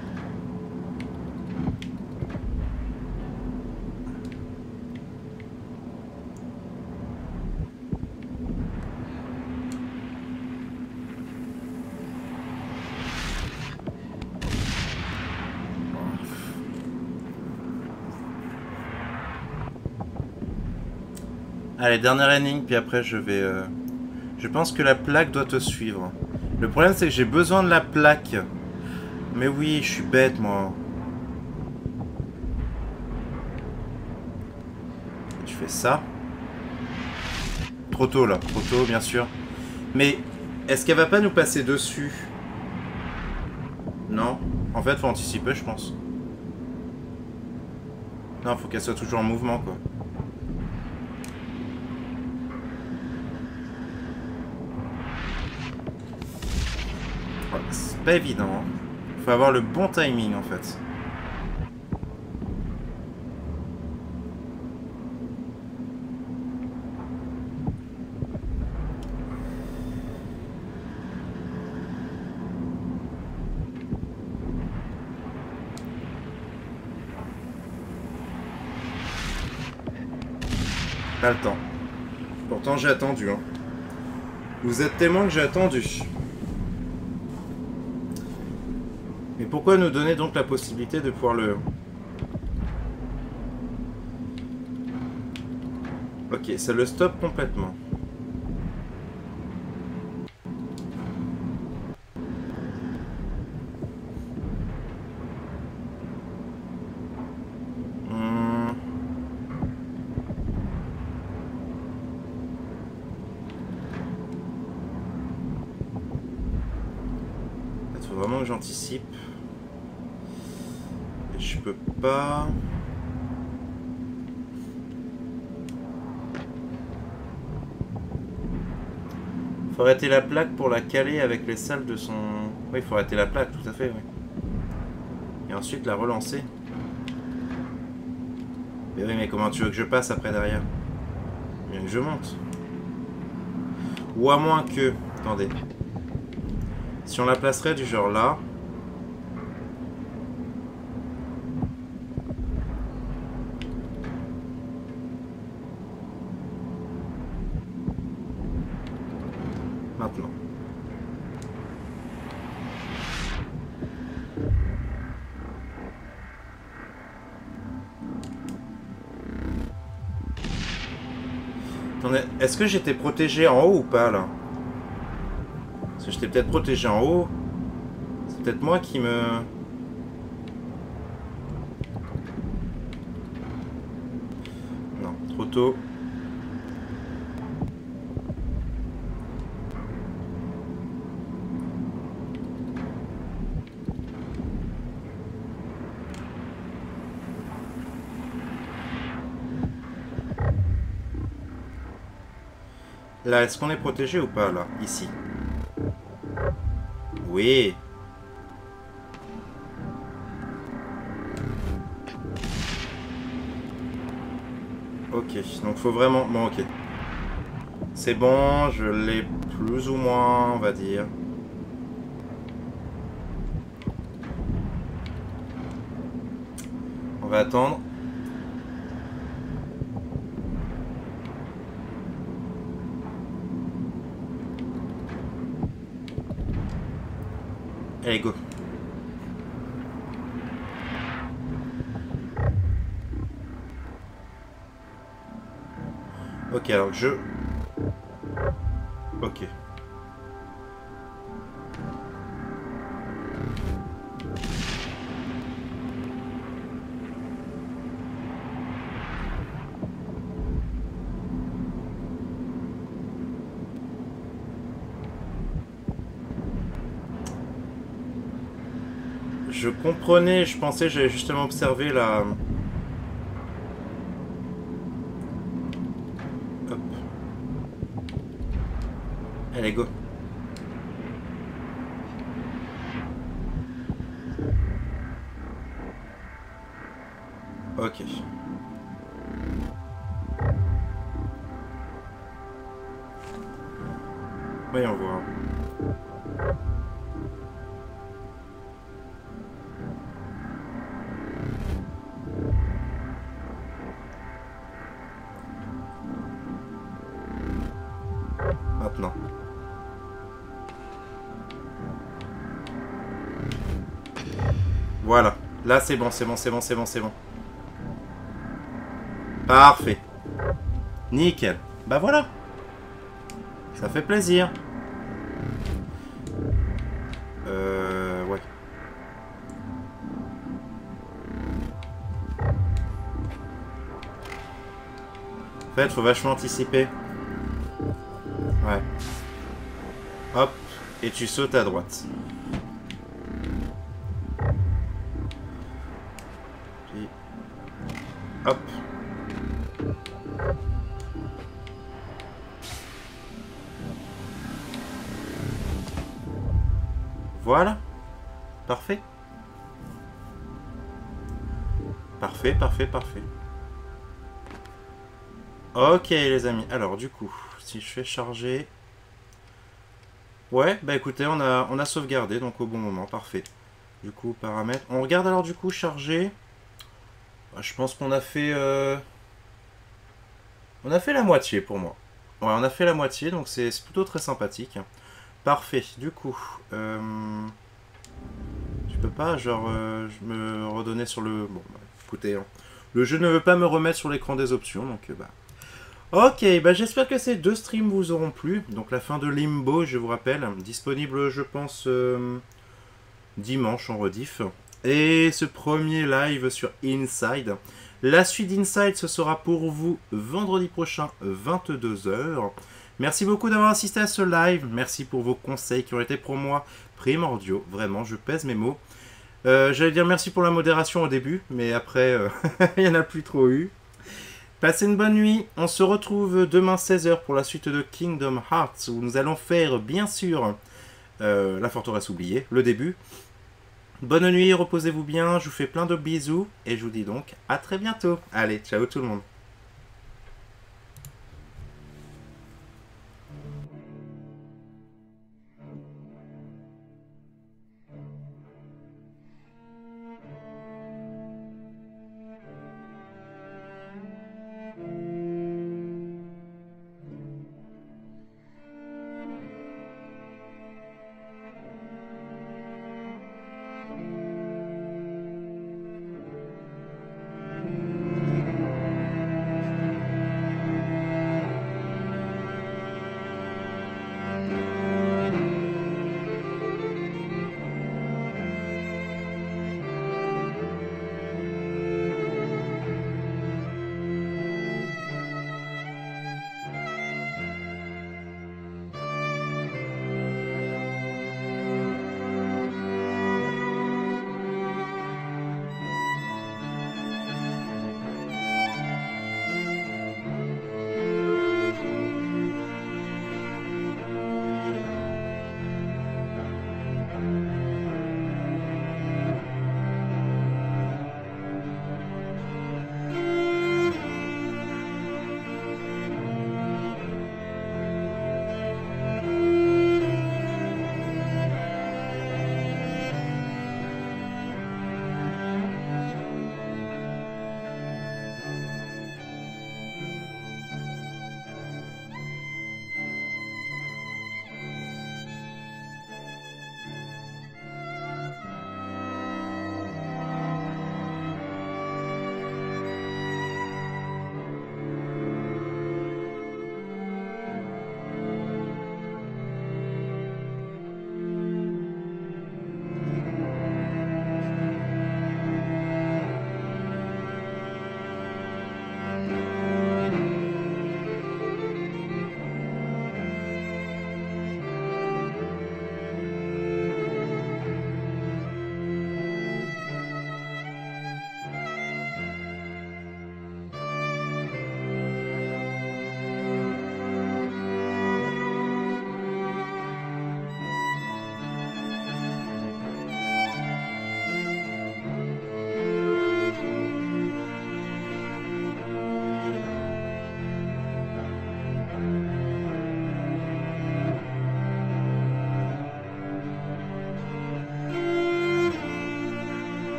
Allez, dernière énigme, puis après je vais... Je pense que la plaque doit te suivre. Le problème, c'est que j'ai besoin de la plaque. Mais oui, je suis bête, moi. Je fais ça. Trop tôt, là. Trop tôt, bien sûr. Mais est-ce qu'elle va pas nous passer dessus? Non. En fait, faut anticiper, je pense. Non, faut qu'elle soit toujours en mouvement, quoi. C'est pas évident. Hein. Faut avoir le bon timing, en fait. Pas le temps. Pourtant, j'ai attendu. Hein. Vous êtes témoin que j'ai attendu. Mais pourquoi nous donner donc la possibilité de pouvoir le... Ok, ça le stoppe complètement. Faut vraiment que j'anticipe. Et je peux pas... Faut arrêter la plaque pour la caler avec les salles de son... Oui, il faut arrêter la plaque, tout à fait, oui. Et ensuite la relancer. Mais oui, mais comment tu veux que je passe après derrière? Bien que je monte. Ou à moins que... Attendez. Si on la placerait du genre là... Maintenant. Attendez, est-ce que j'étais protégé en haut ou pas là? Parce que j'étais peut-être protégé en haut. C'est peut-être moi qui me... Non, trop tôt. Là, est-ce qu'on est protégé ou pas, là? Ici. Oui. Ok, donc faut vraiment... Bon, ok. C'est bon, je l'ai plus ou moins, on va dire. On va attendre. Allez, go. Ok, alors je... Ok. Je comprenais, je pensais, j'avais justement observé la... Hop. Allez, go. Ok. Voyons voir. Maintenant. Voilà. Là, c'est bon, c'est bon, c'est bon, c'est bon, c'est bon. Parfait. Nickel. Bah voilà. Ça fait plaisir. Ouais. En fait, faut vachement anticiper. Ouais. Hop. Et tu sautes à droite. Puis... Hop. Voilà. Parfait. Parfait, parfait, parfait. Ok les amis. Alors du coup, si je fais charger... Ouais, bah écoutez, on a sauvegardé, donc au bon moment, parfait. Du coup, paramètres. On regarde alors du coup, charger. Je pense qu'on a fait... On a fait la moitié pour moi. Ouais, on a fait la moitié, donc c'est plutôt très sympathique. Parfait, du coup... Je peux pas, genre, je me redonner sur le... Bon, bah, écoutez, hein. Le jeu ne veut pas me remettre sur l'écran des options, donc bah... Ok, bah j'espère que ces deux streams vous auront plu. Donc la fin de Limbo, je vous rappelle, disponible, je pense, dimanche en rediff. Et ce premier live sur Inside. La suite d'Inside, ce sera pour vous vendredi prochain, 22 h. Merci beaucoup d'avoir assisté à ce live. Merci pour vos conseils qui ont été pour moi primordiaux. Vraiment, je pèse mes mots. J'allais dire merci pour la modération au début, mais après, il n'y en a plus trop eu. Passez une bonne nuit. On se retrouve demain 16h pour la suite de Kingdom Hearts, où nous allons faire, bien sûr, la forteresse oubliée, le début. Bonne nuit, reposez-vous bien, je vous fais plein de bisous, et je vous dis donc à très bientôt. Allez, ciao tout le monde.